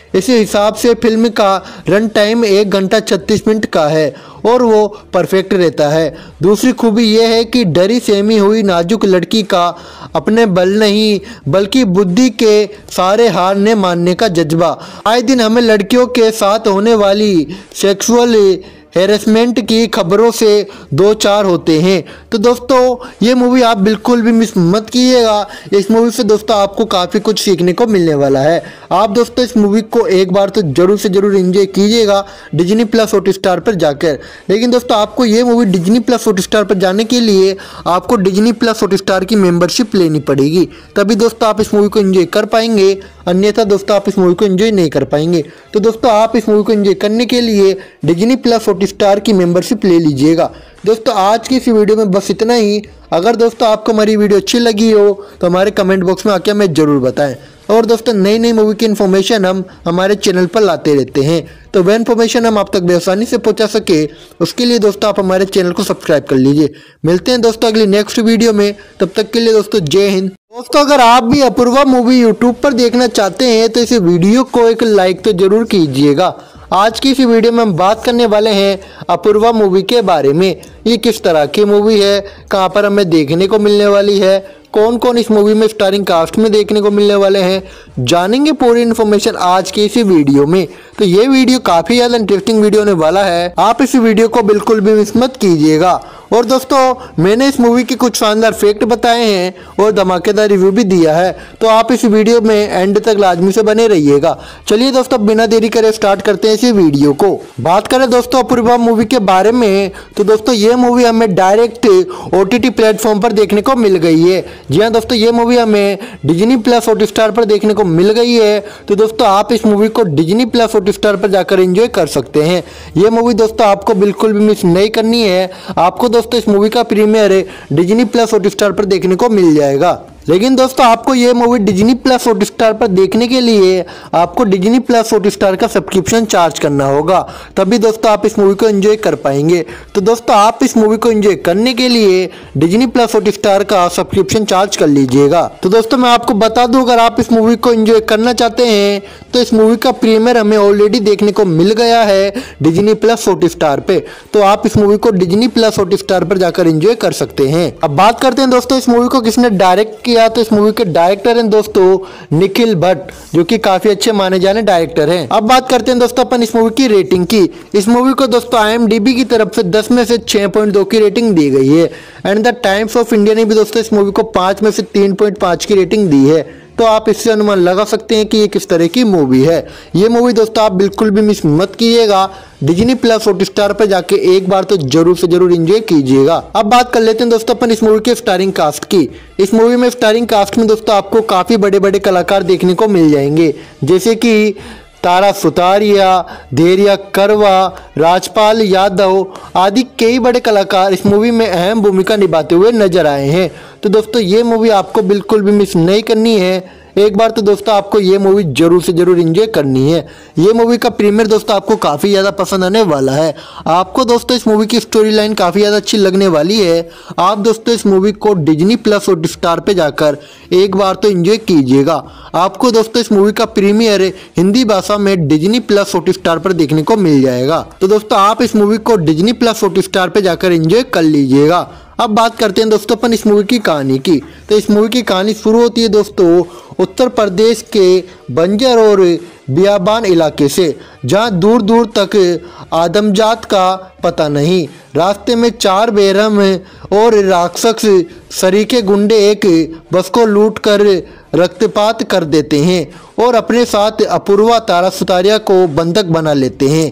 इसी हिसाब से फिल्म का रन टाइम 1 घंटा 36 मिनट का है और वो परफेक्ट रहता है। दूसरी खूबी यह है कि डरी सहमी हुई नाजुक लड़की का अपने बल नहीं बल्कि बुद्धि के सारे हारने मानने का जज्बा। आए दिन हमें लड़कियों के साथ होने वाली सेक्सुअल हैरेसमेंट की खबरों से दो चार होते हैं। तो दोस्तों ये मूवी आप बिल्कुल भी मिस मत कीजिएगा। इस मूवी से दोस्तों आपको काफ़ी कुछ सीखने को मिलने वाला है। आप दोस्तों इस मूवी को एक बार तो जरूर से जरूर एंजॉय कीजिएगा डिज्नी प्लस हॉटस्टार पर जाकर। लेकिन दोस्तों आपको ये मूवी डिज्नी प्लस हॉटस्टार पर जाने के लिए आपको डिज्नी प्लस हॉटस्टार की मेंबरशिप लेनी पड़ेगी, तभी दोस्तों आप इस मूवी को एंजॉय कर पाएंगे, अन्यथा दोस्तों आप इस मूवी को एंजॉय नहीं कर पाएंगे। तो दोस्तों आप इस मूवी को एंजॉय करने के लिए डिज्नी प्लस हॉटस्टार की मेंबरशिप ले लीजिएगा। दोस्तों आज की इस वीडियो में बस इतना ही। अगर दोस्तों आपको हमारी वीडियो अच्छी लगी हो तो हमारे कमेंट बॉक्स में आके हमें जरूर बताएं। और दोस्तों नई नई मूवी की इन्फॉर्मेशन हम हमारे चैनल पर लाते रहते हैं, तो वह इन्फॉर्मेशन हम आप तक बेआसानी से पहुंचा सके उसके लिए दोस्तों आप हमारे चैनल को सब्सक्राइब कर लीजिए। मिलते हैं दोस्तों अगली नेक्स्ट वीडियो में, तब तक के लिए दोस्तों जय हिंद। दोस्तों अगर आप भी अपूर्वा मूवी यूट्यूब पर देखना चाहते हैं तो इस वीडियो को एक लाइक तो जरूर कीजिएगा। आज की इस वीडियो में हम बात करने वाले हैं अपूर्वा मूवी के बारे में। ये किस तरह की मूवी है, कहाँ पर हमें देखने को मिलने वाली है, कौन कौन इस मूवी में स्टारिंग कास्ट में देखने को मिलने वाले हैं, जानेंगे पूरी इन्फॉर्मेशन आज की इसी वीडियो में। तो ये वीडियो काफ़ी ज़्यादा इंटरेस्टिंग वीडियो होने वाला है, आप इस वीडियो को बिल्कुल भी मिस मत कीजिएगा। और दोस्तों मैंने इस मूवी के कुछ शानदार फैक्ट बताए हैं और धमाकेदार रिव्यू भी दिया है, तो आप इस वीडियो में एंड तक लाजमी से बने रहिएगा। चलिए दोस्तों बिना देरी करे स्टार्ट करते हैं इस वीडियो को। बात करें दोस्तों अपूर्वा मूवी के बारे में, तो दोस्तों ये मूवी हमें डायरेक्ट OTT प्लेटफॉर्म पर देखने को मिल गई है। जी हाँ दोस्तों ये मूवी हमें डिज्नी प्लस हॉटस्टार पर देखने को मिल गई है। तो दोस्तों आप इस मूवी को डिज्नी प्लस हॉटस्टार पर जाकर एंजॉय कर सकते हैं। ये मूवी दोस्तों आपको बिल्कुल भी मिस नहीं करनी है। आपको दोस्तों इस मूवी का प्रीमियर डिज्नी प्लस हॉटस्टार पर देखने को मिल जाएगा। लेकिन दोस्तों आपको ये मूवी डिज्नी प्लस हॉटस्टार पर देखने के लिए आपको डिज्नी प्लस हॉटस्टार का सब्सक्रिप्शन चार्ज करना होगा, तभी दोस्तों आप इस मूवी को एंजॉय कर पाएंगे। तो दोस्तों आप इस मूवी को एंजॉय करने के लिए डिज्नी प्लस हॉटस्टार का सब्सक्रिप्शन चार्ज कर लीजिएगा। तो दोस्तों मैं आपको बता दूं, अगर आप इस मूवी को एंजॉय करना चाहते हैं तो इस मूवी का प्रीमियर हमें ऑलरेडी देखने को मिल गया है डिज्नी प्लस हॉटस्टार पे, तो आप इस मूवी को डिज्नी प्लस हॉटस्टार पर जाकर एंजॉय कर सकते हैं। अब बात करते हैं दोस्तों इस मूवी को किसने डायरेक्ट किया। तो इस मूवी के डायरेक्टर हैं दोस्तों निखिल भट्ट, जो कि काफी अच्छे माने जाने डायरेक्टर हैं। अब बात करते हैं दोस्तों अपन इस मूवी की रेटिंग की। इस मूवी को दोस्तों IMDb की तरफ से 10 में से 6.2 की रेटिंग दी गई है and the Times of India ने भी दोस्तों इस मूवी को 5 में से 3.5 की रेटिंग दी है। तो आप इससे अनुमान लगा सकते हैं कि ये किस तरह की मूवी है। ये मूवी दोस्तों आप बिल्कुल भी मिस मत कीजिएगा, डिज्नी प्लस हॉटस्टार पर जाके एक बार तो जरूर से जरूर एंजॉय कीजिएगा। अब बात कर लेते हैं दोस्तों अपन इस मूवी के स्टारिंग कास्ट की। इस मूवी में स्टारिंग कास्ट में दोस्तों आपको काफी बड़े बड़े कलाकार देखने को मिल जाएंगे, जैसे कि तारा सुतारिया, धैर्या करवा, राजपाल यादव आदि कई बड़े कलाकार इस मूवी में अहम भूमिका निभाते हुए नजर आए हैं। तो दोस्तों ये मूवी आपको बिल्कुल भी मिस नहीं करनी है। एक बार तो दोस्तों आपको ये मूवी जरूर से जरूर एंजॉय करनी है। ये मूवी का प्रीमियर दोस्तों आपको काफ़ी ज़्यादा पसंद आने वाला है। आपको दोस्तों इस मूवी की स्टोरी लाइन काफ़ी ज़्यादा अच्छी लगने वाली है। आप दोस्तों इस मूवी को डिज्नी प्लस हॉटस्टार पे जाकर एक बार तो एंजॉय कीजिएगा। आपको दोस्तों इस मूवी का प्रीमियर हिंदी भाषा में डिज्नी प्लस हॉटस्टार पर देखने को मिल जाएगा। तो दोस्तों आप इस मूवी को डिज्नी प्लस हॉटस्टार पे जाकर एंजॉय कर लीजिएगा। अब बात करते हैं दोस्तों अपन इस मूवी की कहानी की। तो इस मूवी की कहानी शुरू होती है दोस्तों उत्तर प्रदेश के बंजर और बियाबान इलाके से, जहां दूर दूर तक आदमजात का पता नहीं। रास्ते में 4 बेरहम और राक्षस सरीके गुंडे एक बस को लूट कर रक्तपात कर देते हैं और अपने साथ अपूर्वा तारा सुतारिया को बंधक बना लेते हैं।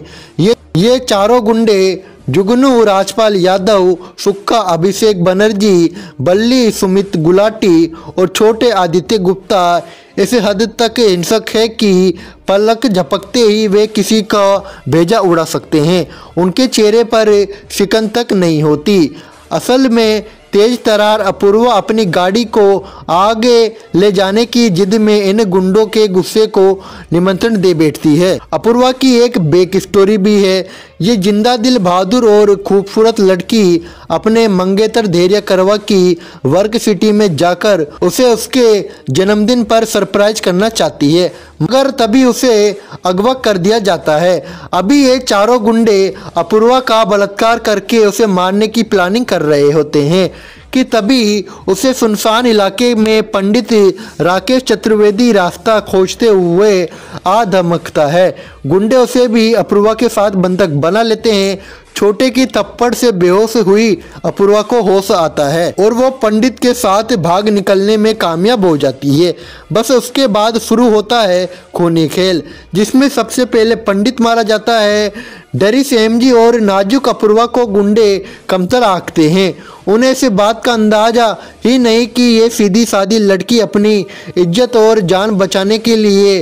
ये चारों गुंडे जुगनू राजपाल यादव, सुक्का अभिषेक बनर्जी, बल्ली सुमित गुलाटी और छोटे आदित्य गुप्ता ऐसे हद तक हिंसक है कि पलक झपकते ही वे किसी का भेजा उड़ा सकते हैं। उनके चेहरे पर शिकन तक नहीं होती। असल में तेज तरार अपूर्वा अपनी गाड़ी को आगे ले जाने की जिद में इन गुंडों के गुस्से को निमंत्रण दे बैठती है। अपूर्वा की एक बैक स्टोरी भी है। ये जिंदा दिल बहादुर और खूबसूरत लड़की अपने मंगेतर धैर्या करवा की वर्क सिटी में जाकर उसे उसके जन्मदिन पर सरप्राइज करना चाहती है, मगर तभी उसे अगवा कर दिया जाता है। अभी ये चारों गुंडे अपूर्वा का बलात्कार करके उसे मारने की प्लानिंग कर रहे होते हैं कि तभी उसे सुनसान इलाके में पंडित राकेश चतुर्वेदी रास्ता खोजते हुए आ धमकता है। गुंडे उसे भी अपूर्वा के साथ बंधक बना लेते हैं। छोटे की थप्पड़ से बेहोश हुई अपूर्वा को होश आता है और वो पंडित के साथ भाग निकलने में कामयाब हो जाती है। बस उसके बाद शुरू होता है खूनी खेल, जिसमें सबसे पहले पंडित मारा जाता है। डरी सेमजी और नाजुक अपूर्वा को गुंडे कमतर आंकते हैं। उन्हें इस बात का अंदाजा ही नहीं कि ये सीधी सादी लड़की अपनी इज्जत और जान बचाने के लिए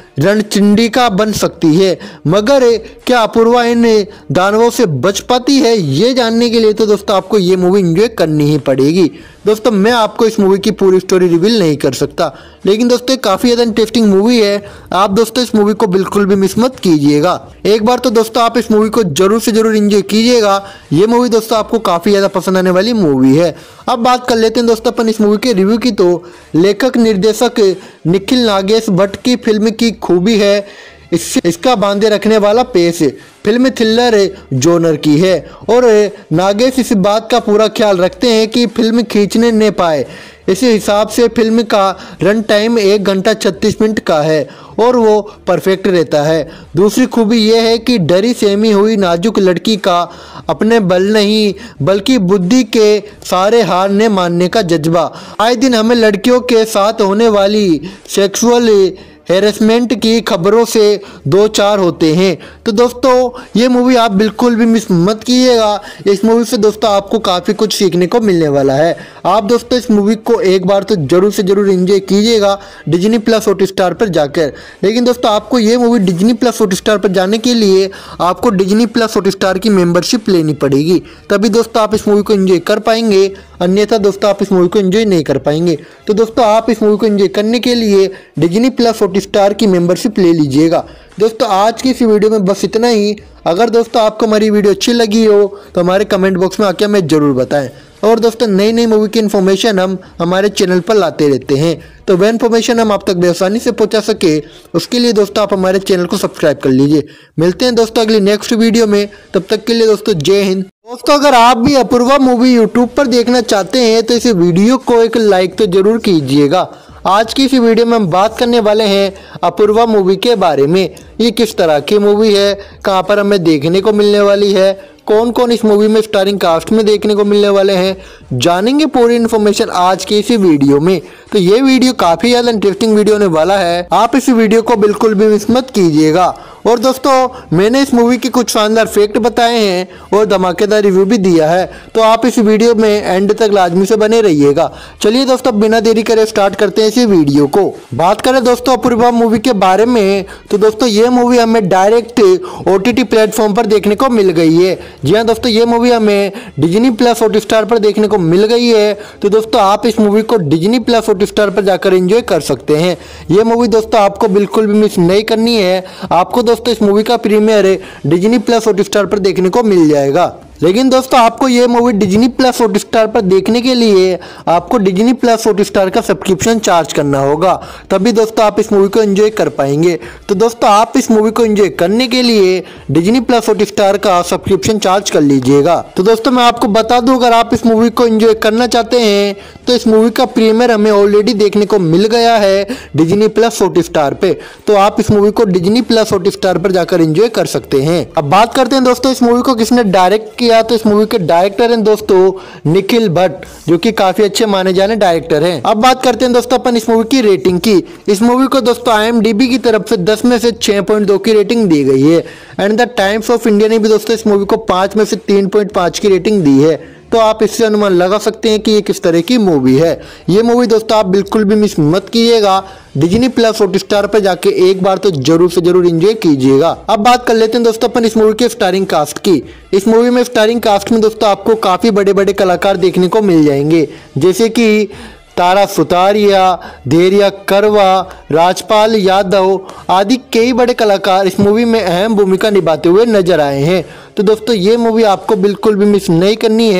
रणचंडिका बन सकती है। मगर क्या अपूर्वा इन दानवों से बच पाती है, ये जानने के लिए तो दोस्तों आपको ये मूवी एंजॉय करनी ही पड़ेगी। दोस्तों मैं आपको इस मूवी की पूरी स्टोरी रिवील नहीं कर सकता, लेकिन दोस्तों ये काफ़ी ज़्यादा इंटरेस्टिंग मूवी है। आप दोस्तों इस मूवी को बिल्कुल भी मिस मत कीजिएगा। एक बार तो दोस्तों आप इस मूवी को जरूर से जरूर एंजॉय कीजिएगा। ये मूवी दोस्तों आपको काफ़ी ज़्यादा पसंद आने वाली मूवी है। अब बात कर लेते हैं दोस्तों अपन इस मूवी के रिव्यू की। तो लेखक निर्देशक निखिल नागेश भट्ट की फिल्म की खूबी है इसका बांधे रखने वाला पेश। फिल्म थ्रिलर जॉनर की है और नागेश इस बात का पूरा ख्याल रखते हैं कि फिल्म खींचने न पाए। इस हिसाब से फिल्म का रन टाइम 1 घंटा 36 मिनट का है और वो परफेक्ट रहता है। दूसरी खूबी यह है कि डरी सहमी हुई नाजुक लड़की का अपने बल नहीं बल्कि बुद्धि के सारे हार ने मानने का जज्बा। आए दिन हमें लड़कियों के साथ होने वाली सेक्सुअल हैरेसमेंट की खबरों से दो चार होते हैं। तो दोस्तों ये मूवी आप बिल्कुल भी मिस मत कीजिएगा। इस मूवी से दोस्तों आपको काफ़ी कुछ सीखने को मिलने वाला है। आप दोस्तों इस मूवी को एक बार तो जरूर से जरूर एंजॉय कीजिएगा डिज्नी प्लस हॉटस्टार पर जाकर। लेकिन दोस्तों आपको ये मूवी डिज्नी प्लस हॉटस्टार पर जाने के लिए आपको डिज्नी प्लस हॉटस्टार की मेंबरशिप लेनी पड़ेगी, तभी दोस्तों आप इस मूवी को एंजॉय कर पाएंगे, अन्यथा दोस्तों आप इस मूवी को एंजॉय नहीं कर पाएंगे। तो दोस्तों आप इस मूवी को एंजॉय करने के लिए डिज्नी प्लस हॉटस्टार की मेंबरशिप ले लीजिएगा। दोस्तों आज की इस वीडियो में बस इतना ही। अगर दोस्तों आपको हमारी वीडियो अच्छी लगी हो तो हमारे कमेंट बॉक्स में आके हमें जरूर बताएं। और दोस्तों नई नई मूवी की इन्फॉर्मेशन हम हमारे चैनल पर लाते रहते हैं, तो वह इन्फॉर्मेशन हम आप तक बेआसानी से पहुंचा सके उसके लिए दोस्तों आप हमारे चैनल को सब्सक्राइब कर लीजिए। मिलते हैं दोस्तों अगली नेक्स्ट वीडियो में, तब तक के लिए दोस्तों जय हिंद। दोस्तों अगर आप भी अपूर्वा मूवी यूट्यूब पर देखना चाहते हैं तो इस वीडियो को एक लाइक तो जरूर कीजिएगा। आज की इस वीडियो में हम बात करने वाले हैं अपूर्वा मूवी के बारे में। ये किस तरह की मूवी है, कहां पर हमें देखने को मिलने वाली है, कौन कौन इस मूवी में स्टारिंग कास्ट में देखने को मिलने वाले हैं, जानेंगे पूरी इन्फॉर्मेशन आज की इसी वीडियो में। तो ये वीडियो काफ़ी ज़्यादा इंटरेस्टिंग वीडियो होने वाला है, आप इस वीडियो को बिल्कुल भी मिस मत कीजिएगा। और दोस्तों मैंने इस मूवी के कुछ शानदार फैक्ट बताए हैं और धमाकेदार रिव्यू भी दिया है, तो आप इस वीडियो में एंड तक लाजमी से बने रहिएगा। चलिए दोस्तों बिना देरी करे स्टार्ट करते हैं इस वीडियो को। बात करें दोस्तों अपूर्वा मूवी के बारे में, तो दोस्तों ये मूवी हमें डायरेक्ट OTT प्लेटफॉर्म पर देखने को मिल गई है। जी हाँ दोस्तों ये मूवी हमें डिज्नी प्लस हॉटस्टार पर देखने को मिल गई है। तो दोस्तों आप इस मूवी को डिज्नी प्लस हॉटस्टार पर जाकर एंजॉय कर सकते हैं। ये मूवी दोस्तों आपको बिल्कुल भी मिस नहीं करनी है। आपको दोस्तों इस मूवी का प्रीमियर डिज्नी प्लस हॉटस्टार पर देखने को मिल जाएगा। लेकिन दोस्तों आपको ये मूवी डिज्नी प्लस हॉटस्टार पर देखने के लिए आपको डिज्नी प्लस हॉटस्टार का सब्सक्रिप्शन चार्ज करना होगा, तभी दोस्तों आप इस मूवी को एंजॉय कर पाएंगे। तो दोस्तों आप इस मूवी को एंजॉय करने के लिए डिज्नी प्लस हॉटस्टार का सब्सक्रिप्शन चार्ज कर लीजिएगा। तो दोस्तों मैं आपको बता दूं, अगर आप इस मूवी को एंजॉय करना चाहते हैं तो इस मूवी का प्रीमियर हमें ऑलरेडी देखने को मिल गया है डिज्नी प्लस हॉटस्टार पे, तो आप इस मूवी को डिज्नी प्लस हॉटस्टार पर जाकर एंजॉय कर सकते हैं। अब बात करते हैं दोस्तों इस मूवी को किसने डायरेक्ट किया, तो इस मूवी के डायरेक्टर हैं दोस्तों निखिल भट्ट, जो कि काफी अच्छे माने जाने डायरेक्टर हैं। अब बात करते हैं दोस्तों अपन इस मूवी की रेटिंग की। इस मूवी को दोस्तों IMDb की तरफ से 10 में से 6.2 की रेटिंग दी गई है and the Times of India ने भी दोस्तों इस मूवी को 5 में से 3.5 की रेटिंग दी है। तो आप इससे अनुमान लगा सकते हैं कि ये किस तरह की मूवी है। ये मूवी दोस्तों आप बिल्कुल भी मिस मत कीजिएगा। डिज्नी प्लस हॉटस्टार पर जाके एक बार तो जरूर से जरूर एंजॉय कीजिएगा। अब बात कर लेते हैं दोस्तों अपन इस मूवी के स्टारिंग कास्ट की। इस मूवी में स्टारिंग कास्ट में दोस्तों आपको काफी बड़े बड़े कलाकार देखने को मिल जाएंगे, जैसे कि तारा सुतारिया, धैर्या करवा, राजपाल यादव आदि कई बड़े कलाकार इस मूवी में अहम भूमिका निभाते हुए नजर आए हैं। तो दोस्तों ये मूवी आपको बिल्कुल भी मिस नहीं करनी है।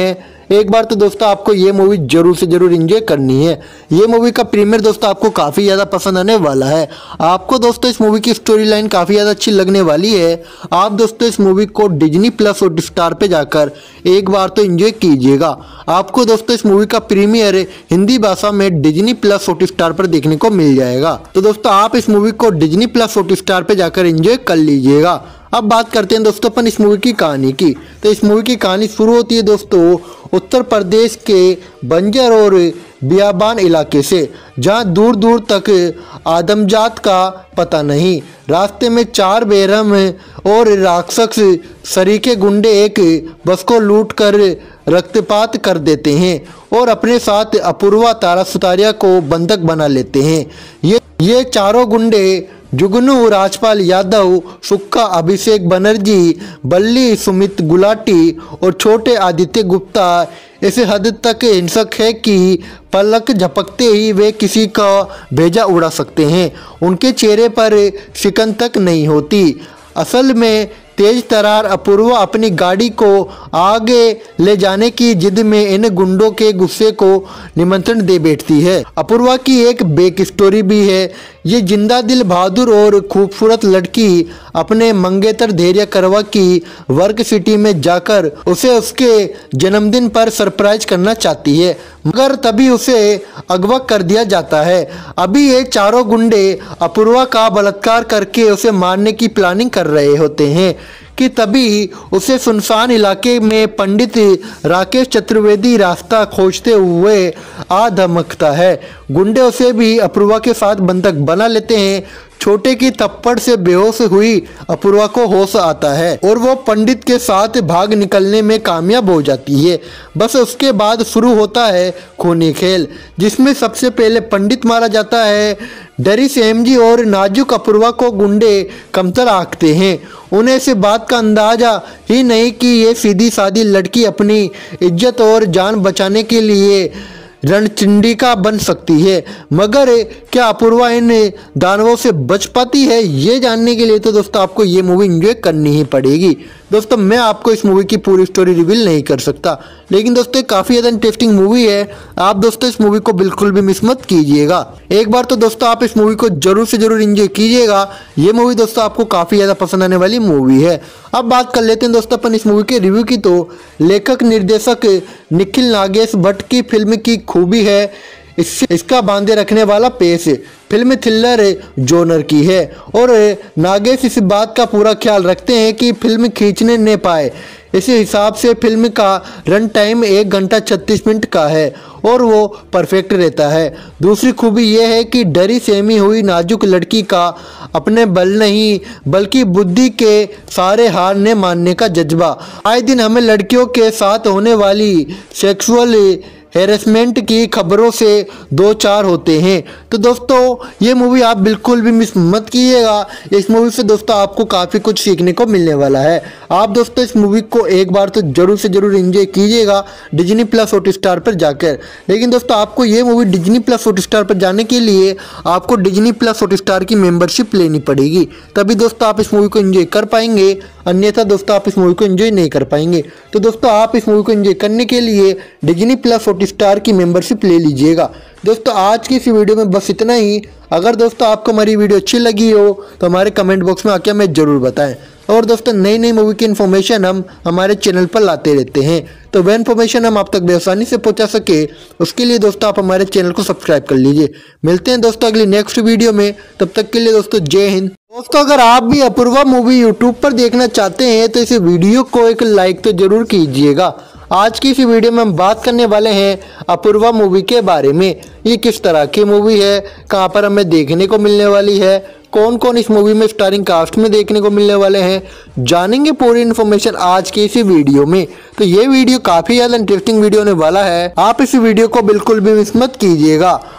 एक बार तो दोस्तों आपको ये मूवी जरूर से जरूर एंजॉय करनी है। ये मूवी का प्रीमियर दोस्तों आपको काफ़ी ज़्यादा पसंद आने वाला है। आपको दोस्तों इस मूवी की स्टोरी लाइन काफ़ी ज़्यादा अच्छी लगने वाली है। आप दोस्तों इस मूवी को डिज्नी प्लस हॉटस्टार पे जाकर एक बार तो एंजॉय कीजिएगा। आपको दोस्तों इस मूवी का प्रीमियर हिंदी भाषा में डिज्नी प्लस हॉटस्टार पर देखने को मिल जाएगा। तो दोस्तों आप इस मूवी को डिज्नी प्लस हॉटस्टार पे जाकर एंजॉय कर लीजिएगा। अब बात करते हैं दोस्तों अपन इस मूवी की कहानी की। तो इस मूवी की कहानी शुरू होती है दोस्तों उत्तर प्रदेश के बंजर और बियाबान इलाके से, जहां दूर दूर तक आदमजात का पता नहीं। रास्ते में 4 बेरहम और राक्षस सरीके गुंडे एक बस को लूट कर रक्तपात कर देते हैं और अपने साथ अपूर्वा तारा सुतारिया को बंधक बना लेते हैं। ये चारों गुंडे जुगनू राजपाल यादव, सुक्का अभिषेक बनर्जी, बल्ली सुमित गुलाटी और छोटे आदित्य गुप्ता इस हद तक हिंसक है कि पलक झपकते ही वे किसी का भेजा उड़ा सकते हैं। उनके चेहरे पर शिकन तक नहीं होती। असल में तेज तरार अपूर्वा अपनी गाड़ी को आगे ले जाने की जिद में इन गुंडों के गुस्से को निमंत्रण दे बैठती है। अपूर्वा की एक बैक स्टोरी भी है। ये जिंदा दिल बहादुर और खूबसूरत लड़की अपने मंगेतर धैर्य करवा की वर्क सिटी में जाकर उसे उसके जन्मदिन पर सरप्राइज करना चाहती है, मगर तभी उसे अगवा कर दिया जाता है। अभी ये चारों गुंडे अपूर्वा का बलात्कार करके उसे मारने की प्लानिंग कर रहे होते हैं कि तभी उसे सुनसान इलाके में पंडित राकेश चतुर्वेदी रास्ता खोजते हुए आ धमकता है। गुंडे उसे भी अपूर्वा के साथ बंधक बना लेते हैं। छोटे की थप्पड़ से बेहोश हुई अपूर्वा को होश आता है और वो पंडित के साथ भाग निकलने में कामयाब हो जाती है। बस उसके बाद शुरू होता है खूनी खेल, जिसमें सबसे पहले पंडित मारा जाता है। डरी सेमजी और नाजुक अपूर्वा को गुंडे कमतर आंकते हैं। उन्हें इस बात का अंदाजा ही नहीं कि ये सीधी सादी लड़की अपनी इज्जत और जान बचाने के लिए रणचंडिका बन सकती है। मगर क्या अपूर्वा इन दानवों से बच पाती है, ये जानने के लिए तो दोस्तों आपको ये मूवी एंजॉय करनी ही पड़ेगी। दोस्तों मैं आपको इस मूवी की पूरी स्टोरी रिवील नहीं कर सकता, लेकिन दोस्तों काफ़ी ज़्यादा इंटरेस्टिंग मूवी है। आप दोस्तों इस मूवी को बिल्कुल भी मिस मत कीजिएगा। एक बार तो दोस्तों आप इस मूवी को जरूर से जरूर एंजॉय कीजिएगा। ये मूवी दोस्तों आपको काफ़ी ज़्यादा पसंद आने वाली मूवी है। अब बात कर लेते हैं दोस्तों अपन इस मूवी के रिव्यू की। तो लेखक निर्देशक निखिल नागेश भट्ट की फिल्म की खूबी है इसका बांधे रखने वाला पेश। फिल्म थ्रिलर जोनर की है और नागेश इस बात का पूरा ख्याल रखते हैं कि फिल्म खींचने न पाए। इस हिसाब से फिल्म का रन टाइम 1 घंटा 36 मिनट का है और वो परफेक्ट रहता है। दूसरी खूबी यह है कि डरी सहमी हुई नाजुक लड़की का अपने बल नहीं बल्कि बुद्धि के सारे हार ने मानने का जज्बा। आए दिन हमें लड़कियों के साथ होने वाली सेक्सुअल हैरेसमेंट की खबरों से 2-4 होते हैं। तो दोस्तों ये मूवी आप बिल्कुल भी मिस मत कीजिएगा। इस मूवी से दोस्तों आपको काफ़ी कुछ सीखने को मिलने वाला है। आप दोस्तों इस मूवी को एक बार तो जरूर से जरूर एंजॉय कीजिएगा डिज्नी प्लस हॉटस्टार पर जाकर। लेकिन दोस्तों आपको ये मूवी डिज्नी प्लस हॉटस्टार पर जाने के लिए आपको डिज्नी प्लस हॉटस्टार की मेंबरशिप लेनी पड़ेगी, तभी दोस्तों आप इस मूवी को एंजॉय कर पाएंगे, अन्यथा दोस्तों आप इस मूवी को एंजॉय नहीं कर पाएंगे। तो दोस्तों आप इस मूवी को एंजॉय करने के लिए डिज्नी प्लस हॉटस्टार की मेंबरशिप ले लीजिएगा। दोस्तों आज की इस वीडियो में बस इतना ही। अगर दोस्तों आपको हमारी वीडियो अच्छी लगी हो तो हमारे कमेंट बॉक्स में आके हमें जरूर बताएं। और दोस्तों नई नई मूवी की इन्फॉर्मेशन हम हमारे चैनल पर लाते रहते हैं, तो वह इन्फॉर्मेशन हम आप तक बेआसानी से पहुंचा सके उसके लिए दोस्तों आप हमारे चैनल को सब्सक्राइब कर लीजिए। मिलते हैं दोस्तों अगली नेक्स्ट वीडियो में, तब तक के लिए दोस्तों जय हिंद। दोस्तों अगर आप भी अपूर्वा मूवी यूट्यूब पर देखना चाहते हैं तो इस वीडियो को एक लाइक तो जरूर कीजिएगा। आज की इस वीडियो में हम बात करने वाले हैं अपूर्वा मूवी के बारे में। ये किस तरह की मूवी है, कहां पर हमें देखने को मिलने वाली है, कौन कौन इस मूवी में स्टारिंग कास्ट में देखने को मिलने वाले हैं, जानेंगे पूरी इन्फॉर्मेशन आज की इसी वीडियो में। तो ये वीडियो काफ़ी ज़्यादा इंटरेस्टिंग वीडियो होने वाला है। आप इस वीडियो को बिल्कुल भी मिस मत कीजिएगा।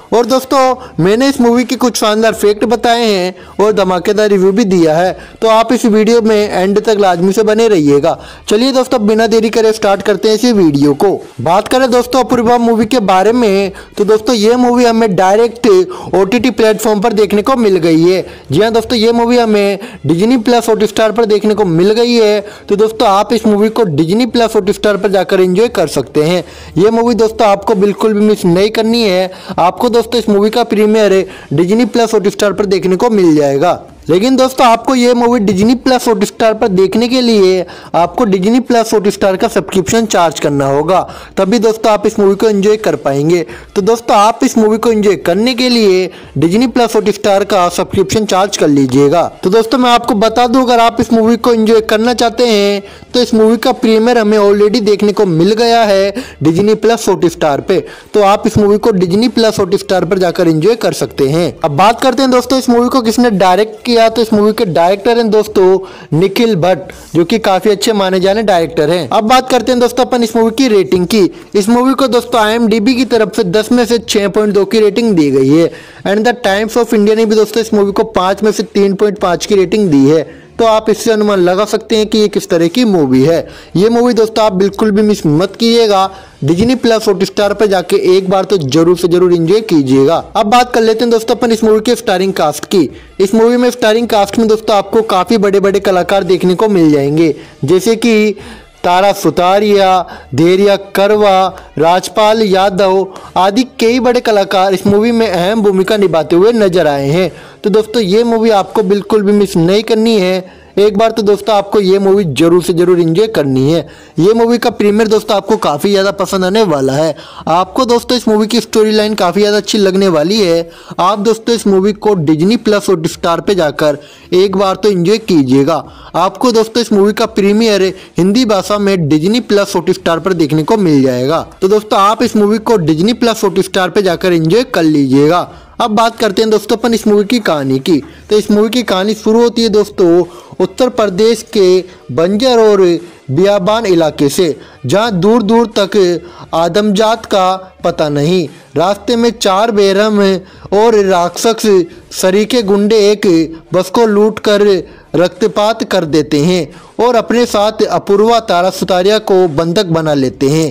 और दोस्तों मैंने इस मूवी के कुछ शानदार फैक्ट बताए हैं और धमाकेदार रिव्यू भी दिया है, तो आप इस वीडियो में एंड तक लाजमी से बने रहिएगा। चलिए दोस्तों बिना देरी करे स्टार्ट करते हैं इस वीडियो को। बात करें दोस्तों अपूर्वा मूवी के बारे में, तो दोस्तों ये मूवी हमें डायरेक्ट OTT प्लेटफॉर्म पर देखने को मिल गई है। जी हाँ दोस्तों, ये मूवी हमें डिज्नी प्लस हॉटस्टार पर देखने को मिल गई है। तो दोस्तों आप इस मूवी को डिज्नी प्लस हॉटस्टार पर जाकर एंजॉय कर सकते हैं। ये मूवी दोस्तों आपको बिल्कुल भी मिस नहीं करनी है। आपको दोस्तों इस मूवी का प्रीमियर डिज्नी प्लस हॉटस्टार पर देखने को मिल जाएगा। लेकिन दोस्तों आपको ये मूवी डिज्नी प्लस हॉटस्टार पर देखने के लिए आपको डिज्नी प्लस हॉटस्टार का सब्सक्रिप्शन चार्ज करना होगा, तभी दोस्तों आप इस मूवी को एंजॉय कर पाएंगे। तो दोस्तों आप इस मूवी को एंजॉय करने के लिए डिज्नी प्लस हॉटस्टार का सब्सक्रिप्शन चार्ज कर लीजिएगा। तो दोस्तों मैं आपको बता दूं, अगर आप इस मूवी को एंजॉय करना चाहते हैं तो इस मूवी का प्रीमियर हमें ऑलरेडी देखने को मिल गया है डिज्नी प्लस हॉटस्टार पे, तो आप इस मूवी को डिज्नी प्लस हॉटस्टार पर जाकर एंजॉय कर सकते हैं। अब बात करते हैं दोस्तों इस मूवी को किसने डायरेक्ट किया। तो इस मूवी के डायरेक्टर हैं दोस्तों निखिल भट्ट, जो कि काफी अच्छे माने जाने डायरेक्टर हैं। अब बात करते हैं दोस्तों अपन इस मूवी की रेटिंग की। इस मूवी को दोस्तों IMDb की तरफ से 10 में से 6.2 की रेटिंग दी गई है and the Times of India ने भी दोस्तों इस मूवी को 5 में से 3.5 की रेटिंग दी है। तो आप इससे अनुमान लगा सकते हैं कि ये किस तरह की मूवी है। ये मूवी दोस्तों आप बिल्कुल भी मिस मत कीजिएगा, डिज्नी प्लस हॉटस्टार पर जाके एक बार तो जरूर से जरूर एंजॉय कीजिएगा। अब बात कर लेते हैं दोस्तों अपन इस मूवी के स्टारिंग कास्ट की। इस मूवी में स्टारिंग कास्ट में दोस्तों आपको काफी बड़े बड़े कलाकार देखने को मिल जाएंगे, जैसे कि तारा सुतारिया, धैर्या करवा, राजपाल यादव आदि कई बड़े कलाकार इस मूवी में अहम भूमिका निभाते हुए नजर आए हैं। तो दोस्तों ये मूवी आपको बिल्कुल भी मिस नहीं करनी है। एक बार तो दोस्तों आपको ये मूवी जरूर से जरूर एंजॉय करनी है। ये मूवी का प्रीमियर दोस्तों आपको काफ़ी ज़्यादा पसंद आने वाला है। आपको दोस्तों इस मूवी की स्टोरी लाइन काफ़ी ज़्यादा अच्छी लगने वाली है। आप दोस्तों इस मूवी को डिज्नी प्लस हॉटस्टार पे जाकर एक बार तो एंजॉय कीजिएगा। आपको दोस्तों इस मूवी का प्रीमियर हिंदी भाषा में डिज्नी प्लस हॉटस्टार पर देखने को मिल जाएगा। तो दोस्तों आप इस मूवी को डिज्नी प्लस हॉटस्टार पे जाकर एंजॉय कर लीजिएगा। अब बात करते हैं दोस्तों अपन इस मूवी की कहानी की। तो इस मूवी की कहानी शुरू होती है दोस्तों उत्तर प्रदेश के बंजर और बियाबान इलाके से, जहां दूर दूर तक आदमजात का पता नहीं। रास्ते में 4 बेरहम और राक्षस सरीके गुंडे एक बस को लूट कर रक्तपात कर देते हैं और अपने साथ अपूर्वा तारा सुतारिया को बंधक बना लेते हैं।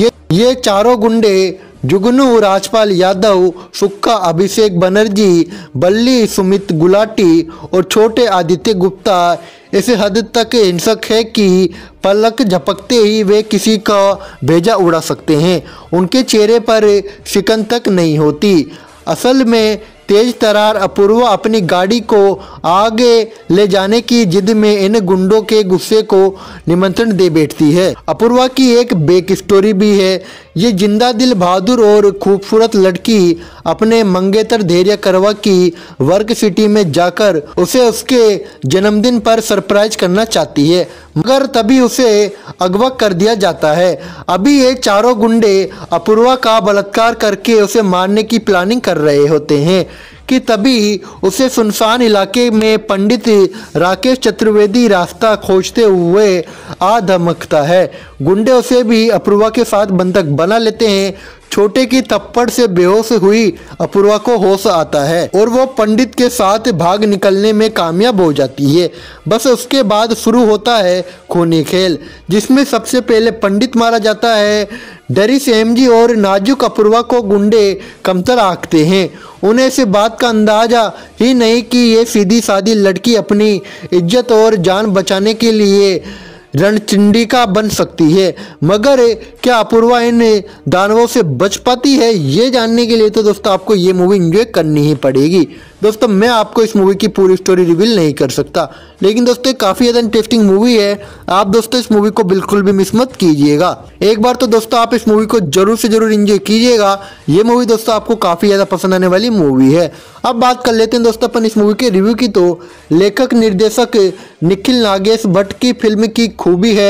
ये चारों गुंडे जुगनू राजपाल यादव, सुक्का अभिषेक बनर्जी, बल्ली सुमित गुलाटी और छोटे आदित्य गुप्ता ऐसे हद तक हिंसक है कि पलक झपकते ही वे किसी का भेजा उड़ा सकते हैं। उनके चेहरे पर शिकन तक नहीं होती। असल में तेज तरार अपूर्वा अपनी गाड़ी को आगे ले जाने की जिद में इन गुंडों के गुस्से को निमंत्रण दे बैठती है। अपूर्वा की एक बैक स्टोरी भी है। ये जिंदा दिल बहादुर और खूबसूरत लड़की अपने मंगेतर धैर्य करवा की वर्क सिटी में जाकर उसे उसके जन्मदिन पर सरप्राइज करना चाहती है, मगर तभी उसे अगवा कर दिया जाता है। अभी ये चारों गुंडे अपूर्वा का बलात्कार करके उसे मारने की प्लानिंग कर रहे होते हैं कि तभी उसे सुनसान इलाके में पंडित राकेश चतुर्वेदी रास्ता खोजते हुए आ धमकता है। गुंडे उसे भी अपूर्वा के साथ बंधक बना लेते हैं। छोटे की थप्पड़ से बेहोश हुई अपूर्वा को होश आता है और वो पंडित के साथ भाग निकलने में कामयाब हो जाती है। बस उसके बाद शुरू होता है खूनी खेल, जिसमें सबसे पहले पंडित मारा जाता है। डरी सेमजी और नाजुक अपूर्वा को गुंडे कमतर आंकते हैं। उन्हें इस बात का अंदाजा ही नहीं कि ये सीधी सादी लड़की अपनी इज्जत और जान बचाने के लिए रणचंडिका बन सकती है। मगर क्या अपूर्वा इन दानवों से बच पाती है, ये जानने के लिए तो दोस्तों आपको ये मूवी एंजॉय करनी ही पड़ेगी। दोस्तों मैं आपको इस मूवी की पूरी स्टोरी रिवील नहीं कर सकता, लेकिन दोस्तों काफ़ी ज़्यादा इंटरेस्टिंग मूवी है। आप दोस्तों इस मूवी को बिल्कुल भी मिस मत कीजिएगा। एक बार तो दोस्तों आप इस मूवी को जरूर से जरूर एंजॉय कीजिएगा। ये मूवी दोस्तों आपको काफ़ी ज़्यादा पसंद आने वाली मूवी है। अब बात कर लेते हैं दोस्तों अपन इस मूवी के रिव्यू की। तो लेखक निर्देशक निखिल नागेश भट्ट की फिल्म की खूबी है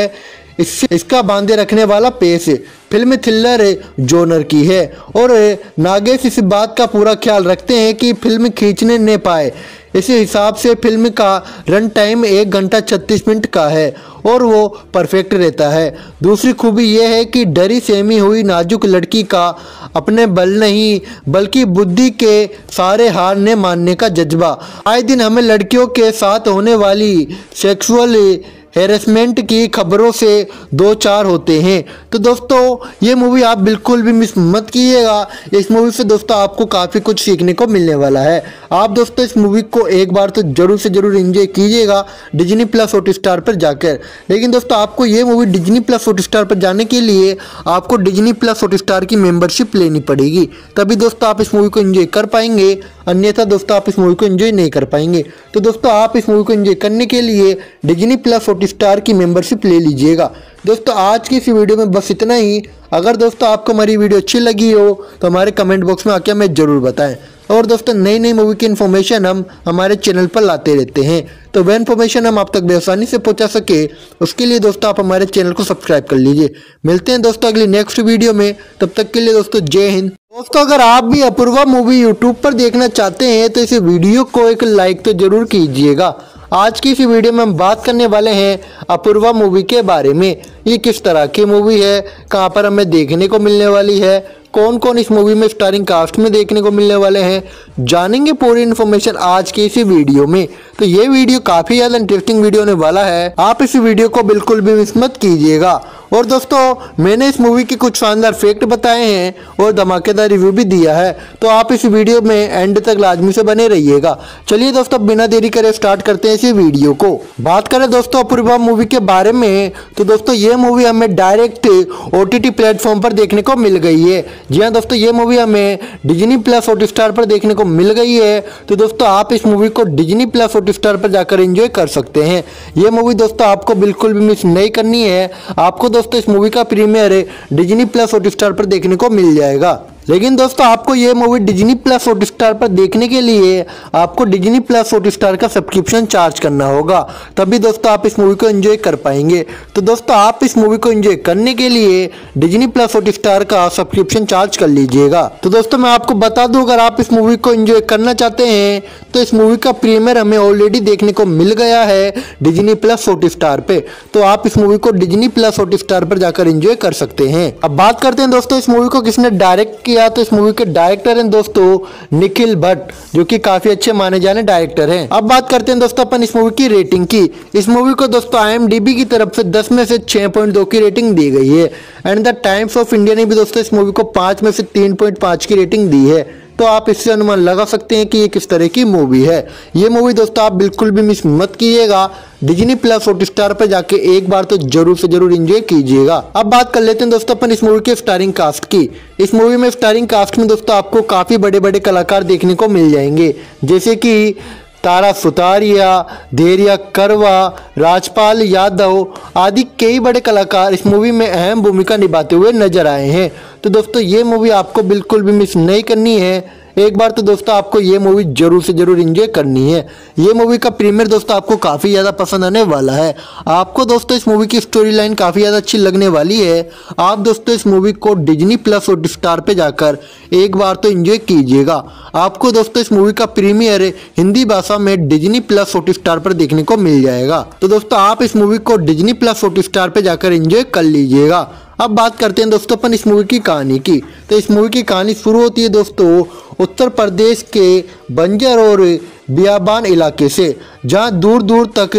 इसका बांधे रखने वाला पेश फिल्म थ्रिलर जॉनर की है और नागेश इस बात का पूरा ख्याल रखते हैं कि फिल्म खींचने न पाए। इस हिसाब से फिल्म का रन टाइम 1 घंटा 36 मिनट का है और वो परफेक्ट रहता है। दूसरी खूबी यह है कि डरी सहमी हुई नाजुक लड़की का अपने बल नहीं बल्कि बुद्धि के सारे हार ने मानने का जज्बा। आए दिन हमें लड़कियों के साथ होने वाली सेक्सुअल हैरेसमेंट की खबरों से दो चार होते हैं। तो दोस्तों ये मूवी आप बिल्कुल भी मिस मत कीजिएगा। इस मूवी से दोस्तों आपको काफ़ी कुछ सीखने को मिलने वाला है। आप दोस्तों इस मूवी को एक बार तो जरूर से जरूर एंजॉय कीजिएगा डिज्नी प्लस हॉटस्टार पर जाकर। लेकिन दोस्तों आपको ये मूवी डिज्नी प्लस हॉटस्टार पर जाने के लिए आपको डिज्नी प्लस हॉटस्टार की मेंबरशिप लेनी पड़ेगी, तभी दोस्तों आप इस मूवी को एंजॉय कर पाएंगे, अन्यथा दोस्तों आप इस मूवी को एंजॉय नहीं कर पाएंगे। तो दोस्तों आप इस मूवी को एंजॉय करने के लिए डिज्नी प्लस हॉटस्टार की मेंबरशिप ले लीजिएगा। दोस्तों आज की इस वीडियो में बस इतना ही। अगर दोस्तों आपको हमारी वीडियो अच्छी लगी हो तो हमारे कमेंट बॉक्स में आके हमें जरूर बताएं। और दोस्तों नई नई मूवी की इन्फॉर्मेशन हम हमारे चैनल पर लाते रहते हैं, तो वह इन्फॉर्मेशन हम आप तक बेआसानी से पहुंचा सके उसके लिए दोस्तों आप हमारे चैनल को सब्सक्राइब कर लीजिए। मिलते हैं दोस्तों अगली नेक्स्ट वीडियो में, तब तक के लिए दोस्तों जय हिंद। दोस्तों अगर आप भी अपूर्वा मूवी यूट्यूब पर देखना चाहते हैं तो इस वीडियो को एक लाइक तो जरूर कीजिएगा। आज की इस वीडियो में हम बात करने वाले हैं अपूर्वा मूवी के बारे में। ये किस तरह की मूवी है, कहां पर हमें देखने को मिलने वाली है, कौन कौन इस मूवी में स्टारिंग कास्ट में देखने को मिलने वाले हैं, जानेंगे पूरी इन्फॉर्मेशन आज की इसी वीडियो में। तो ये वीडियो काफ़ी ज़्यादा इंटरेस्टिंग वीडियो होने वाला है, आप इस वीडियो को बिल्कुल भी मिस मत कीजिएगा। और दोस्तों मैंने इस मूवी के कुछ शानदार फैक्ट बताए हैं और धमाकेदार रिव्यू भी दिया है, तो आप इस वीडियो में एंड तक लाजमी से बने रहिएगा। चलिए दोस्तों बिना देरी करे स्टार्ट करते हैं इस वीडियो को। बात करें दोस्तों अपूर्वा मूवी के बारे में, तो दोस्तों ये मूवी हमें डायरेक्ट OTT प्लेटफॉर्म पर देखने को मिल गई है। जी हाँ दोस्तों ये मूवी हमें डिज्नी प्लस हॉटस्टार पर देखने को मिल गई है। तो दोस्तों आप इस मूवी को डिज्नी प्लस हॉटस्टार पर जाकर एंजॉय कर सकते हैं। ये मूवी दोस्तों आपको बिल्कुल भी मिस नहीं करनी है। आपको दोस्तों इस मूवी का प्रीमियर डिज्नी प्लस हॉटस्टार पर देखने को मिल जाएगा। लेकिन दोस्तों आपको ये मूवी डिज्नी प्लस हॉटस्टार पर देखने के लिए आपको डिज्नी प्लस हॉटस्टार का सब्सक्रिप्शन चार्ज करना होगा, तभी दोस्तों आप इस मूवी को एंजॉय कर पाएंगे। तो दोस्तों आप इस मूवी को एंजॉय करने के लिए डिज्नी प्लस हॉटस्टार का सब्सक्रिप्शन चार्ज कर लीजिएगा। तो दोस्तों मैं आपको बता दूं, अगर आप इस मूवी को एंजॉय करना चाहते हैं तो इस मूवी का प्रीमियर हमें ऑलरेडी देखने को मिल गया है डिज्नी प्लस हॉटस्टार पे, तो आप इस मूवी को डिज्नी प्लस हॉटस्टार पर जाकर एंजॉय कर सकते हैं। अब बात करते हैं दोस्तों इस मूवी को किसने डायरेक्ट किया, तो इस मूवी के डायरेक्टर हैं दोस्तों निखिल भट्ट, जो कि काफी अच्छे माने जाने डायरेक्टर हैं। अब बात करते हैं दोस्तों अपन इस मूवी की रेटिंग की। इस मूवी को दोस्तों IMDb की तरफ से 10 में से 6.2 की रेटिंग दी गई है and the Times of India ने भी दोस्तों इस मूवी को 5 में से 3.5 की रेटिंग दी है। तो आप इससे अनुमान लगा सकते हैं कि ये किस तरह की मूवी है। ये मूवी दोस्तों आप बिल्कुल भी मिस मत कीजिएगा, डिज्नी प्लस हॉटस्टार पर जाके एक बार तो जरूर से जरूर एंजॉय कीजिएगा। अब बात कर लेते हैं दोस्तों अपन इस मूवी के स्टारिंग कास्ट की। इस मूवी में स्टारिंग कास्ट में दोस्तों आपको काफी बड़े बड़े कलाकार देखने को मिल जाएंगे, जैसे कि तारा सुतारिया, धैर्या करवा, राजपाल यादव आदि कई बड़े कलाकार इस मूवी में अहम भूमिका निभाते हुए नजर आए हैं। तो दोस्तों ये मूवी आपको बिल्कुल भी मिस नहीं करनी है। एक बार तो दोस्तों आपको ये मूवी जरूर से जरूर एंजॉय करनी है। ये मूवी का प्रीमियर दोस्तों आपको काफ़ी ज़्यादा पसंद आने वाला है। आपको दोस्तों इस मूवी की स्टोरी लाइन काफ़ी ज़्यादा अच्छी लगने वाली है। आप दोस्तों इस मूवी को डिज्नी प्लस हॉटस्टार पे जाकर एक बार तो एंजॉय कीजिएगा। आपको दोस्तों इस मूवी का प्रीमियर हिंदी भाषा में डिज्नी प्लस हॉटस्टार पर देखने को मिल जाएगा। तो दोस्तों आप इस मूवी को डिज्नी प्लस हॉटस्टार पे जाकर एंजॉय कर लीजिएगा। अब बात करते हैं दोस्तों अपन इस मूवी की कहानी की। तो इस मूवी की कहानी शुरू होती है दोस्तों उत्तर प्रदेश के बंजर और बियाबान इलाके से, जहां दूर दूर तक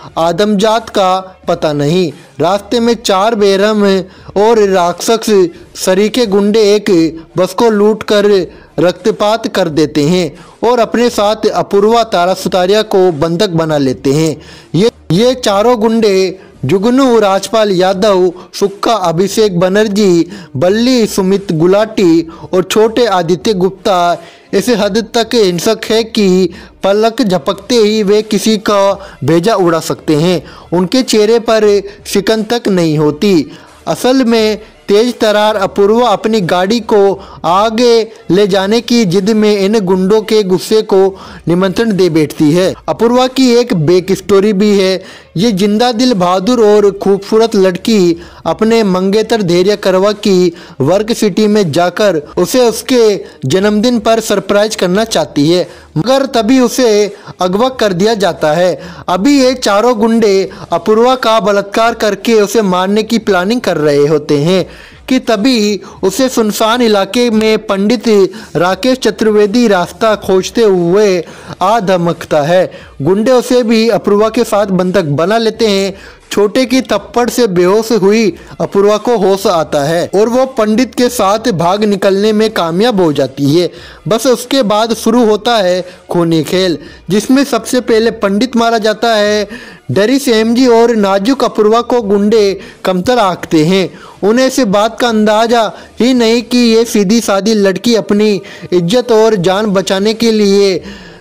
आदमजात का पता नहीं। रास्ते में 4 बेरहम और राक्षस सरीके गुंडे एक बस को लूट कर रक्तपात कर देते हैं और अपने साथ अपूर्वा तारा सुतारिया को बंधक बना लेते हैं। ये चारों गुंडे जुगनू राजपाल यादव, सुक्का अभिषेक बनर्जी, बल्ली सुमित गुलाटी और छोटे आदित्य गुप्ता इस हद तक हिंसक है कि पलक झपकते ही वे किसी का भेजा उड़ा सकते हैं। उनके चेहरे पर शिकन तक नहीं होती। असल में तेज तरार अपूर्वा अपनी गाड़ी को आगे ले जाने की जिद में इन गुंडों के गुस्से को निमंत्रण दे बैठती है। अपूर्वा की एक बैक स्टोरी भी है ये जिंदा दिल बहादुर और खूबसूरत लड़की अपने मंगेतर धैर्य करवा की वर्क सिटी में जाकर उसे उसके जन्मदिन पर सरप्राइज करना चाहती है, मगर तभी उसे अगवा कर दिया जाता है। अभी ये चारों गुंडे अपूर्वा का बलात्कार करके उसे मारने की प्लानिंग कर रहे होते हैं कि तभी उसे सुनसान इलाके में पंडित राकेश चतुर्वेदी रास्ता खोजते हुए आ धमकता है। गुंडे उसे भी अपूर्वा के साथ बंधक बना लेते हैं। छोटे की थप्पड़ से बेहोश हुई अपूर्वा को होश आता है और वो पंडित के साथ भाग निकलने में कामयाब हो जाती है। बस उसके बाद शुरू होता है खूनी खेल, जिसमें सबसे पहले पंडित मारा जाता है। डरी सेमजी और नाजुक अपूर्वा को गुंडे कमतर आंकते हैं। उन्हें इस बात का अंदाजा ही नहीं कि ये सीधी सादी लड़की अपनी इज्जत और जान बचाने के लिए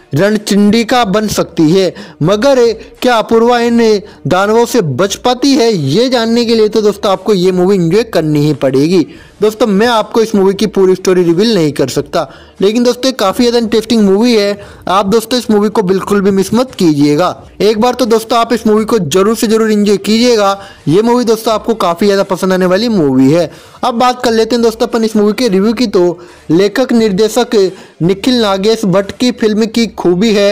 रणचंडिका बन सकती है। मगर क्या अपूर्वा इन दानवों से बच पाती है, ये जानने के लिए तो दोस्तों आपको ये मूवी एंजॉय करनी ही पड़ेगी। दोस्तों मैं आपको इस मूवी की पूरी स्टोरी रिवील नहीं कर सकता, लेकिन दोस्तों काफ़ी ज़्यादा इंटरेस्टिंग मूवी है। आप दोस्तों इस मूवी को बिल्कुल भी मिस मत कीजिएगा। एक बार तो दोस्तों आप इस मूवी को जरूर से जरूर एंजॉय कीजिएगा। ये मूवी दोस्तों आपको काफ़ी ज़्यादा पसंद आने वाली मूवी है। अब बात कर लेते हैं दोस्तों अपन इस मूवी के रिव्यू की। तो लेखक निर्देशक निखिल नागेश भट्ट की फिल्म की खूबी है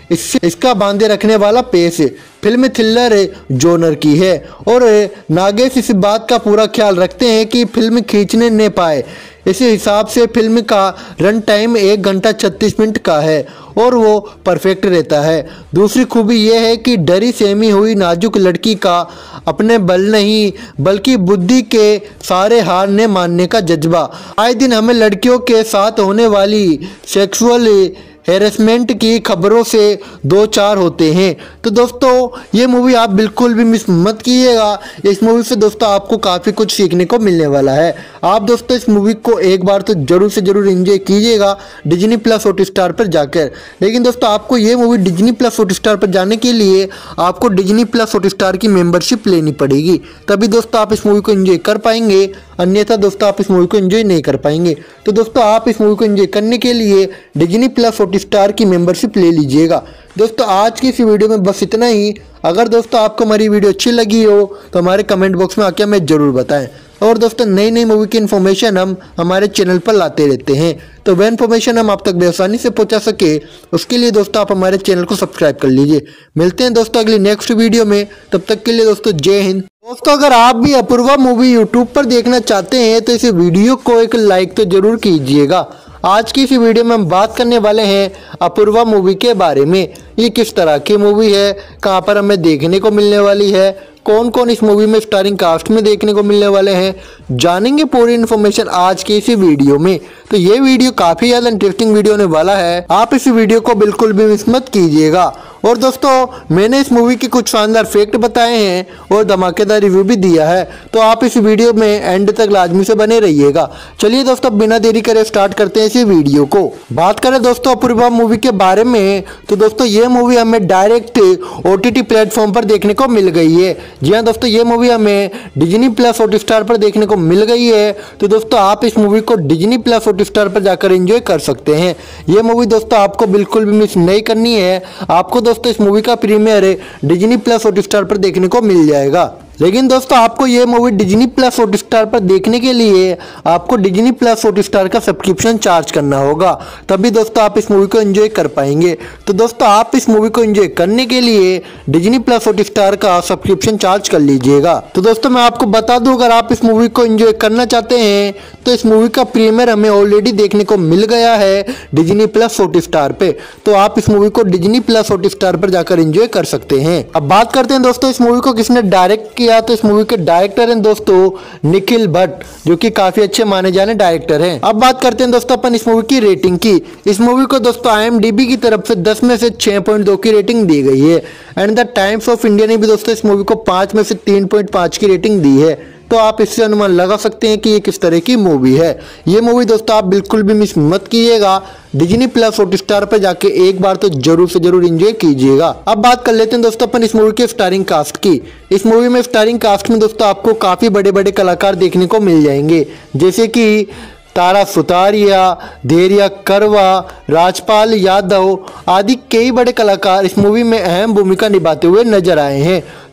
इसका बांधे रखने वाला पेश। फिल्म थ्रिलर जॉनर की है और नागेश इस बात का पूरा ख्याल रखते हैं कि फिल्म खींचने न पाए। इस हिसाब से फिल्म का रन टाइम 1 घंटा 36 मिनट का है और वो परफेक्ट रहता है। दूसरी खूबी यह है कि डरी सहमी हुई नाजुक लड़की का अपने बल नहीं बल्कि बुद्धि के सारे हार ने मानने का जज्बा। आए दिन हमें लड़कियों के साथ होने वाली सेक्सुअल हैरेसमेंट की खबरों से दो चार होते हैं। तो दोस्तों ये मूवी आप बिल्कुल भी मिस मत कीजिएगा। इस मूवी से दोस्तों आपको काफ़ी कुछ सीखने को मिलने वाला है। आप दोस्तों इस मूवी को एक बार तो जरूर से जरूर एंजॉय कीजिएगा डिज्नी प्लस हॉटस्टार पर जाकर। लेकिन दोस्तों आपको ये मूवी डिज्नी प्लस हॉटस्टार पर जाने के लिए आपको डिज्नी प्लस हॉटस्टार की मेंबरशिप लेनी पड़ेगी, तभी दोस्तों आप इस मूवी को एंजॉय कर पाएंगे, अन्यथा दोस्तों आप इस मूवी को एंजॉय नहीं कर पाएंगे। तो दोस्तों आप इस मूवी को एंजॉय करने के लिए डिज्नी प्लस हॉटस्टार की मेंबरशिप ले लीजिएगा। दोस्तों आज की इस वीडियो में बस इतना ही। अगर दोस्तों आपको हमारी वीडियो अच्छी लगी हो तो हमारे कमेंट बॉक्स में आके हमें जरूर बताएं। और दोस्तों नई नई मूवी की इन्फॉर्मेशन हम हमारे चैनल पर लाते रहते हैं, तो वह इन्फॉर्मेशन हम आप तक बेआसानी से पहुंचा सके उसके लिए दोस्तों आप हमारे चैनल को सब्सक्राइब कर लीजिए। मिलते हैं दोस्तों अगली नेक्स्ट वीडियो में, तब तक के लिए दोस्तों जय हिंद। दोस्तों अगर आप भी अपूर्वा मूवी यूट्यूब पर देखना चाहते हैं तो इस वीडियो को एक लाइक तो जरूर कीजिएगा। आज की इस वीडियो में हम बात करने वाले हैं अपूर्वा मूवी के बारे में। ये किस तरह की मूवी है, कहां पर हमें देखने को मिलने वाली है, कौन कौन इस मूवी में स्टारिंग कास्ट में देखने को मिलने वाले हैं, जानेंगे पूरी इन्फॉर्मेशन आज की इसी वीडियो में। तो ये वीडियो काफ़ी ज़्यादा इंटरेस्टिंग वीडियो होने वाला है, आप इस वीडियो को बिल्कुल भी मिस मत कीजिएगा। और दोस्तों मैंने इस मूवी के कुछ शानदार फैक्ट बताए हैं और धमाकेदार रिव्यू भी दिया है, तो आप इस वीडियो में एंड तक लाजमी से बने रहिएगा। चलिए दोस्तों बिना देरी करे स्टार्ट करते हैं इस वीडियो को। बात करें दोस्तों अपूर्वा मूवी के बारे में, तो दोस्तों ये मूवी हमें डायरेक्ट OTT प्लेटफॉर्म पर देखने को मिल गई है। जी हाँ दोस्तों ये मूवी हमें डिज्नी प्लस हॉटस्टार पर देखने को मिल गई है। तो दोस्तों आप इस मूवी को डिज्नी प्लस हॉटस्टार पर जाकर एंजॉय कर सकते हैं। ये मूवी दोस्तों आपको बिल्कुल भी मिस नहीं करनी है। आपको दोस्तों इस मूवी का प्रीमियर डिज्नी प्लस हॉटस्टार पर देखने को मिल जाएगा। लेकिन दोस्तों आपको ये मूवी डिज्नी प्लस हॉटस्टार पर देखने के लिए आपको डिज्नी प्लस हॉटस्टार का सब्सक्रिप्शन चार्ज करना होगा, तभी दोस्तों आप इस मूवी को एंजॉय कर पाएंगे। तो दोस्तों आप इस मूवी को एंजॉय करने के लिए डिज्नी प्लस हॉटस्टार का सब्सक्रिप्शन चार्ज कर लीजिएगा। तो दोस्तों मैं आपको बता दूं, अगर आप इस मूवी को एंजॉय करना चाहते हैं तो इस मूवी का प्रीमियर हमें ऑलरेडी देखने को मिल गया है डिज्नी प्लस हॉटस्टार पे, तो आप इस मूवी को डिज्नी प्लस हॉटस्टार पर जाकर एंजॉय कर सकते हैं। अब बात करते हैं दोस्तों इस मूवी को किसने डायरेक्ट किया। तो इस मूवी के डायरेक्टर हैं दोस्तों निखिल भट्ट, जो कि काफी अच्छे माने जाने डायरेक्टर हैं। अब बात करते हैं दोस्तों अपन इस मूवी की रेटिंग की। इस मूवी को दोस्तों IMDb की तरफ से 10 में से 6.2 की रेटिंग दी गई है and the Times of India ने भी दोस्तों इस मूवी को 5 में से 3.5 की रेटिंग दी है। तो आप इससे अनुमान लगा सकते हैं कि ये किस तरह की मूवी है। ये मूवी दोस्तों आप बिल्कुल भी मिस मत कीजिएगा। डिज्नी प्लस हॉटस्टार पर जाके एक बार तो जरूर से जरूर एंजॉय कीजिएगा। अब बात कर लेते हैं दोस्तों अपन इस मूवी के स्टारिंग कास्ट की। इस मूवी में स्टारिंग कास्ट में दोस्तों आपको काफी बड़े बड़े कलाकार देखने को मिल जाएंगे, जैसे कि तारा सुतारिया, धैर्य करवा, राजपाल यादव आदि कई बड़े कलाकार इस मूवी में अहम भूमिका निभाते हुए नजर आए हैं।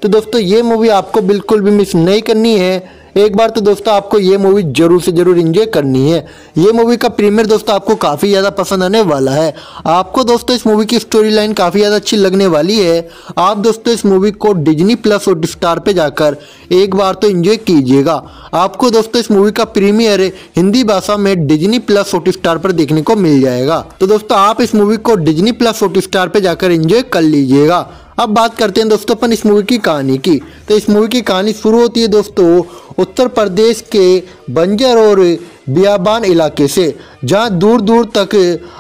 तो दोस्तों ये मूवी आपको बिल्कुल भी मिस नहीं करनी है। एक बार तो दोस्तों आपको ये मूवी जरूर से जरूर एंजॉय करनी है। ये मूवी का प्रीमियर दोस्तों आपको काफ़ी ज़्यादा पसंद आने वाला है। आपको दोस्तों इस मूवी की स्टोरी लाइन काफ़ी ज़्यादा अच्छी लगने वाली है। आप दोस्तों इस मूवी को डिज्नी प्लस हॉटस्टार पे जाकर एक बार तो एंजॉय कीजिएगा। आपको दोस्तों इस मूवी का प्रीमियर हिंदी भाषा में डिज्नी प्लस हॉटस्टार पर देखने को मिल जाएगा। तो दोस्तों आप इस मूवी को डिज्नी प्लस हॉटस्टार पे जाकर एंजॉय कर लीजिएगा। अब बात करते हैं दोस्तों अपन इस मूवी की कहानी की। तो इस मूवी की कहानी शुरू होती है दोस्तों उत्तर प्रदेश के बंजर और बियाबान इलाके से, जहां दूर दूर तक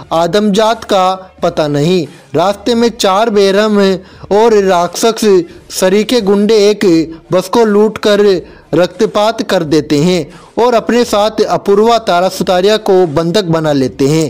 आदमजात का पता नहीं। रास्ते में 4 बेरहम और राक्षस सरीके गुंडे एक बस को लूट कर रक्तपात कर देते हैं और अपने साथ अपूर्वा तारा सुतारिया को बंधक बना लेते हैं।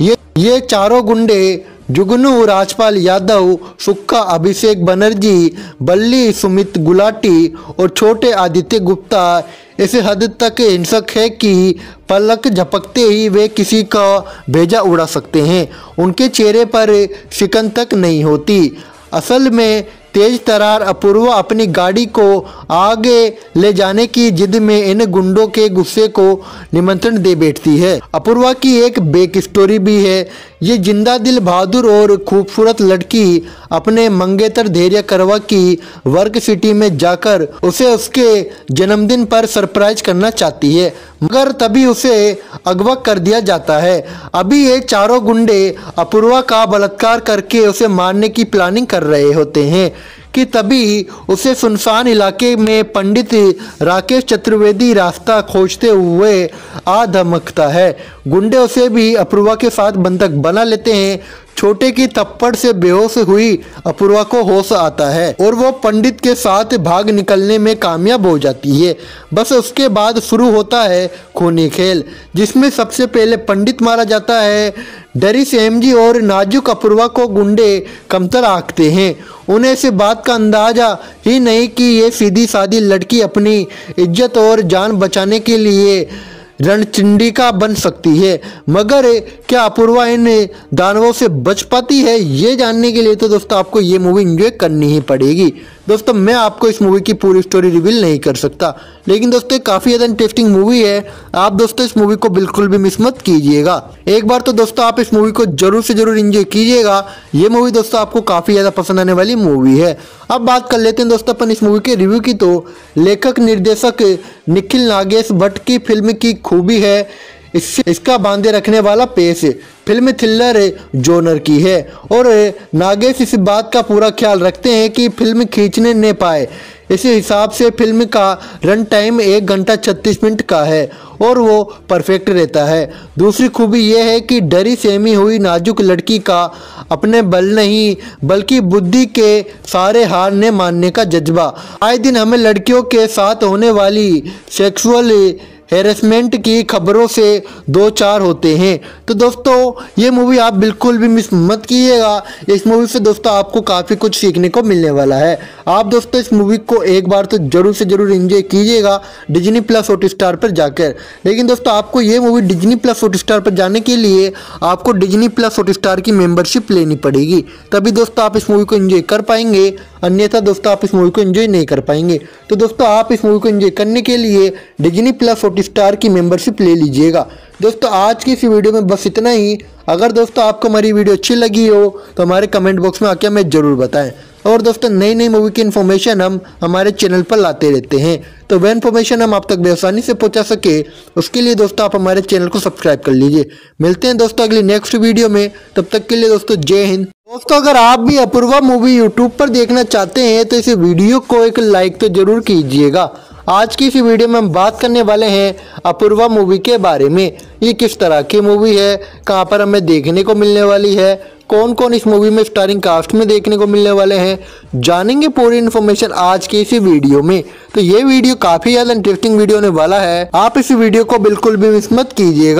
ये चारों गुंडे जुगनू राजपाल यादव, सुक्का अभिषेक बनर्जी, बल्ली सुमित गुलाटी और छोटे आदित्य गुप्ता इस हद तक हिंसक है कि पलक झपकते ही वे किसी का भेजा उड़ा सकते हैं। उनके चेहरे पर शिकन तक नहीं होती। असल में तेज तरार अपूर्वा अपनी गाड़ी को आगे ले जाने की जिद में इन गुंडों के गुस्से को निमंत्रण दे बैठती है। अपूर्वा की एक बैक स्टोरी भी है। ये जिंदा दिल बहादुर और खूबसूरत लड़की अपने मंगेतर धैर्य करवा की वर्क सिटी में जाकर उसे उसके जन्मदिन पर सरप्राइज करना चाहती है, मगर तभी उसे अगवा कर दिया जाता है। अभी ये चारों गुंडे अपूर्वा का बलात्कार करके उसे मारने की प्लानिंग कर रहे होते हैं कि तभी उसे सुनसान इलाके में पंडित राकेश चतुर्वेदी रास्ता खोजते हुए आ धमकता है। गुंडे उसे भी अपूर्वा के साथ बंधक बना लेते हैं। छोटे की थप्पड़ से बेहोश हुई अपूर्वा को होश आता है और वो पंडित के साथ भाग निकलने में कामयाब हो जाती है। बस उसके बाद शुरू होता है खूनी खेल, जिसमें सबसे पहले पंडित मारा जाता है। डरी सेमजी और नाजुक अपूर्वा को गुंडे कमतर आंकते हैं। उन्हें इस बात का अंदाजा ही नहीं कि ये सीधी सादी लड़की अपनी इज्जत और जान बचाने के लिए रणचंडिका बन सकती है। मगर क्या अपूर्वा इन दानवों से बच पाती है? ये जानने के लिए तो दोस्तों आपको ये मूवी एंजॉय करनी ही पड़ेगी। दोस्तों मैं आपको इस मूवी की पूरी स्टोरी रिवील नहीं कर सकता, लेकिन दोस्तों काफ़ी ज़्यादा इंटरेस्टिंग मूवी है। आप दोस्तों इस मूवी को बिल्कुल भी मिस मत कीजिएगा। एक बार तो दोस्तों आप इस मूवी को जरूर से जरूर एंजॉय कीजिएगा। ये मूवी दोस्तों आपको काफ़ी ज़्यादा पसंद आने वाली मूवी है। अब बात कर लेते हैं दोस्तों अपन इस मूवी के रिव्यू की। तो लेखक निर्देशक निखिल नागेश भट्ट की फिल्म की खूबी है इसका बांधे रखने वाला पेश। फिल्म थ्रिलर जॉनर की है और नागेश इस बात का पूरा ख्याल रखते हैं कि फिल्म खींचने न पाए। इस हिसाब से फिल्म का रन टाइम 1 घंटा 36 मिनट का है और वो परफेक्ट रहता है। दूसरी खूबी यह है कि डरी सहमी हुई नाजुक लड़की का अपने बल नहीं बल्कि बुद्धि के सारे हार ने मानने का जज्बा। आए दिन हमें लड़कियों के साथ होने वाली सेक्सुअल हैरेसमेंट की खबरों से 2-4 होते हैं। तो दोस्तों ये मूवी आप बिल्कुल भी मिस मत कीजिएगा। इस मूवी से दोस्तों आपको काफ़ी कुछ सीखने को मिलने वाला है। आप दोस्तों इस मूवी को एक बार तो जरूर से जरूर एंजॉय कीजिएगा डिज्नी प्लस हॉटस्टार पर जाकर। लेकिन दोस्तों आपको ये मूवी डिज्नी प्लस हॉटस्टार पर जाने के लिए आपको डिज्नी प्लस हॉटस्टार की मेंबरशिप लेनी पड़ेगी, तभी दोस्तों आप इस मूवी को एंजॉय कर पाएंगे, अन्यथा दोस्तों आप इस मूवी को एंजॉय नहीं कर पाएंगे। तो दोस्तों आप इस मूवी को एंजॉय करने के लिए डिज्नी प्लस हॉटस्टार की मेंबरशिप ले लीजिएगा। दोस्तों आज की इस वीडियो में बस इतना ही। अगर दोस्तों आपको हमारी वीडियो अच्छी लगी हो तो हमारे कमेंट बॉक्स में आके हमें जरूर बताएं। और दोस्तों नई नई मूवी की इन्फॉर्मेशन हम हमारे चैनल पर लाते रहते हैं, तो वह इन्फॉर्मेशन हम आप तक बेआसानी से पहुंचा सके उसके लिए दोस्तों आप हमारे चैनल को सब्सक्राइब कर लीजिए। मिलते हैं दोस्तों अगली नेक्स्ट वीडियो में, तब तक के लिए दोस्तों जय हिंद। दोस्तों अगर आप भी अपूर्वा मूवी यूट्यूब पर देखना चाहते हैं तो इस वीडियो को एक लाइक तो जरूर कीजिएगा। आज की इस वीडियो में हम बात करने वाले हैं अपूर्वा मूवी के बारे में। ये किस तरह की मूवी है, कहाँ पर हमें देखने को मिलने वाली है, कौन कौन इस मूवी में स्टारिंग कास्ट में देखने को मिलने वाले हैं, जानेंगे पूरी इन्फॉर्मेशन आज की इसी वीडियो में। तो ये वीडियो काफ़ी ज़्यादा इंटरेस्टिंग वीडियो होने वाला है। आप इस वीडियो को बिल्कुल भी मिस मत कीजिएगा।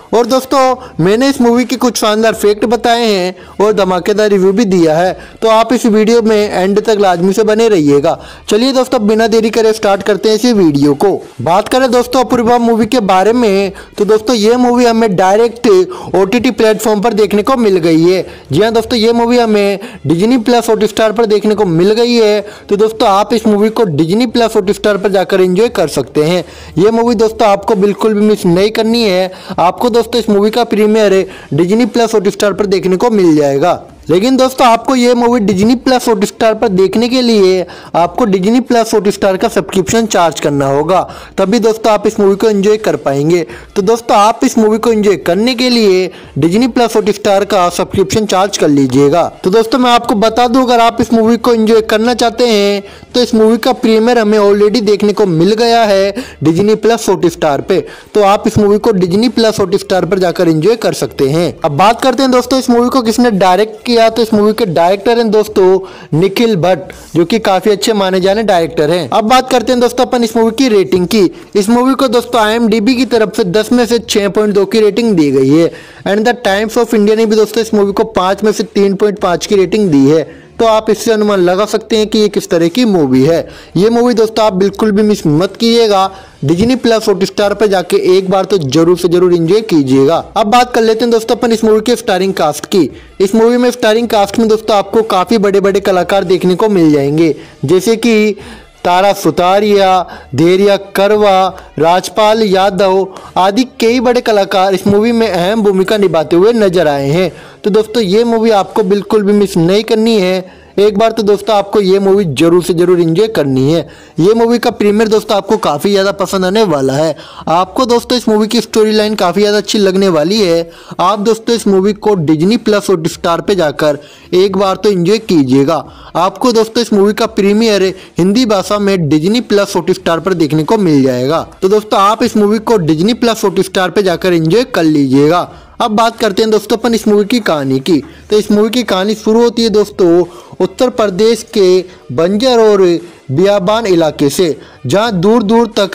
और दोस्तों मैंने इस मूवी के कुछ शानदार फैक्ट बताए हैं और धमाकेदार रिव्यू भी दिया है, तो आप इस वीडियो में एंड तक लाजमी से बने रहिएगा। चलिए दोस्तों बिना देरी करे स्टार्ट करते हैं इस वीडियो को। बात करें दोस्तों अपूर्वा मूवी के बारे में, तो दोस्तों ये मूवी हमें डायरेक्ट OTT प्लेटफॉर्म पर देखने को मिल गई है। जी हाँ दोस्तों, ये मूवी हमें डिज्नी प्लस हॉटस्टार पर देखने को मिल गई है। तो दोस्तों आप इस मूवी को डिज्नी प्लस हॉटस्टार पर जाकर एंजॉय कर सकते हैं। ये मूवी दोस्तों आपको बिल्कुल भी मिस नहीं करनी है। आपको दोस्तों इस मूवी का प्रीमियर डिज्नी प्लस हॉटस्टार पर देखने को मिल जाएगा। लेकिन दोस्तों आपको ये मूवी डिज्नी प्लस हॉटस्टार पर देखने के लिए आपको डिज्नी प्लस हॉटस्टार का सब्सक्रिप्शन चार्ज करना होगा, तभी दोस्तों आप इस मूवी को एंजॉय कर पाएंगे। तो दोस्तों आप इस मूवी को एंजॉय करने के लिए डिज्नी प्लस हॉटस्टार का सब्सक्रिप्शन चार्ज कर लीजिएगा। तो दोस्तों मैं आपको बता दूं, अगर आप इस मूवी को एंजॉय करना चाहते हैं तो इस मूवी का प्रीमियर हमें ऑलरेडी देखने को मिल गया है डिज्नी प्लस हॉटस्टार पे। तो आप इस मूवी को डिज्नी प्लस हॉटस्टार पर जाकर एंजॉय कर सकते हैं। अब बात करते हैं दोस्तों इस मूवी को किसने डायरेक्ट किया। तो इस मूवी के डायरेक्टर हैं दोस्तों निखिल भट्ट, जो कि काफी अच्छे माने जाने डायरेक्टर हैं। अब बात करते हैं दोस्तों अपन इस मूवी की रेटिंग की। इस मूवी को दोस्तों IMDb की तरफ से 10 में से 6.2 की रेटिंग दी गई है and the Times of India ने भी दोस्तों इस मूवी को 5 में से 3.5 की रेटिंग दी है। तो आप इससे अनुमान लगा सकते हैं कि ये किस तरह की मूवी है। ये मूवी दोस्तों आप बिल्कुल भी मिस मत कीजिएगा। डिज्नी प्लस हॉटस्टार पर जाके एक बार तो जरूर से जरूर एंजॉय कीजिएगा। अब बात कर लेते हैं दोस्तों अपन इस मूवी के स्टारिंग कास्ट की। इस मूवी में स्टारिंग कास्ट में दोस्तों आपको काफी बड़े बड़े कलाकार देखने को मिल जाएंगे, जैसे कि तारा सुतारिया, धैर्या करवा, राजपाल यादव आदि कई बड़े कलाकार इस मूवी में अहम भूमिका निभाते हुए नजर आए हैं। तो दोस्तों ये मूवी आपको बिल्कुल भी मिस नहीं करनी है। एक बार तो दोस्तों आपको ये मूवी जरूर से जरूर एंजॉय करनी है। ये मूवी का प्रीमियर दोस्तों आपको काफ़ी ज़्यादा पसंद आने वाला है। आपको दोस्तों इस मूवी की स्टोरी लाइन काफ़ी ज़्यादा अच्छी लगने वाली है। आप दोस्तों इस मूवी को डिज्नी प्लस हॉटस्टार पे जाकर एक बार तो एंजॉय कीजिएगा। आपको दोस्तों इस मूवी का प्रीमियर हिंदी भाषा में डिज्नी प्लस हॉटस्टार पर देखने को मिल जाएगा। तो दोस्तों आप इस मूवी को डिज्नी प्लस हॉटस्टार पे जाकर एंजॉय कर लीजिएगा। अब बात करते हैं दोस्तों अपन इस मूवी की कहानी की। तो इस मूवी की कहानी शुरू होती है दोस्तों उत्तर प्रदेश के बंजर और बियाबान इलाके से, जहां दूर दूर तक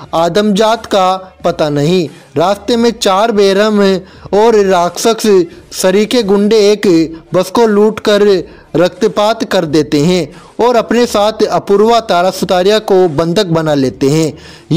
आदमजात का पता नहीं। रास्ते में 4 बेरहम और राक्षस सरीके गुंडे एक बस को लूट कर रक्तपात कर देते हैं और अपने साथ अपूर्वा तारा सुतारिया को बंधक बना लेते हैं।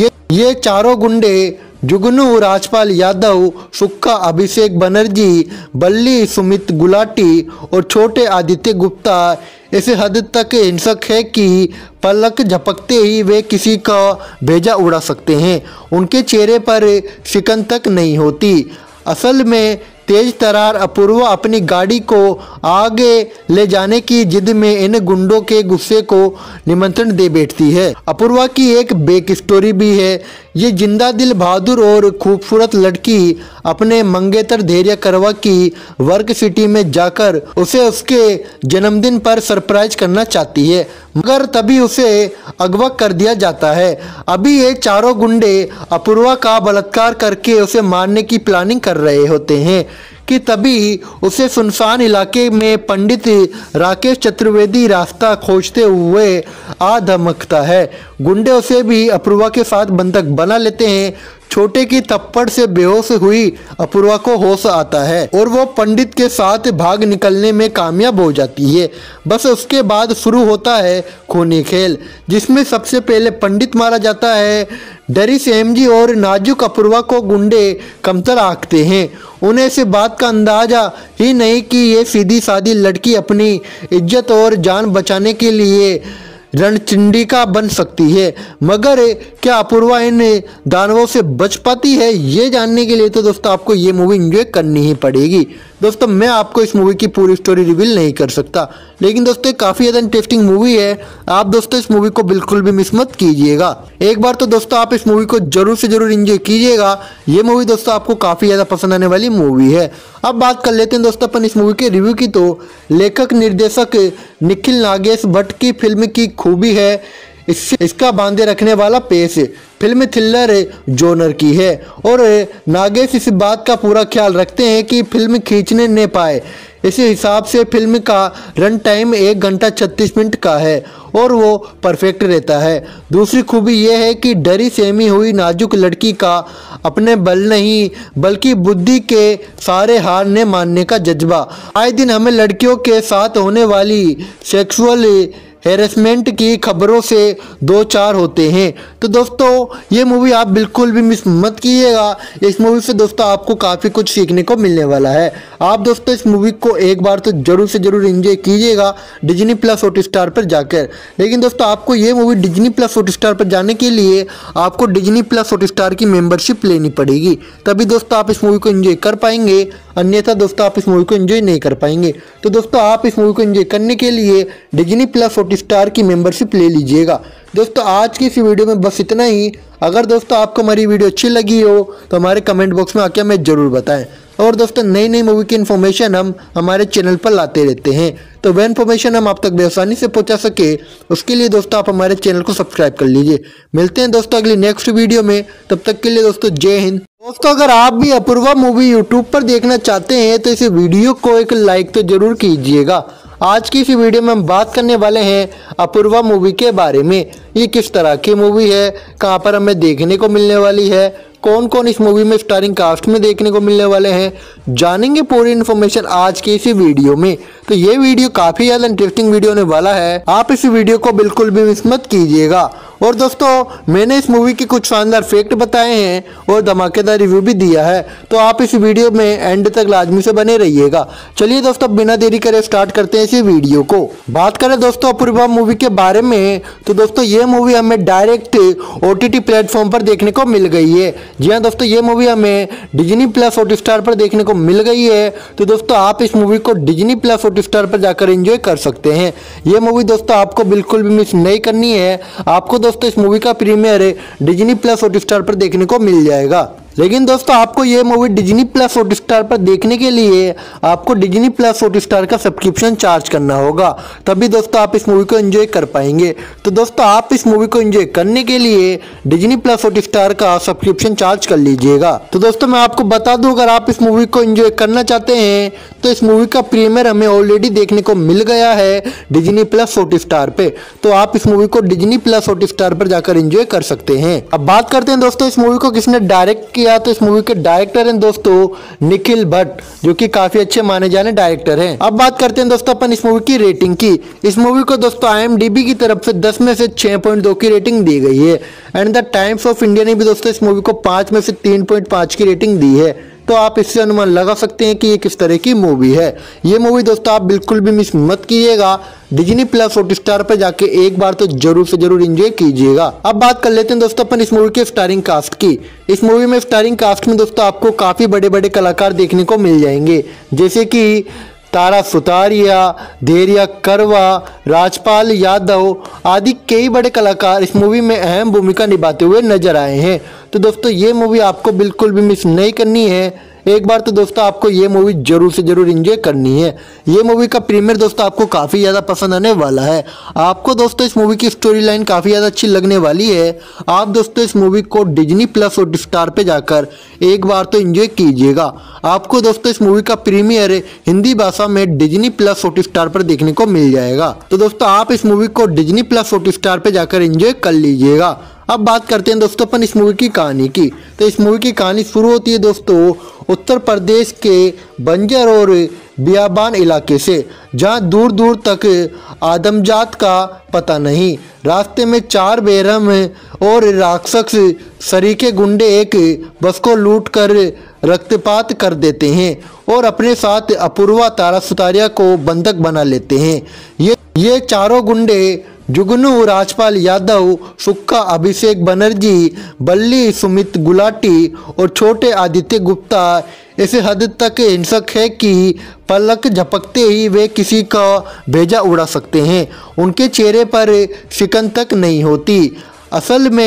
ये चारों गुंडे जुगनू राजपाल यादव, सुक्का अभिषेक बनर्जी, बल्ली सुमित गुलाटी और छोटे आदित्य गुप्ता ऐसे हद तक हिंसक है कि पलक झपकते ही वे किसी का भेजा उड़ा सकते हैं। उनके चेहरे पर शिकन तक नहीं होती। असल में तेज तरार अपूर्वा अपनी गाड़ी को आगे ले जाने की जिद में इन गुंडों के गुस्से को निमंत्रण दे बैठती है। अपूर्वा की एक बैक स्टोरी भी है। ये जिंदा दिल बहादुर और खूबसूरत लड़की अपने मंगेतर धैर्य करवा की वर्क सिटी में जाकर उसे उसके जन्मदिन पर सरप्राइज करना चाहती है, मगर तभी उसे अगवा कर दिया जाता है। अभी ये चारों गुंडे अपूर्वा का बलात्कार करके उसे मारने की प्लानिंग कर रहे होते हैं कि तभी उसे सुनसान इलाके में पंडित राकेश चतुर्वेदी रास्ता खोजते हुए आ धमकता है। गुंडे उसे भी अपूर्वा के साथ बंधक बना लेते हैं। छोटे की थप्पड़ से बेहोश हुई अपूर्वा को होश आता है और वो पंडित के साथ भाग निकलने में कामयाब हो जाती है। बस उसके बाद शुरू होता है खूनी खेल, जिसमें सबसे पहले पंडित मारा जाता है। डरी सेमजी और नाजुक अपूर्वा को गुंडे कमतर आंकते हैं। उन्हें इस बात का अंदाजा ही नहीं कि ये सीधी सादी लड़की अपनी इज्जत और जान बचाने के लिए रणचंडिका बन सकती है। मगर क्या अपूर्वा इन दानवों से बच पाती है, ये जानने के लिए तो दोस्तों आपको ये मूवी एंजॉय करनी ही पड़ेगी। दोस्तों मैं आपको इस मूवी की पूरी स्टोरी रिवील नहीं कर सकता, लेकिन दोस्तों काफ़ी ज़्यादा इंटरेस्टिंग मूवी है। आप दोस्तों इस मूवी को बिल्कुल भी मिस मत कीजिएगा। एक बार तो दोस्तों आप इस मूवी को जरूर से जरूर एंजॉय कीजिएगा। ये मूवी दोस्तों आपको काफ़ी ज़्यादा पसंद आने वाली मूवी है। अब बात कर लेते हैं दोस्तों अपन इस मूवी के रिव्यू की। तो लेखक निर्देशक निखिल नागेश भट्ट की फिल्म की खूबी है इसका बांधे रखने वाला पेश। फिल्म थ्रिलर जॉनर की है और नागेश इस बात का पूरा ख्याल रखते हैं कि फिल्म खींचने न पाए। इस हिसाब से फिल्म का रन टाइम 1 घंटा 36 मिनट का है और वो परफेक्ट रहता है। दूसरी खूबी ये है कि डरी सहमी हुई नाजुक लड़की का अपने बल नहीं बल्कि बुद्धि के सारे हारने मानने का जज्बा। आए दिन हमें लड़कियों के साथ होने वाली सेक्सुअल हैरेसमेंट की खबरों से दो चार होते हैं। तो दोस्तों ये मूवी आप बिल्कुल भी मिस मत कीजिएगा। इस मूवी से दोस्तों आपको काफ़ी कुछ सीखने को मिलने वाला है। आप दोस्तों इस मूवी को एक बार तो जरूर से जरूर एंजॉय कीजिएगा डिज्नी प्लस हॉटस्टार पर जाकर। लेकिन दोस्तों आपको ये मूवी डिज्नी प्लस हॉटस्टार पर जाने के लिए आपको डिज्नी प्लस हॉटस्टार की मेंबरशिप लेनी पड़ेगी, तभी दोस्तों आप इस मूवी को एंजॉय कर पाएंगे, अन्यथा दोस्तों आप इस मूवी को एंजॉय नहीं कर पाएंगे। तो दोस्तों आप इस मूवी को एंजॉय करने के लिए डिज्नी प्लस हॉटस्टार की मेंबरशिप ले लीजिएगा। दोस्तों आज की इस वीडियो में बस इतना ही। अगर दोस्तों आपको हमारी वीडियो अच्छी लगी हो तो हमारे कमेंट बॉक्स में आके हमें जरूर बताएं। और दोस्तों नई नई मूवी की इन्फॉर्मेशन हम हमारे चैनल पर लाते रहते हैं, तो वह इन्फॉर्मेशन हम आप तक बेआसानी से पहुंचा सके उसके लिए दोस्तों आप हमारे चैनल को सब्सक्राइब कर लीजिए। मिलते हैं दोस्तों अगली नेक्स्ट वीडियो में, तब तक के लिए दोस्तों जय हिंद। दोस्तों अगर आप भी अपूर्वा मूवी यूट्यूब पर देखना चाहते हैं तो इस वीडियो को एक लाइक तो जरूर कीजिएगा। आज की इस वीडियो में हम बात करने वाले हैं अपूर्वा मूवी के बारे में। ये किस तरह की मूवी है, कहां पर हमें देखने को मिलने वाली है, कौन कौन इस मूवी में स्टारिंग कास्ट में देखने को मिलने वाले हैं, जानेंगे पूरी इन्फॉर्मेशन आज की इसी वीडियो में। तो ये वीडियो काफ़ी ज़्यादा इंटरेस्टिंग वीडियो होने वाला है, आप इस वीडियो को बिल्कुल भी मिस मत कीजिएगा। और दोस्तों मैंने इस मूवी की कुछ शानदार फैक्ट बताए हैं और धमाकेदार रिव्यू भी दिया है, तो आप इस वीडियो में एंड तक लाजमी से बने रहिएगा। चलिए दोस्तों बिना देरी करे स्टार्ट करते हैं इस वीडियो को। बात करें दोस्तों अपूर्वा मूवी के बारे में, तो दोस्तों ये मूवी हमें डायरेक्ट OTT प्लेटफॉर्म पर देखने को मिल गई है। जी हाँ दोस्तों ये मूवी हमें डिज्नी प्लस हॉटस्टार पर देखने को मिल गई है। तो दोस्तों आप इस मूवी को डिज्नी प्लस हॉटस्टार पर जाकर एंजॉय कर सकते हैं। ये मूवी दोस्तों आपको बिल्कुल भी मिस नहीं करनी है। आपको दोस्तों इस मूवी का प्रीमियर डिज्नी प्लस हॉटस्टार पर देखने को मिल जाएगा। लेकिन दोस्तों आपको ये मूवी डिज्नी प्लस हॉटस्टार पर देखने के लिए आपको डिज्नी प्लस हॉटस्टार का सब्सक्रिप्शन चार्ज करना होगा, तभी दोस्तों आप इस मूवी को एंजॉय कर पाएंगे। तो दोस्तों आप इस मूवी को एंजॉय करने के लिए डिज्नी प्लस हॉटस्टार का सब्सक्रिप्शन चार्ज कर लीजिएगा। तो दोस्तों मैं आपको बता दूं अगर आप इस मूवी को एंजॉय करना चाहते हैं तो इस मूवी का प्रीमियर हमें ऑलरेडी देखने को मिल गया है डिज्नी प्लस हॉटस्टार पे, तो आप इस मूवी को डिज्नी प्लस हॉटस्टार पर जाकर एंजॉय कर सकते हैं। अब बात करते हैं दोस्तों इस मूवी को किसने डायरेक्ट किया। तो इस मूवी के डायरेक्टर हैं दोस्तों निखिल भट्ट, जो कि काफी अच्छे माने जाने डायरेक्टर हैं। अब बात करते हैं दोस्तों अपन इस मूवी की रेटिंग की। इस मूवी को दोस्तों IMDb की तरफ से 10 में से 6.2 की रेटिंग दी गई है and the Times of India ने भी दोस्तों इस मूवी को 5 में से 3.5 की रेटिंग दी है। तो आप इससे अनुमान लगा सकते हैं कि ये किस तरह की मूवी है। ये मूवी दोस्तों आप बिल्कुल भी मिस मत कीजिएगा। डिज्नी प्लस हॉटस्टार पर जाके एक बार तो जरूर से जरूर एंजॉय कीजिएगा। अब बात कर लेते हैं दोस्तों अपन इस मूवी के स्टारिंग कास्ट की। इस मूवी में स्टारिंग कास्ट में दोस्तों आपको काफी बड़े बड़े कलाकार देखने को मिल जाएंगे, जैसे कि तारा सुतारिया, धैर्या करवा, राजपाल यादव आदि कई बड़े कलाकार इस मूवी में अहम भूमिका निभाते हुए नजर आए हैं। तो दोस्तों ये मूवी आपको बिल्कुल भी मिस नहीं करनी है। एक बार तो दोस्तों आपको ये मूवी जरूर से जरूर एंजॉय करनी है। ये मूवी का प्रीमियर दोस्तों आपको काफ़ी ज़्यादा पसंद आने वाला है। आपको दोस्तों इस मूवी की स्टोरी लाइन काफ़ी ज़्यादा अच्छी लगने वाली है। आप दोस्तों इस मूवी को डिज्नी प्लस हॉटस्टार पे जाकर एक बार तो एंजॉय कीजिएगा। आपको दोस्तों इस मूवी का प्रीमियर हिंदी भाषा में डिज्नी प्लस हॉटस्टार पर देखने को मिल जाएगा। तो दोस्तों आप इस मूवी को डिज्नी प्लस हॉटस्टार पे जाकर एंजॉय कर लीजिएगा। अब बात करते हैं दोस्तों अपन इस मूवी की कहानी की। तो इस मूवी की कहानी शुरू होती है दोस्तों उत्तर प्रदेश के बंजर और बियाबान इलाके से, जहां दूर दूर तक आदमजात का पता नहीं। रास्ते में 4 बेरहम और राक्षस सरीके गुंडे एक बस को लूट कर रक्तपात कर देते हैं और अपने साथ अपूर्वा तारा सुतारिया को बंधक बना लेते हैं। ये चारों गुंडे जुगनू राजपाल यादव, सुक्का अभिषेक बनर्जी, बल्ली सुमित गुलाटी और छोटे आदित्य गुप्ता ऐसे हद तक हिंसक है कि पलक झपकते ही वे किसी का भेजा उड़ा सकते हैं। उनके चेहरे पर शिकन तक नहीं होती। असल में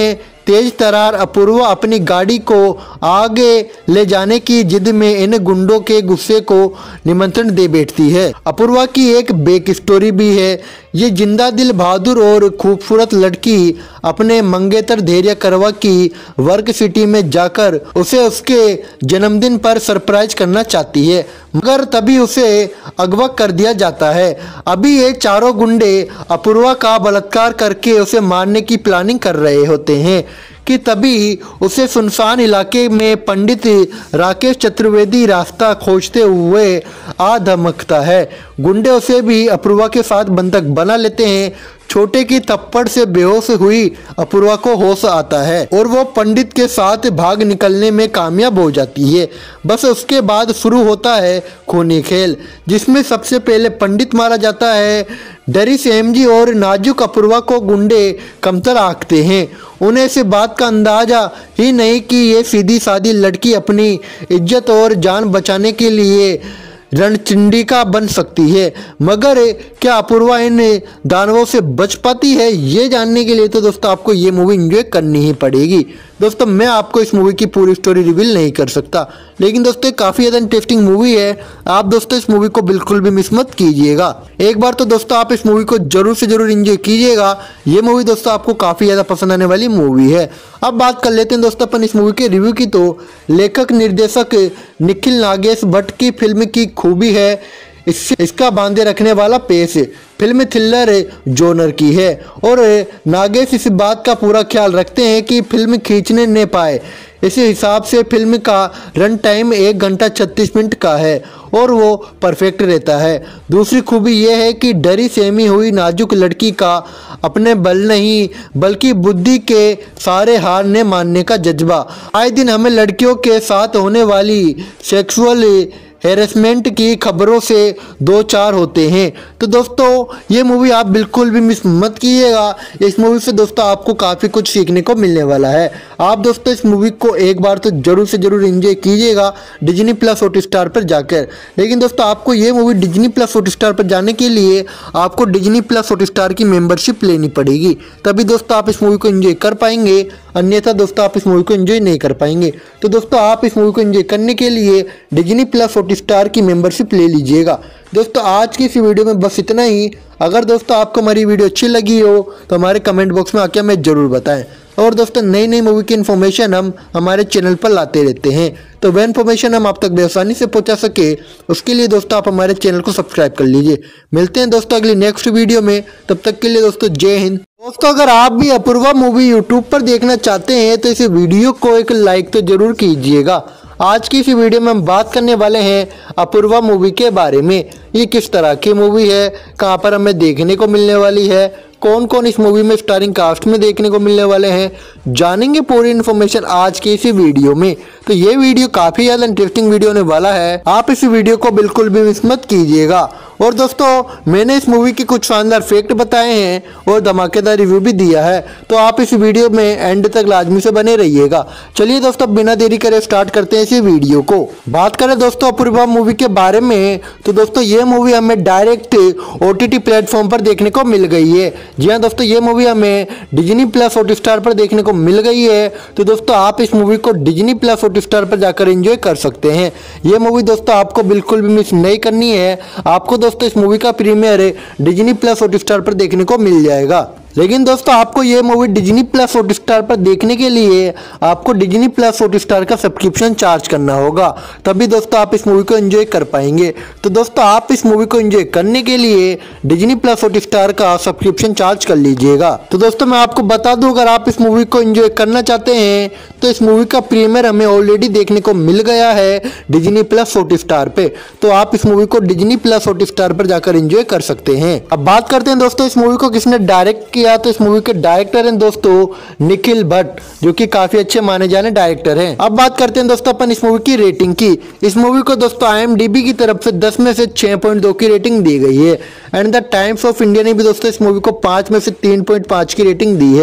तेज तर्रार अपूर्वा अपनी गाड़ी को आगे ले जाने की जिद में इन गुंडों के गुस्से को निमंत्रण दे बैठती है। अपूर्वा की एक बैक स्टोरी भी है। ये जिंदा दिल बहादुर और खूबसूरत लड़की अपने मंगेतर धैर्य करवा की वर्क सिटी में जाकर उसे उसके जन्मदिन पर सरप्राइज करना चाहती है, मगर तभी उसे अगवा कर दिया जाता है। अभी ये चारों गुंडे अपूर्वा का बलात्कार करके उसे मारने की प्लानिंग कर रहे होते हैं कि तभी उसे सुनसान इलाके में पंडित राकेश चतुर्वेदी रास्ता खोजते हुए आ धमकता है। गुंडे उसे भी अपूर्वा के साथ बंधक बना लेते हैं। छोटे की थप्पड़ से बेहोश हुई अपूर्वा को होश आता है और वो पंडित के साथ भाग निकलने में कामयाब हो जाती है। बस उसके बाद शुरू होता है खूनी खेल, जिसमें सबसे पहले पंडित मारा जाता है। डरी सेमजी और नाजुक अपूर्वा को गुंडे कमतर आंकते हैं। उन्हें इस बात का अंदाजा ही नहीं कि ये सीधी सादी लड़की अपनी इज्जत और जान बचाने के लिए रणचंडिका बन सकती है। मगर क्या अपूर्वा इन दानवों से बच पाती है, ये जानने के लिए तो दोस्तों आपको ये मूवी एंजॉय करनी ही पड़ेगी। दोस्तों मैं आपको इस मूवी की पूरी स्टोरी रिवील नहीं कर सकता, लेकिन दोस्तों काफ़ी ज़्यादा इंटरेस्टिंग मूवी है। आप दोस्तों इस मूवी को बिल्कुल भी मिस मत कीजिएगा। एक बार तो दोस्तों आप इस मूवी को जरूर से जरूर एंजॉय कीजिएगा। ये मूवी दोस्तों आपको काफ़ी ज़्यादा पसंद आने वाली मूवी है। अब बात कर लेते हैं दोस्तों अपन इस मूवी के रिव्यू की। तो लेखक निर्देशक निखिल नागेश भट्ट की फिल्म की खूबी है इसका बांधे रखने वाला पेश। फिल्म थ्रिलर जॉनर की है और नागेश इस बात का पूरा ख्याल रखते हैं कि फिल्म खींचने न पाए। इस हिसाब से फिल्म का रन टाइम 1 घंटा 36 मिनट का है और वो परफेक्ट रहता है। दूसरी खूबी यह है कि डरी सहमी हुई नाजुक लड़की का अपने बल नहीं बल्कि बुद्धि के सारे हार ने मानने का जज्बा। आए दिन हमें लड़कियों के साथ होने वाली सेक्सुअल हैरेसमेंट की खबरों से दो चार होते हैं। तो दोस्तों ये मूवी आप बिल्कुल भी मिस मत कीजिएगा। इस मूवी से दोस्तों आपको काफ़ी कुछ सीखने को मिलने वाला है। आप दोस्तों इस मूवी को एक बार तो जरूर से जरूर एंजॉय कीजिएगा डिज्नी प्लस हॉटस्टार पर जाकर। लेकिन दोस्तों आपको ये मूवी डिज्नी प्लस हॉटस्टार पर जाने के लिए आपको डिज्नी प्लस हॉटस्टार की मेंबरशिप लेनी पड़ेगी, तभी दोस्तों आप इस मूवी को एंजॉय कर पाएंगे, अन्यथा दोस्तों आप इस मूवी को एंजॉय नहीं कर पाएंगे। तो दोस्तों आप इस मूवी को एंजॉय करने के लिए डिज्नी प्लस हॉटस्टार की मेंबरशिप ले लीजिएगा। दोस्तों आज की इस वीडियो में बस इतना ही। अगर दोस्तों आपको हमारी वीडियो अच्छी लगी हो तो हमारे कमेंट बॉक्स में आके हमें जरूर बताएं। और दोस्तों नई नई मूवी की इन्फॉर्मेशन हम हमारे चैनल पर लाते रहते हैं, तो वह इन्फॉर्मेशन हम आप तक बेआसानी से पहुंचा सके उसके लिए दोस्तों आप हमारे चैनल को सब्सक्राइब कर लीजिए। मिलते हैं दोस्तों अगली नेक्स्ट वीडियो में, तब तक के लिए दोस्तों जय हिंद। दोस्तों अगर आप भी अपूर्वा मूवी यूट्यूब पर देखना चाहते हैं तो इस वीडियो को एक लाइक तो जरूर कीजिएगा। आज की इस वीडियो में हम बात करने वाले हैं अपूर्वा मूवी के बारे में। ये किस तरह की मूवी है, कहां पर हमें देखने को मिलने वाली है, कौन कौन इस मूवी में स्टारिंग कास्ट में देखने को मिलने वाले हैं, जानेंगे पूरी इन्फॉर्मेशन आज की इसी वीडियो में। तो ये वीडियो काफ़ी ज़्यादा इंटरेस्टिंग वीडियो होने वाला है, आप इस वीडियो को बिल्कुल भी मिस मत कीजिएगा। और दोस्तों मैंने इस मूवी के कुछ शानदार फैक्ट बताए हैं और धमाकेदार रिव्यू भी दिया है, तो आप इस वीडियो में एंड तक लाजमी से बने रहिएगा। चलिए दोस्तों बिना देरी करे स्टार्ट करते हैं इस वीडियो को। बात करें दोस्तों अपूर्वा मूवी के बारे में, तो दोस्तों ये मूवी हमें डायरेक्ट OTT प्लेटफॉर्म पर देखने को मिल गई है। जी हाँ दोस्तों ये मूवी हमें डिज्नी प्लस हॉटस्टार पर देखने को मिल गई है। तो दोस्तों आप इस मूवी को डिज्नी प्लस हॉटस्टार पर जाकर एंजॉय कर सकते हैं। ये मूवी दोस्तों आपको बिल्कुल भी मिस नहीं करनी है। आपको दोस्तों इस मूवी का प्रीमियर डिज्नी प्लस हॉटस्टार पर देखने को मिल जाएगा। लेकिन दोस्तों आपको ये मूवी डिज्नी प्लस हॉटस्टार पर देखने के लिए आपको डिज्नी प्लस हॉटस्टार का सब्सक्रिप्शन चार्ज करना होगा, तभी दोस्तों आप इस मूवी को एंजॉय कर पाएंगे। तो दोस्तों आप इस मूवी को एंजॉय करने के लिए डिज्नी प्लस हॉटस्टार का सब्सक्रिप्शन चार्ज कर लीजिएगा। तो दोस्तों मैं आपको बता दूं, अगर आप इस मूवी को एंजॉय करना चाहते हैं तो इस मूवी का प्रीमियर हमें ऑलरेडी देखने को मिल गया है डिज्नी प्लस हॉटस्टार पे, तो आप इस मूवी को डिज्नी प्लस हॉटस्टार पर जाकर एंजॉय कर सकते हैं। अब बात करते हैं दोस्तों इस मूवी को किसने डायरेक्ट किया। तो इस मूवी के डायरेक्टर हैं दोस्तों निखिल भट्ट, जो कि काफी अच्छे माने जाने डायरेक्टर हैं। अब बात करते हैं दोस्तों अपन इस मूवी की रेटिंग की। इस मूवी को दोस्तों IMDb की तरफ से 10 में से 6.2 की रेटिंग दी गई है। And the Times of India ने भी दोस्तों इस मूवी को 5 में से 3.5 की रेटिंग दी है।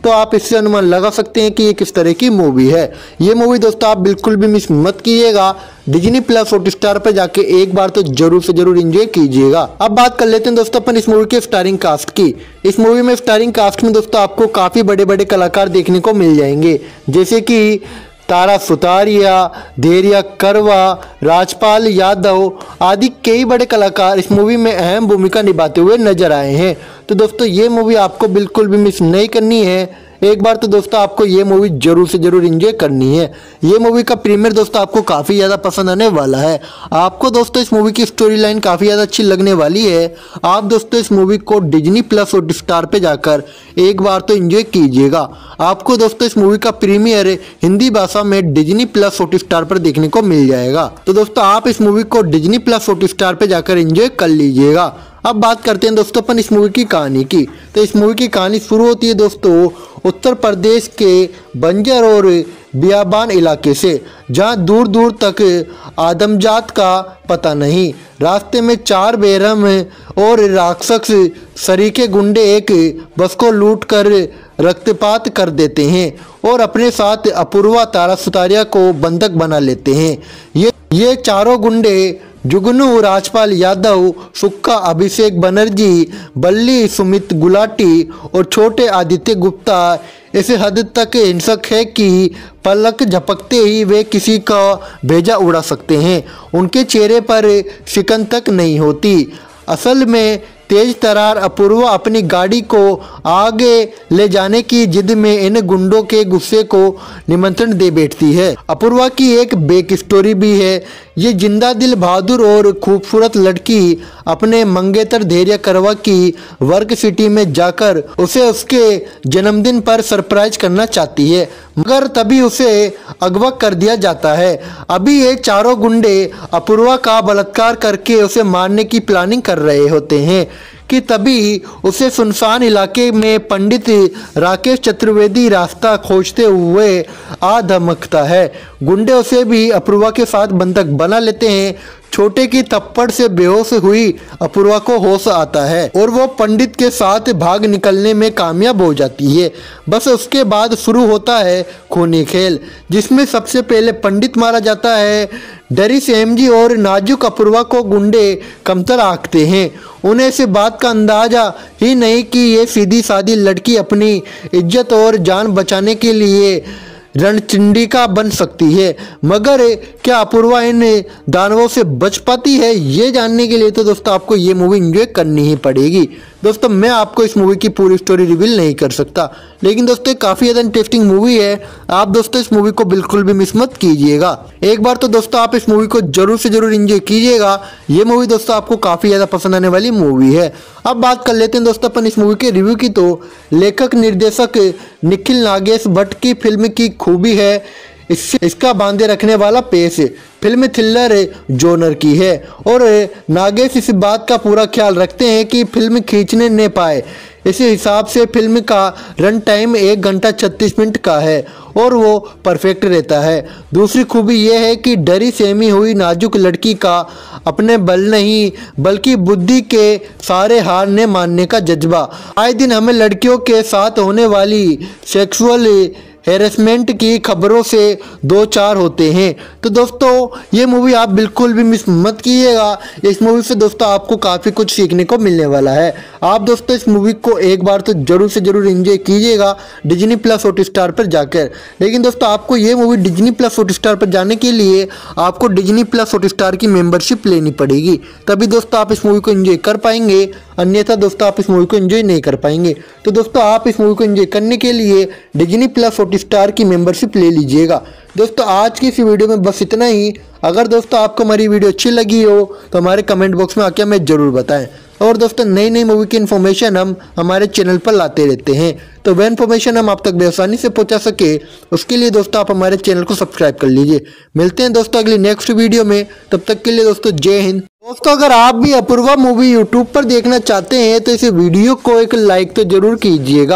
तो आप इससे अनुमान लगा सकते हैं कि ये किस तरह की मूवी है। ये मूवी दोस्तों आप बिल्कुल भी मिस मत कीजिएगा। डिज्नी प्लस हॉटस्टार पर जाके एक बार तो जरूर से जरूर एंजॉय कीजिएगा। अब बात कर लेते हैं दोस्तों अपन इस मूवी के स्टारिंग कास्ट की। इस मूवी में स्टारिंग कास्ट में दोस्तों आपको काफी बड़े बड़े कलाकार देखने को मिल जाएंगे, जैसे कि तारा सुतारिया, धैर्य करवा, राजपाल यादव आदि कई बड़े कलाकार इस मूवी में अहम भूमिका निभाते हुए नजर आए हैं। तो दोस्तों ये मूवी आपको बिल्कुल भी मिस नहीं करनी है। एक बार तो दोस्तों आपको ये मूवी जरूर से जरूर एंजॉय करनी है। ये मूवी का प्रीमियर दोस्तों आपको काफ़ी ज़्यादा पसंद आने वाला है। आपको दोस्तों इस मूवी की स्टोरी लाइन काफ़ी ज़्यादा अच्छी लगने वाली है। आप दोस्तों इस मूवी को डिज्नी प्लस हॉटस्टार पे जाकर एक बार तो एंजॉय कीजिएगा। आपको दोस्तों इस मूवी का प्रीमियर हिंदी भाषा में डिज्नी प्लस हॉटस्टार पर देखने को मिल जाएगा। तो दोस्तों आप इस मूवी को डिज्नी प्लस हॉटस्टार पे जाकर एंजॉय कर लीजिएगा। अब बात करते हैं दोस्तों अपन इस मूवी की कहानी की। तो इस मूवी की कहानी शुरू होती है दोस्तों उत्तर प्रदेश के बंजर और बियाबान इलाके से, जहां दूर दूर तक आदमजात का पता नहीं। रास्ते में चार बेरहम और राक्षस सरीके गुंडे एक बस को लूट कर रक्तपात कर देते हैं और अपने साथ अपूर्वा तारा सुतारिया को बंधक बना लेते हैं। ये चारों गुंडे जुगनू राजपाल यादव, सुक्का अभिषेक बनर्जी, बल्ली सुमित गुलाटी और छोटे आदित्य गुप्ता इस हद तक हिंसक है कि पलक झपकते ही वे किसी का भेजा उड़ा सकते हैं। उनके चेहरे पर शिकन तक नहीं होती। असल में तेज तरार अपूर्वा अपनी गाड़ी को आगे ले जाने की जिद में इन गुंडों के गुस्से को निमंत्रण दे बैठती है। अपूर्वा की एक बैक स्टोरी भी है। ये जिंदा दिल बहादुर और खूबसूरत लड़की अपने मंगेतर धैर्य करवा की वर्क सिटी में जाकर उसे उसके जन्मदिन पर सरप्राइज करना चाहती है, मगर तभी उसे अगवा कर दिया जाता है। अभी ये चारों गुंडे अपूर्वा का बलात्कार करके उसे मारने की प्लानिंग कर रहे होते हैं कि तभी उसे सुनसान इलाके में पंडित राकेश चतुर्वेदी रास्ता खोजते हुए आ धमकता है। गुंडे उसे भी अपूर्वा के साथ बंधक बना लेते हैं। छोटे की थप्पड़ से बेहोश हुई अपूर्वा को होश आता है और वो पंडित के साथ भाग निकलने में कामयाब हो जाती है। बस उसके बाद शुरू होता है खूनी खेल, जिसमें सबसे पहले पंडित मारा जाता है। डरी सेमजी और नाजुक अपूर्वा को गुंडे कमतर आंकते हैं। उन्हें इस बात का अंदाजा ही नहीं कि ये सीधी सादी लड़की अपनी इज्जत और जान बचाने के लिए रणचंडिका बन सकती है। मगर क्या अपूर्वा इन दानवों से बच पाती है? ये जानने के लिए तो दोस्तों आपको ये मूवी एंजॉय करनी ही पड़ेगी। दोस्तों मैं आपको इस मूवी की पूरी स्टोरी रिवील नहीं कर सकता, लेकिन दोस्तों काफ़ी ज़्यादा इंटरेस्टिंग मूवी है। आप दोस्तों इस मूवी को बिल्कुल भी मिस मत कीजिएगा। एक बार तो दोस्तों आप इस मूवी को जरूर से जरूर एंजॉय कीजिएगा। ये मूवी दोस्तों आपको काफ़ी ज़्यादा पसंद आने वाली मूवी है। अब बात कर लेते हैं दोस्तों अपन इस मूवी के रिव्यू की। तो लेखक निर्देशक निखिल नागेश भट्ट की फिल्म की खूबी है इसका बांधे रखने वाला पेश। फिल्म थ्रिलर जॉनर की है और नागेश इस बात का पूरा ख्याल रखते हैं कि फिल्म खींचने न पाए। इस हिसाब से फिल्म का रन टाइम 1 घंटा 36 मिनट का है और वो परफेक्ट रहता है। दूसरी खूबी यह है कि डरी सहमी हुई नाजुक लड़की का अपने बल नहीं बल्कि बुद्धि के सारे हार ने मानने का जज्बा। आए दिन हमें लड़कियों के साथ होने वाली सेक्सुअल हैरेसमेंट की खबरों से दो चार होते हैं। तो दोस्तों ये मूवी आप बिल्कुल भी मिस मत कीजिएगा। इस मूवी से दोस्तों आपको काफ़ी कुछ सीखने को मिलने वाला है। आप दोस्तों इस मूवी को एक बार तो जरूर से जरूर एंजॉय कीजिएगा डिज्नी प्लस हॉटस्टार पर जाकर। लेकिन दोस्तों आपको ये मूवी डिज्नी प्लस हॉटस्टार पर जाने के लिए आपको डिज्नी प्लस हॉटस्टार की मेंबरशिप लेनी पड़ेगी, तभी दोस्तों आप इस मूवी को एंजॉय कर पाएंगे, अन्यथा दोस्तों आप इस मूवी को एंजॉय नहीं कर पाएंगे। तो दोस्तों आप इस मूवी को एंजॉय करने के लिए डिज्नी प्लस हॉटस्टार की मेंबरशिप ले लीजिएगा। दोस्तों आज की इस वीडियो में बस इतना ही। अगर दोस्तों आपको हमारी वीडियो अच्छी लगी हो तो हमारे कमेंट बॉक्स में आके हमें जरूर बताएं। और दोस्तों नई नई मूवी की इन्फॉर्मेशन हम हमारे चैनल पर लाते रहते हैं, तो वह इन्फॉर्मेशन हम आप तक बेआसानी से पहुंचा सके उसके लिए दोस्तों आप हमारे चैनल को सब्सक्राइब कर लीजिए। मिलते हैं दोस्तों अगली नेक्स्ट वीडियो में, तब तक के लिए दोस्तों जय हिंद। दोस्तों अगर आप भी अपूर्वा मूवी यूट्यूब पर देखना चाहते हैं तो इस वीडियो को एक लाइक तो जरूर कीजिएगा।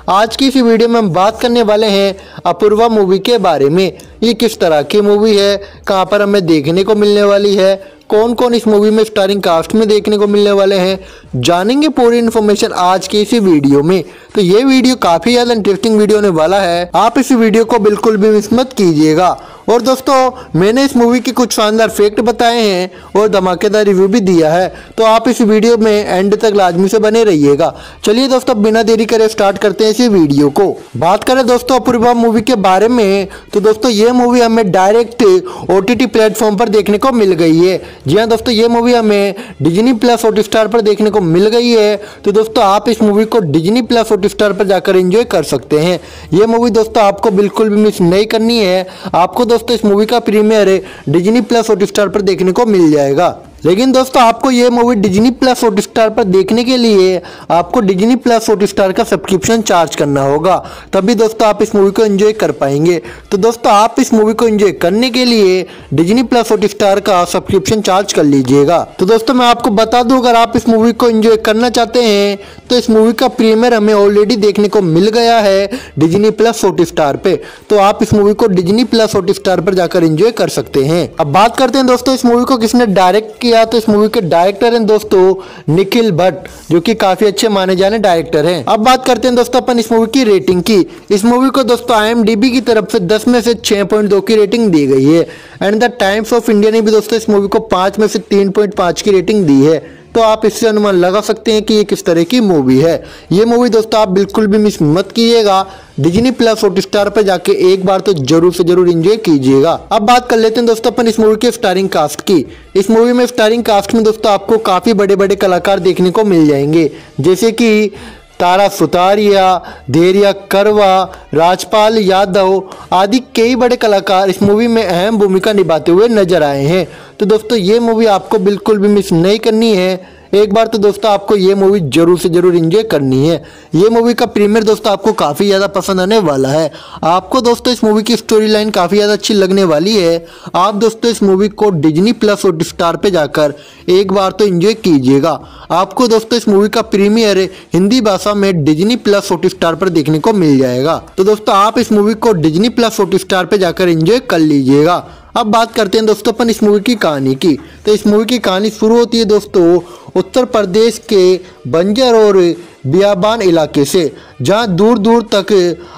आज की इस वीडियो में हम बात करने वाले हैं अपूर्वा मूवी के बारे में। ये किस तरह की मूवी है, कहां पर हमें देखने को मिलने वाली है, कौन कौन इस मूवी में स्टारिंग कास्ट में देखने को मिलने वाले हैं, जानेंगे पूरी इन्फॉर्मेशन आज की इसी वीडियो में। तो ये वीडियो काफी ज्यादा इंटरेस्टिंग वीडियो होने वाला है, आप इस वीडियो को बिल्कुल भी मिस मत कीजिएगा। और दोस्तों मैंने इस मूवी के कुछ शानदार फैक्ट बताए हैं और धमाकेदार रिव्यू भी दिया है, तो आप इस वीडियो में एंड तक लाजमी से बने रहिएगा। चलिए दोस्तों बिना देरी करे स्टार्ट करते हैं इस वीडियो को। बात करें दोस्तों अपूर्वा मूवी के बारे में, तो दोस्तों ये मूवी हमें डायरेक्ट OTT प्लेटफॉर्म पर देखने को मिल गई है। जी हाँ दोस्तों, ये मूवी हमें डिज्नी प्लस हॉटस्टार पर देखने को मिल गई है। तो दोस्तों आप इस मूवी को डिज्नी प्लस हॉटस्टार पर जाकर एंजॉय कर सकते हैं। ये मूवी दोस्तों आपको बिल्कुल भी मिस नहीं करनी है। आपको दोस्तों इस मूवी का प्रीमियर डिज्नी प्लस हॉटस्टार पर देखने को मिल जाएगा। लेकिन दोस्तों आपको ये मूवी डिज्नी प्लस हॉटस्टार पर देखने के लिए आपको डिज्नी प्लस हॉटस्टार का सब्सक्रिप्शन चार्ज करना होगा, तभी दोस्तों आप इस मूवी को एंजॉय कर पाएंगे। तो दोस्तों आप इस मूवी को एंजॉय करने के लिए डिज्नी प्लस हॉटस्टार का सब्सक्रिप्शन चार्ज कर लीजिएगा। तो दोस्तों मैं आपको बता दूं, अगर आप इस मूवी को एंजॉय करना चाहते हैं तो इस मूवी का प्रीमियर हमें ऑलरेडी देखने को मिल गया है डिज्नी प्लस हॉटस्टार पे। तो आप इस मूवी को डिज्नी प्लस हॉटस्टार पर जाकर एंजॉय कर सकते हैं। अब बात करते हैं दोस्तों इस मूवी को किसने डायरेक्ट किया। तो इस मूवी के डायरेक्टर हैं दोस्तों निखिल भट्ट, जो कि काफी अच्छे माने जाने डायरेक्टर हैं। अब बात करते हैं दोस्तों अपन इस मूवी की रेटिंग की। इस मूवी को दोस्तों IMDb की तरफ से 10 में से 6.2 की रेटिंग दी गई है। And the Times of India ने भी दोस्तों इस मूवी को 5 में से 3.5 की रेटिंग दी है। तो आप इससे अनुमान लगा सकते हैं कि ये किस तरह की मूवी है। ये मूवी दोस्तों आप बिल्कुल भी मिस मत कीजिएगा। डिज्नी प्लस हॉटस्टार पर जाके एक बार तो जरूर से जरूर एंजॉय कीजिएगा। अब बात कर लेते हैं दोस्तों अपन इस मूवी के स्टारिंग कास्ट की। इस मूवी में स्टारिंग कास्ट में दोस्तों आपको काफी बड़े बड़े कलाकार देखने को मिल जाएंगे, जैसे कि तारा सुतारिया, धैर्या करवा, राजपाल यादव आदि कई बड़े कलाकार इस मूवी में अहम भूमिका निभाते हुए नजर आए हैं। तो दोस्तों ये मूवी आपको बिल्कुल भी मिस नहीं करनी है। एक बार तो दोस्तों आपको ये मूवी जरूर से जरूर एंजॉय करनी है। ये मूवी का प्रीमियर दोस्तों आपको काफ़ी ज़्यादा पसंद आने वाला है। आपको दोस्तों इस मूवी की स्टोरी लाइन काफ़ी ज़्यादा अच्छी लगने वाली है। आप दोस्तों इस मूवी को डिज्नी प्लस हॉटस्टार पे जाकर एक बार तो एंजॉय कीजिएगा। आपको दोस्तों इस मूवी का प्रीमियर हिंदी भाषा में डिज्नी प्लस हॉटस्टार पर देखने को मिल जाएगा। तो दोस्तों आप इस मूवी को डिज्नी प्लस हॉटस्टार पे जाकर एंजॉय कर लीजिएगा। अब बात करते हैं दोस्तों अपन इस मूवी की कहानी की। तो इस मूवी की कहानी शुरू होती है दोस्तों उत्तर प्रदेश के बंजर और बियाबान इलाके से, जहां दूर दूर तक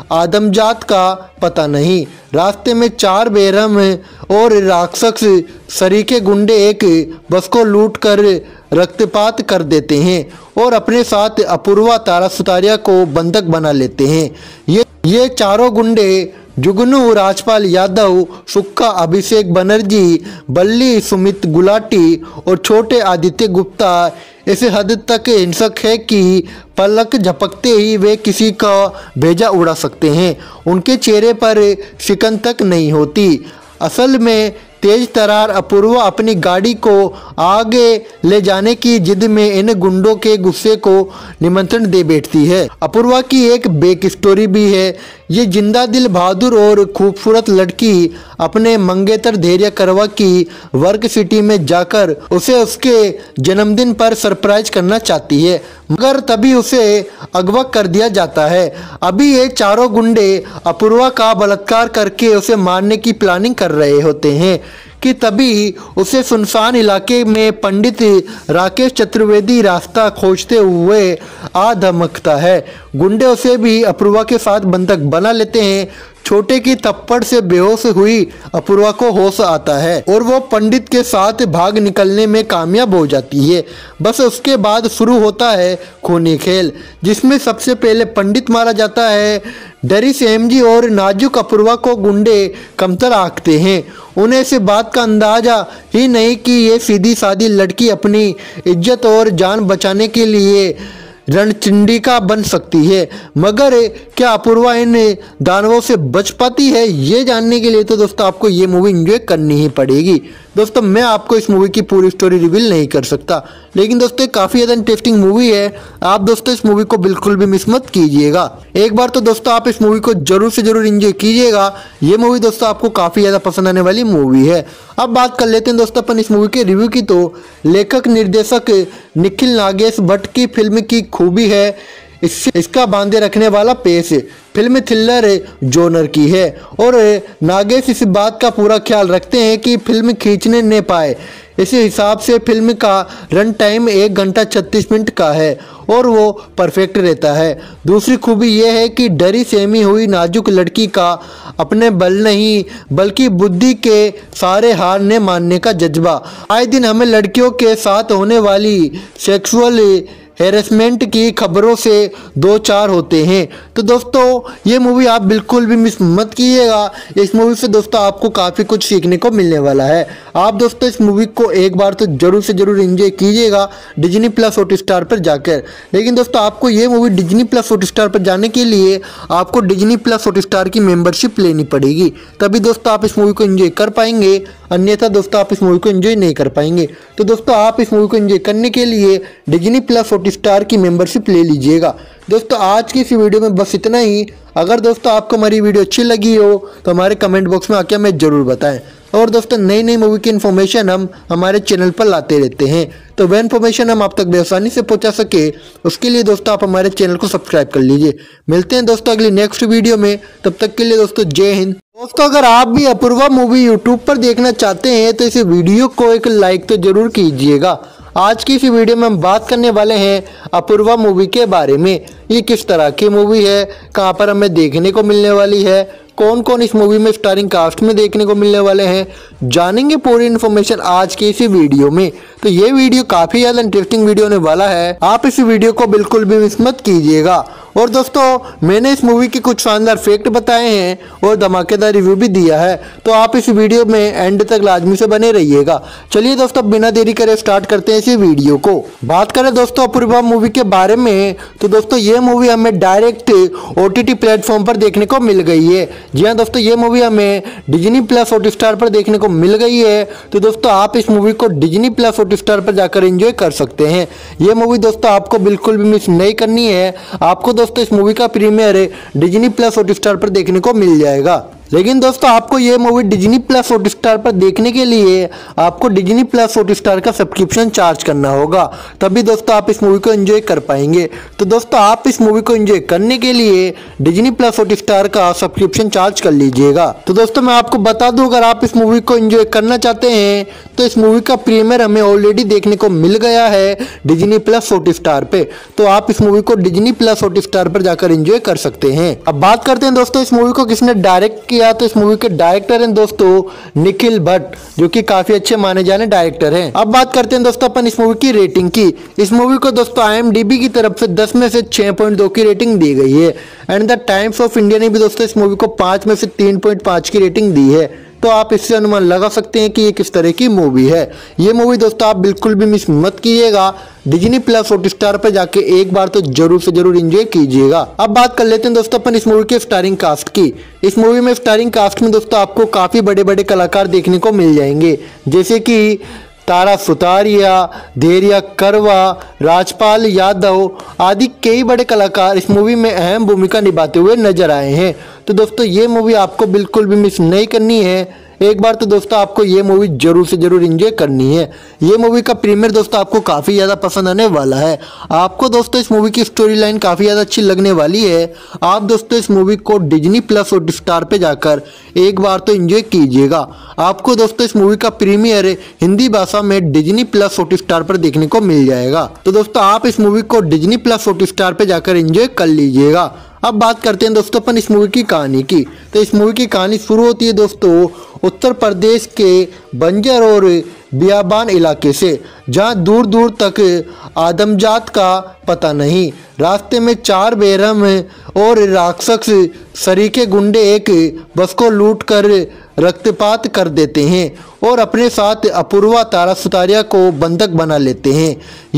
आदमजात का पता नहीं। रास्ते में 4 बेरहम और राक्षस सरीके गुंडे एक बस को लूट कर रक्तपात कर देते हैं और अपने साथ अपूर्वा तारा सुतारिया को बंधक बना लेते हैं। ये चारों गुंडे जुगनू राजपाल यादव, सुक्का अभिषेक बनर्जी, बल्ली सुमित गुलाटी और छोटे आदित्य गुप्ता ऐसे हद तक हिंसक है कि पलक झपकते ही वे किसी का भेजा उड़ा सकते हैं। उनके चेहरे पर शिकन तक नहीं होती। असल में तेज तरार अपूर्वा अपनी गाड़ी को आगे ले जाने की जिद में इन गुंडों के गुस्से को निमंत्रण दे बैठती है। अपूर्वा की एक बैक स्टोरी भी है। ये जिंदा दिल बहादुर और खूबसूरत लड़की अपने मंगेतर धैर्या करवा की वर्क सिटी में जाकर उसे उसके जन्मदिन पर सरप्राइज करना चाहती है, मगर तभी उसे अगवा कर दिया जाता है। अभी ये चारों गुंडे अपूर्वा का बलात्कार करके उसे मारने की प्लानिंग कर रहे होते हैं कि तभी उसे सुनसान इलाके में पंडित राकेश चतुर्वेदी रास्ता खोजते हुए आ धमकता है। गुंडे उसे भी अपूर्वा के साथ बंधक बना लेते हैं। छोटे की थप्पड़ से बेहोश हुई अपूर्वा को होश आता है और वो पंडित के साथ भाग निकलने में कामयाब हो जाती है। बस उसके बाद शुरू होता है खूनी खेल, जिसमें सबसे पहले पंडित मारा जाता है। डरी सेमजी और नाजुक अपूर्वा को गुंडे कमतर आंकते हैं। उन्हें इस बात का अंदाजा ही नहीं कि ये सीधी सादी लड़की अपनी इज्जत और जान बचाने के लिए रणचंडिका बन सकती है। मगर क्या अपूर्वा इन दानवों से बच पाती है, ये जानने के लिए तो दोस्तों आपको ये मूवी एंजॉय करनी ही पड़ेगी। दोस्तों मैं आपको इस मूवी की पूरी स्टोरी रिवील नहीं कर सकता, लेकिन दोस्तों काफ़ी ज़्यादा इंटरेस्टिंग मूवी है। आप दोस्तों इस मूवी को बिल्कुल भी मिस मत कीजिएगा। एक बार तो दोस्तों आप इस मूवी को जरूर से जरूर एंजॉय कीजिएगा। ये मूवी दोस्तों आपको काफ़ी ज़्यादा पसंद आने वाली मूवी है। अब बात कर लेते हैं दोस्तों अपन इस मूवी के रिव्यू की। तो लेखक निर्देशक निखिल नागेश भट्ट की फिल्म की खूबी है इसका बांधे रखने वाला पेश फिल्म थ्रिलर जॉनर की है और नागेश इस बात का पूरा ख्याल रखते हैं कि फिल्म खींचने न पाए। इस हिसाब से फिल्म का रन टाइम 1 घंटा 36 मिनट का है और वो परफेक्ट रहता है। दूसरी खूबी यह है कि डरी सहमी हुई नाजुक लड़की का अपने बल नहीं बल्कि बुद्धि के सारे हार न मानने का जज्बा। आए दिन हमें लड़कियों के साथ होने वाली सेक्सुअल हैरेसमेंट की खबरों से दो चार होते हैं। तो दोस्तों ये मूवी आप बिल्कुल भी मिस मत कीजिएगा। इस मूवी से दोस्तों आपको काफ़ी कुछ सीखने को मिलने वाला है। आप दोस्तों इस मूवी को एक बार तो जरूर से जरूर एंजॉय कीजिएगा डिज्नी प्लस हॉटस्टार पर जाकर। लेकिन दोस्तों आपको ये मूवी डिज्नी प्लस हॉटस्टार पर जाने के लिए आपको डिज्नी प्लस हॉटस्टार की मेंबरशिप लेनी पड़ेगी, तभी दोस्तों आप इस मूवी को एंजॉय कर पाएंगे, अन्यथा दोस्तों आप इस मूवी को एंजॉय नहीं कर पाएंगे। तो दोस्तों आप इस मूवी को एंजॉय करने के लिए डिज्नी प्लस हॉटस्टार की मेंबरशिप ले लीजिएगा। दोस्तों आज की इस वीडियो में बस इतना ही। अगर दोस्तों आपको हमारी वीडियो अच्छी लगी हो तो हमारे कमेंट बॉक्स में आके हमें जरूर बताएं। और दोस्तों नई नई मूवी की इन्फॉर्मेशन हम हमारे चैनल पर लाते रहते हैं, तो वह इन्फॉर्मेशन हम आप तक बेआसानी से पहुंचा सके उसके लिए दोस्तों आप हमारे चैनल को सब्सक्राइब कर लीजिए। मिलते हैं दोस्तों अगली नेक्स्ट वीडियो में, तब तक के लिए दोस्तों जय हिंद। दोस्तों अगर आप भी अपूर्वा मूवी यूट्यूब पर देखना चाहते हैं तो इस वीडियो को एक लाइक तो जरूर कीजिएगा। आज की इस वीडियो में हम बात करने वाले हैं अपूर्वा मूवी के बारे में। ये किस तरह की मूवी है, कहां पर हमें देखने को मिलने वाली है, कौन कौन इस मूवी में स्टारिंग कास्ट में देखने को मिलने वाले हैं, जानेंगे पूरी इन्फॉर्मेशन आज की इसी वीडियो में। तो ये वीडियो काफ़ी ज़्यादा इंटरेस्टिंग वीडियो होने वाला है, आप इस वीडियो को बिल्कुल भी मिस मत कीजिएगा। और दोस्तों मैंने इस मूवी के कुछ शानदार फैक्ट बताए हैं और धमाकेदार रिव्यू भी दिया है, तो आप इस वीडियो में एंड तक लाजमी से बने रहिएगा। चलिए दोस्तों बिना देरी करे स्टार्ट करते हैं इस वीडियो को। बात करें दोस्तों अपूर्वा मूवी के बारे में, तो दोस्तों ये मूवी हमें डायरेक्ट OTT प्लेटफॉर्म पर देखने को मिल गई है। जी हाँ दोस्तों ये मूवी हमें डिज्नी प्लस हॉटस्टार पर देखने को मिल गई है। तो दोस्तों आप इस मूवी को डिज्नी प्लस हॉटस्टार पर जाकर एंजॉय कर सकते हैं। ये मूवी दोस्तों आपको बिल्कुल भी मिस नहीं करनी है। आपको दोस्तों इस मूवी का प्रीमियर डिज्नी प्लस हॉटस्टार पर देखने को मिल जाएगा। लेकिन दोस्तों आपको ये मूवी डिज्नी प्लस हॉटस्टार पर देखने के लिए आपको डिज्नी प्लस हॉटस्टार का सब्सक्रिप्शन चार्ज करना होगा, तभी दोस्तों आप इस मूवी को एंजॉय कर पाएंगे। तो दोस्तों आप इस मूवी को एंजॉय करने के लिए डिज्नी प्लस हॉटस्टार का सब्सक्रिप्शन चार्ज कर लीजिएगा। तो दोस्तों मैं आपको बता दूं, अगर आप इस मूवी को एंजॉय करना चाहते हैं तो इस मूवी का प्रीमियर हमें ऑलरेडी देखने को मिल गया है डिज्नी प्लस हॉटस्टार पे, तो आप इस मूवी को डिज्नी प्लस हॉटस्टार पर जाकर एंजॉय कर सकते हैं। अब बात करते हैं दोस्तों इस मूवी को किसने डायरेक्ट किया। तो इस मूवी के डायरेक्टर हैं दोस्तों निखिल भट्ट, जो कि काफी अच्छे माने जाने डायरेक्टर हैं। अब बात करते हैं दोस्तों अपन इस मूवी की रेटिंग की। इस मूवी को दोस्तों IMDb की तरफ से 10 में से 6.2 की रेटिंग दी गई है and the Times of India ने भी दोस्तों इस मूवी को 5 में से 3.5 की रेटिंग दी है। तो आप इससे अनुमान लगा सकते हैं कि ये किस तरह की मूवी है। ये मूवी दोस्तों आप बिल्कुल भी मिस मत कीजिएगा। डिज्नी प्लस हॉटस्टार पर जाके एक बार तो जरूर से जरूर एंजॉय कीजिएगा। अब बात कर लेते हैं दोस्तों अपन इस मूवी के स्टारिंग कास्ट की। इस मूवी में स्टारिंग कास्ट में दोस्तों आपको काफी बड़े बड़े कलाकार देखने को मिल जाएंगे, जैसे कि तारा सुतारिया, धैर्या करवा, राजपाल यादव आदि कई बड़े कलाकार इस मूवी में अहम भूमिका निभाते हुए नजर आए हैं। तो दोस्तों ये मूवी आपको बिल्कुल भी मिस नहीं करनी है। एक बार तो दोस्तों आपको ये मूवी जरूर से जरूर एंजॉय करनी है। ये मूवी का प्रीमियर दोस्तों आपको काफ़ी ज़्यादा पसंद आने वाला है। आपको दोस्तों इस मूवी की स्टोरी लाइन काफ़ी ज़्यादा अच्छी लगने वाली है। आप दोस्तों इस मूवी को डिज्नी प्लस हॉटस्टार पे जाकर एक बार तो एंजॉय कीजिएगा। आपको दोस्तों इस मूवी का प्रीमियर हिंदी भाषा में डिज्नी प्लस हॉटस्टार पर देखने को मिल जाएगा। तो दोस्तों आप इस मूवी को डिज्नी प्लस हॉटस्टार पे जाकर एंजॉय कर लीजिएगा। अब बात करते हैं दोस्तों अपन इस मूवी की कहानी की। तो इस मूवी की कहानी शुरू होती है दोस्तों उत्तर प्रदेश के बंजर और बियाबान इलाके से, जहां दूर दूर तक आदमजात का पता नहीं। रास्ते में 4 बेरहम और राक्षस सरीके गुंडे एक बस को लूट कर रक्तपात कर देते हैं और अपने साथ अपूर्वा तारा सुतारिया को बंधक बना लेते हैं।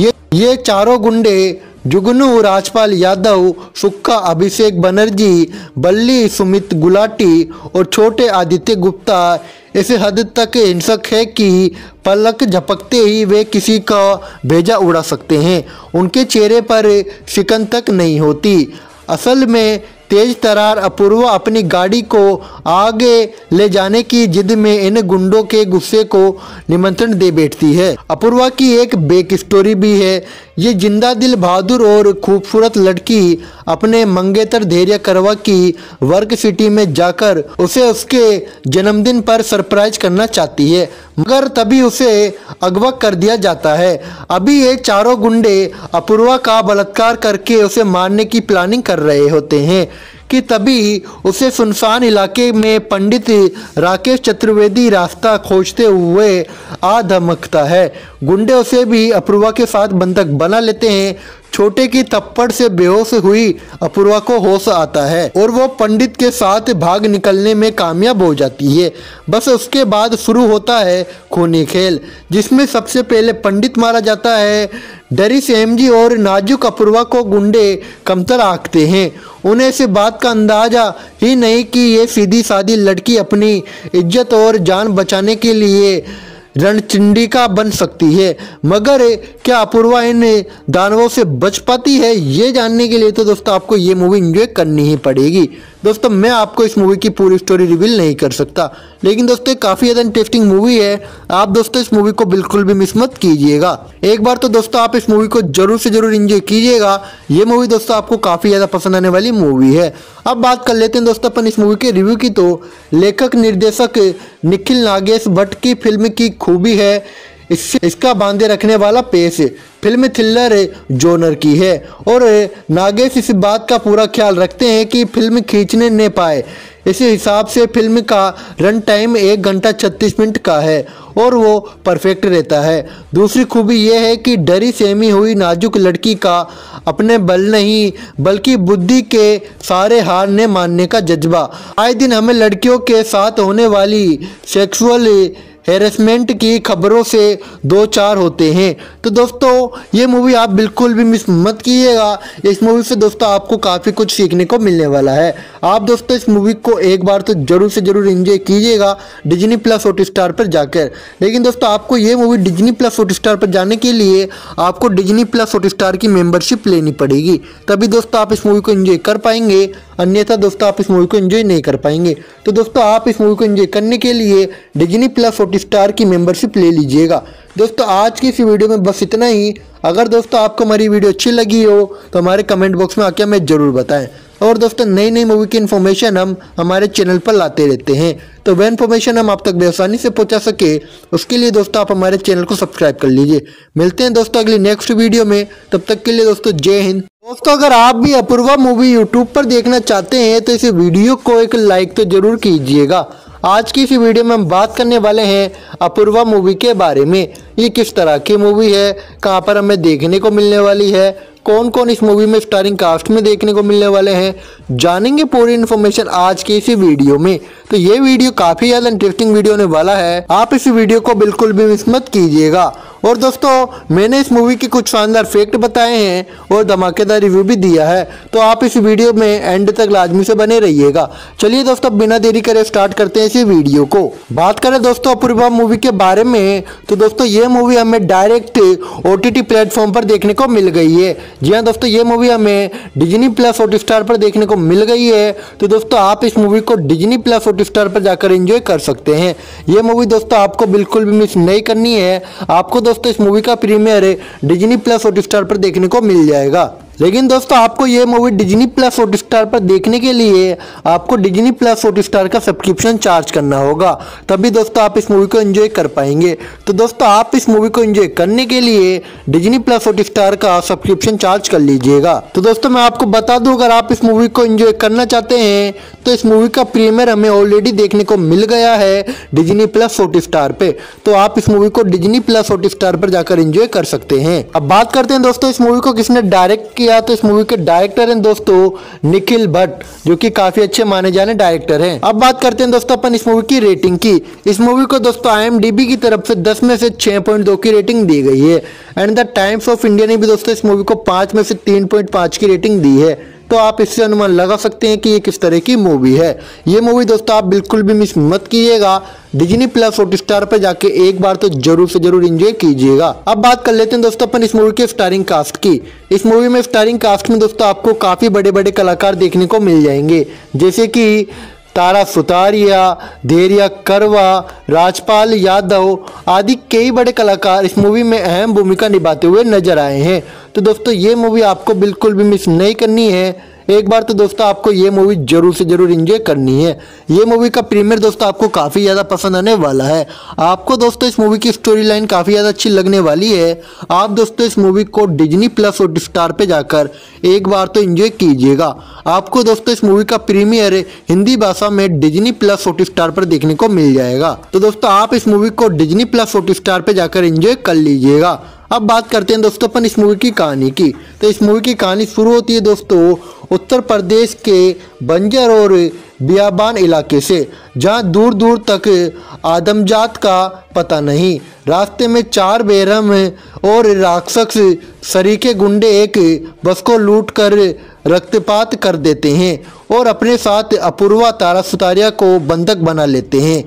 ये चारों गुंडे जुगनू राजपाल यादव, सुक्का अभिषेक बनर्जी, बल्ली सुमित गुलाटी और छोटे आदित्य गुप्ता ऐसे हद तक हिंसक है कि पलक झपकते ही वे किसी का भेजा उड़ा सकते हैं। उनके चेहरे पर शिकन तक नहीं होती। असल में तेज तरार अपूर्वा अपनी गाड़ी को आगे ले जाने की जिद में इन गुंडों के गुस्से को निमंत्रण दे बैठती है। अपूर्वा की एक बैक स्टोरी भी है। ये जिंदा दिल बहादुर और खूबसूरत लड़की अपने मंगेतर धैर्य करवा की वर्क सिटी में जाकर उसे उसके जन्मदिन पर सरप्राइज करना चाहती है, मगर तभी उसे अगवा कर दिया जाता है। अभी ये चारों गुंडे अपूर्वा का बलात्कार करके उसे मारने की प्लानिंग कर रहे होते हैं कि तभी उसे सुनसान इलाके में पंडित राकेश चतुर्वेदी रास्ता खोजते हुए आ धमकता है। गुंडे उसे भी अपूर्वा के साथ बंधक बना लेते हैं। छोटे की थप्पड़ से बेहोश हुई अपूर्वा को होश आता है और वो पंडित के साथ भाग निकलने में कामयाब हो जाती है। बस उसके बाद शुरू होता है खूनी खेल, जिसमें सबसे पहले पंडित मारा जाता है। डरी सेमजी और नाजुक अपूर्वा को गुंडे कमतर आंकते हैं। उन्हें इस बात का अंदाजा ही नहीं कि ये सीधी सादी लड़की अपनी इज्जत और जान बचाने के लिए रणचंडिका बन सकती है, मगर क्या अपूर्वा इन दानवों से बच पाती है? ये जानने के लिए तो दोस्तों आपको ये मूवी एंजॉय करनी ही पड़ेगी। दोस्तों मैं आपको इस मूवी की पूरी स्टोरी रिवील नहीं कर सकता, लेकिन दोस्तों काफ़ी ज़्यादा इंटरेस्टिंग मूवी है। आप दोस्तों इस मूवी को बिल्कुल भी मिस मत कीजिएगा। एक बार तो दोस्तों आप इस मूवी को जरूर से जरूर एंजॉय कीजिएगा। ये मूवी दोस्तों आपको काफ़ी ज़्यादा पसंद आने वाली मूवी है। अब बात कर लेते हैं दोस्तों अपन इस मूवी के रिव्यू की। तो लेखक निर्देशक निखिल नागेश भट्ट की फिल्म की खूबी है इसका बांधे रखने वाला पेश। फिल्म थ्रिलर जोनर की है और नागेश इस बात का पूरा ख्याल रखते हैं कि फिल्म खींचने न पाए। इस हिसाब से फिल्म का रन टाइम 1 घंटा 36 मिनट का है और वो परफेक्ट रहता है। दूसरी खूबी यह है कि डरी सहमी हुई नाजुक लड़की का अपने बल नहीं बल्कि बुद्धि के सारे हार ने मानने का जज्बा। आए दिन हमें लड़कियों के साथ होने वाली सेक्सुअल हैरेसमेंट की खबरों से दो चार होते हैं। तो दोस्तों ये मूवी आप बिल्कुल भी मिस मत कीजिएगा। इस मूवी से दोस्तों आपको काफ़ी कुछ सीखने को मिलने वाला है। आप दोस्तों इस मूवी को एक बार तो जरूर से जरूर एंजॉय कीजिएगा डिज्नी प्लस हॉटस्टार पर जाकर। लेकिन दोस्तों आपको ये मूवी डिज्नी प्लस हॉटस्टार पर जाने के लिए आपको डिज्नी प्लस हॉटस्टार की मेंबरशिप लेनी पड़ेगी, तभी दोस्तों आप इस मूवी को एंजॉय कर पाएंगे, अन्यथा दोस्तों आप इस मूवी को एंजॉय नहीं कर पाएंगे। तो दोस्तों आप इस मूवी को एंजॉय करने के लिए डिज्नी प्लस हॉटस्टार की मेंबरशिप ले लीजिएगा। दोस्तों आज की इस वीडियो में बस इतना ही। अगर दोस्तों आपको हमारी वीडियो अच्छी लगी हो तो हमारे कमेंट बॉक्स में आके हमें जरूर बताएं। और दोस्तों नई नई मूवी की इन्फॉर्मेशन हम हमारे चैनल पर लाते रहते हैं, तो वह इन्फॉर्मेशन हम आप तक बेआसानी से पहुंचा सके उसके लिए दोस्तों आप हमारे चैनल को सब्सक्राइब कर लीजिए। मिलते हैं दोस्तों अगली नेक्स्ट वीडियो में, तब तक के लिए दोस्तों जय हिंद। दोस्तों अगर आप भी अपूर्वा मूवी यूट्यूब पर देखना चाहते हैं तो इस वीडियो को एक लाइक तो जरूर कीजिएगा। आज की इस वीडियो में हम बात करने वाले हैं अपूर्वा मूवी के बारे में। ये किस तरह की मूवी है, कहाँ पर हमें देखने को मिलने वाली है, कौन कौन इस मूवी में स्टारिंग कास्ट में देखने को मिलने वाले हैं, जानेंगे पूरी इन्फॉर्मेशन आज की इसी वीडियो में। तो ये वीडियो काफ़ी ज़्यादा इंटरेस्टिंग वीडियो होने वाला है, आप इस वीडियो को बिल्कुल भी मिस मत कीजिएगा। और दोस्तों मैंने इस मूवी के कुछ शानदार फैक्ट बताए हैं और धमाकेदार रिव्यू भी दिया है, तो आप इस वीडियो में एंड तक लाजमी से बने रहिएगा। चलिए दोस्तों बिना देरी करे स्टार्ट करते हैं इस वीडियो को। बात करें दोस्तों अपूर्वा मूवी के बारे में, तो दोस्तों ये मूवी हमें डायरेक्ट OTT प्लेटफॉर्म पर देखने को मिल गई है। जी हाँ दोस्तों ये मूवी हमें डिज्नी प्लस हॉटस्टार पर देखने को मिल गई है। तो दोस्तों आप इस मूवी को डिज्नी प्लस हॉटस्टार पर जाकर एंजॉय कर सकते हैं। ये मूवी दोस्तों आपको बिल्कुल भी मिस नहीं करनी है। आपको दोस्तों इस मूवी का प्रीमियर डिज्नी प्लस हॉटस्टार पर देखने को मिल जाएगा। लेकिन दोस्तों आपको ये मूवी डिज्नी प्लस हॉटस्टार पर देखने के लिए आपको डिज्नी प्लस हॉटस्टार का सब्सक्रिप्शन चार्ज करना होगा, तभी दोस्तों आप इस मूवी को एंजॉय कर पाएंगे। तो दोस्तों आप इस मूवी को एंजॉय करने के लिए डिज्नी प्लस हॉटस्टार का सब्सक्रिप्शन चार्ज कर लीजिएगा। तो दोस्तों मैं आपको बता दूं, अगर आप इस मूवी को एंजॉय करना चाहते हैं तो इस मूवी का प्रीमियर हमें ऑलरेडी देखने को मिल गया है डिज्नी प्लस हॉटस्टार पे, तो आप इस मूवी को डिज्नी प्लस हॉटस्टार पर जाकर एंजॉय कर सकते हैं। अब बात करते हैं दोस्तों इस मूवी को किसने डायरेक्ट किया, तो इस मूवी के डायरेक्टर हैं दोस्तों निखिल भट्ट, जो कि काफी अच्छे माने जाने डायरेक्टर हैं। अब बात करते हैं दोस्तों अपन इस मूवी की रेटिंग की। इस मूवी को दोस्तों IMDb की तरफ से 10 में से 6.2 की रेटिंग दी गई है and the Times of India ने भी दोस्तों इस मूवी को 5 में से 3.5 की रेटिंग दी है। तो आप इससे अनुमान लगा सकते हैं कि ये किस तरह की मूवी है। ये मूवी दोस्तों आप बिल्कुल भी मिस मत कीजिएगा। डिज्नी प्लस हॉटस्टार पर जाके एक बार तो जरूर से जरूर एंजॉय कीजिएगा। अब बात कर लेते हैं दोस्तों अपन इस मूवी के स्टारिंग कास्ट की। इस मूवी में स्टारिंग कास्ट में दोस्तों आपको काफी बड़े बड़े कलाकार देखने को मिल जाएंगे, जैसे कि तारा सुतारिया, धैर्य करवा, राजपाल यादव आदि कई बड़े कलाकार इस मूवी में अहम भूमिका निभाते हुए नजर आए हैं। तो दोस्तों ये मूवी आपको बिल्कुल भी मिस नहीं करनी है। एक बार तो दोस्तों आपको ये मूवी जरूर से जरूर एंजॉय करनी है। ये मूवी का प्रीमियर दोस्तों आपको काफ़ी ज़्यादा पसंद आने वाला है। आपको दोस्तों इस मूवी की स्टोरी लाइन काफ़ी ज़्यादा अच्छी लगने वाली है। आप दोस्तों इस मूवी को डिज्नी प्लस हॉटस्टार पे जाकर एक बार तो एंजॉय कीजिएगा। आपको दोस्तों इस मूवी का प्रीमियर हिंदी भाषा में डिज्नी प्लस हॉटस्टार पर देखने को मिल जाएगा। तो दोस्तों आप इस मूवी को डिज्नी प्लस हॉटस्टार पे जाकर एंजॉय कर लीजिएगा। अब बात करते हैं दोस्तों अपन इस मूवी की कहानी की। तो इस मूवी की कहानी शुरू होती है दोस्तों उत्तर प्रदेश के बंजर और बियाबान इलाके से, जहां दूर दूर तक आदमजात का पता नहीं। रास्ते में 4 बेरहम और राक्षस सरीखे गुंडे एक बस को लूट कर रक्तपात कर देते हैं और अपने साथ अपूर्वा तारा सुतारिया को बंधक बना लेते हैं।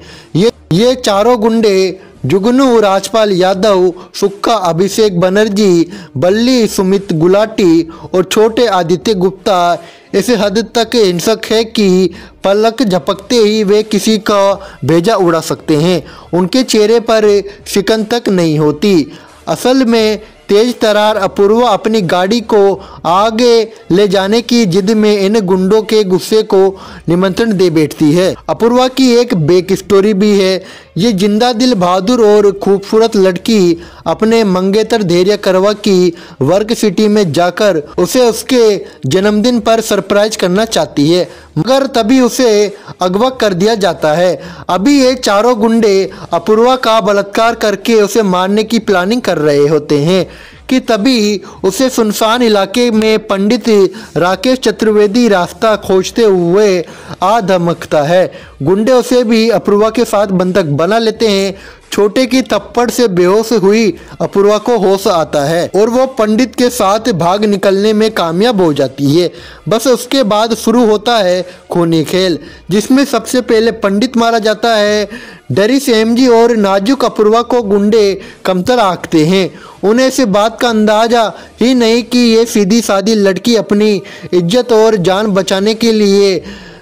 ये चारों गुंडे जुगनू राजपाल यादव, सुक्का अभिषेक बनर्जी, बल्ली सुमित गुलाटी और छोटे आदित्य गुप्ता इस हद तक हिंसक है कि पलक झपकते ही वे किसी का भेजा उड़ा सकते हैं। उनके चेहरे पर शिकन तक नहीं होती। असल में तेज तरार अपूर्वा अपनी गाड़ी को आगे ले जाने की जिद में इन गुंडों के गुस्से को निमंत्रण दे बैठती है। अपूर्वा की एक बैक स्टोरी भी है। ये जिंदा दिल बहादुर और खूबसूरत लड़की अपने मंगेतर धैर्य करवा की वर्क सिटी में जाकर उसे उसके जन्मदिन पर सरप्राइज करना चाहती है, मगर तभी उसे अगवा कर दिया जाता है। अभी ये चारों गुंडे अपूर्वा का बलात्कार करके उसे मारने की प्लानिंग कर रहे होते हैं कि तभी उसे सुनसान इलाके में पंडित राकेश चतुर्वेदी रास्ता खोजते हुए आ धमकता है। गुंडे उसे भी अपूर्वा के साथ बंधक बना लेते हैं। छोटे की थप्पड़ से बेहोश हुई अपूर्वा को होश आता है और वो पंडित के साथ भाग निकलने में कामयाब हो जाती है। बस उसके बाद शुरू होता है खूनी खेल, जिसमें सबसे पहले पंडित मारा जाता है। डरी सेमजी और नाजुक अपूर्वा को गुंडे कमतर आंकते हैं। उन्हें इस बात का अंदाजा ही नहीं कि ये सीधी सादी लड़की अपनी इज्जत और जान बचाने के लिए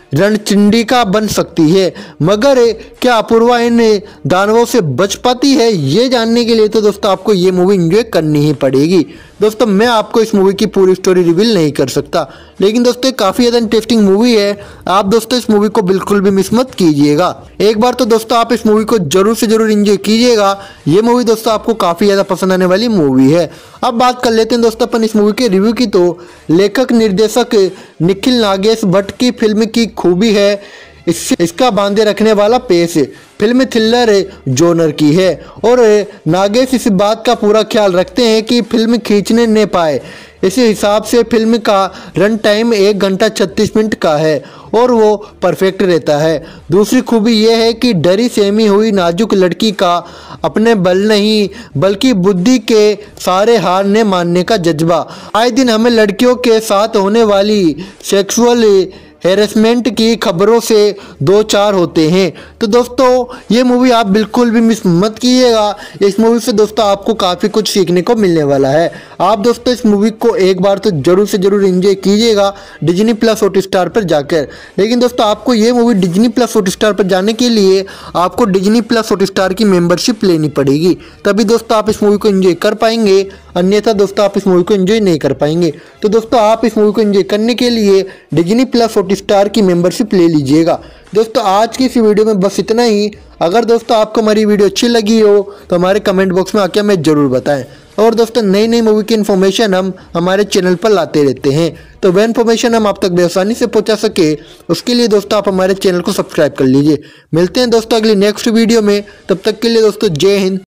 रणचंडिका बन सकती है। मगर क्या अपूर्वा इन दानवों से बच पाती है, ये जानने के लिए तो दोस्तों आपको ये मूवी एंजॉय करनी ही पड़ेगी। दोस्तों मैं आपको इस मूवी की पूरी स्टोरी रिवील नहीं कर सकता, लेकिन दोस्तों काफ़ी ज़्यादा इंटरेस्टिंग मूवी है। आप दोस्तों इस मूवी को बिल्कुल भी मिस मत कीजिएगा। एक बार तो दोस्तों आप इस मूवी को जरूर से जरूर एंजॉय कीजिएगा। ये मूवी दोस्तों आपको काफ़ी ज़्यादा पसंद आने वाली मूवी है। अब बात कर लेते हैं दोस्तों अपन इस मूवी के रिव्यू की। तो लेखक निर्देशक निखिल नागेश भट्ट की फिल्म की खूबी है इसका बांधे रखने वाला पेश। फिल्म थ्रिलर जोनर की है और नागेश इस बात का पूरा ख्याल रखते हैं कि फिल्म खींचने न पाए। इस हिसाब से फिल्म का रन टाइम 1 घंटा 36 मिनट का है और वो परफेक्ट रहता है। दूसरी खूबी यह है कि डरी सहमी हुई नाजुक लड़की का अपने बल नहीं बल्कि बुद्धि के सारे हार ने मानने का जज्बा। आए दिन हमें लड़कियों के साथ होने वाली सेक्सुअल हैरेसमेंट की खबरों से 2-4 होते हैं। तो दोस्तों ये मूवी आप बिल्कुल भी मिस मत कीजिएगा। इस मूवी से दोस्तों आपको काफ़ी कुछ सीखने को मिलने वाला है। आप दोस्तों इस मूवी को एक बार तो जरूर से जरूर एंजॉय कीजिएगा डिज्नी प्लस हॉटस्टार पर जाकर। लेकिन दोस्तों आपको ये मूवी डिज्नी प्लस हॉटस्टार पर जाने के लिए आपको डिज्नी प्लस हॉटस्टार की मेंबरशिप लेनी पड़ेगी, तभी दोस्तों आप इस मूवी को एंजॉय कर पाएंगे, अन्यथा दोस्तों आप इस मूवी को एंजॉय नहीं कर पाएंगे। तो दोस्तों आप इस मूवी को एंजॉय करने के लिए डिज्नी प्लस हॉटस्टार की मेंबरशिप ले लीजिएगा। दोस्तों आज की इस वीडियो में बस इतना ही। अगर दोस्तों आपको हमारी वीडियो अच्छी लगी हो तो हमारे कमेंट बॉक्स में आके हमें जरूर बताएं। और दोस्तों नई नई मूवी की इन्फॉर्मेशन हम हमारे चैनल पर लाते रहते हैं, तो वह इन्फॉर्मेशन हम आप तक बेआसानी से पहुंचा सके उसके लिए दोस्तों आप हमारे चैनल को सब्सक्राइब कर लीजिए। मिलते हैं दोस्तों अगली नेक्स्ट वीडियो में, तब तक के लिए दोस्तों जय हिंद।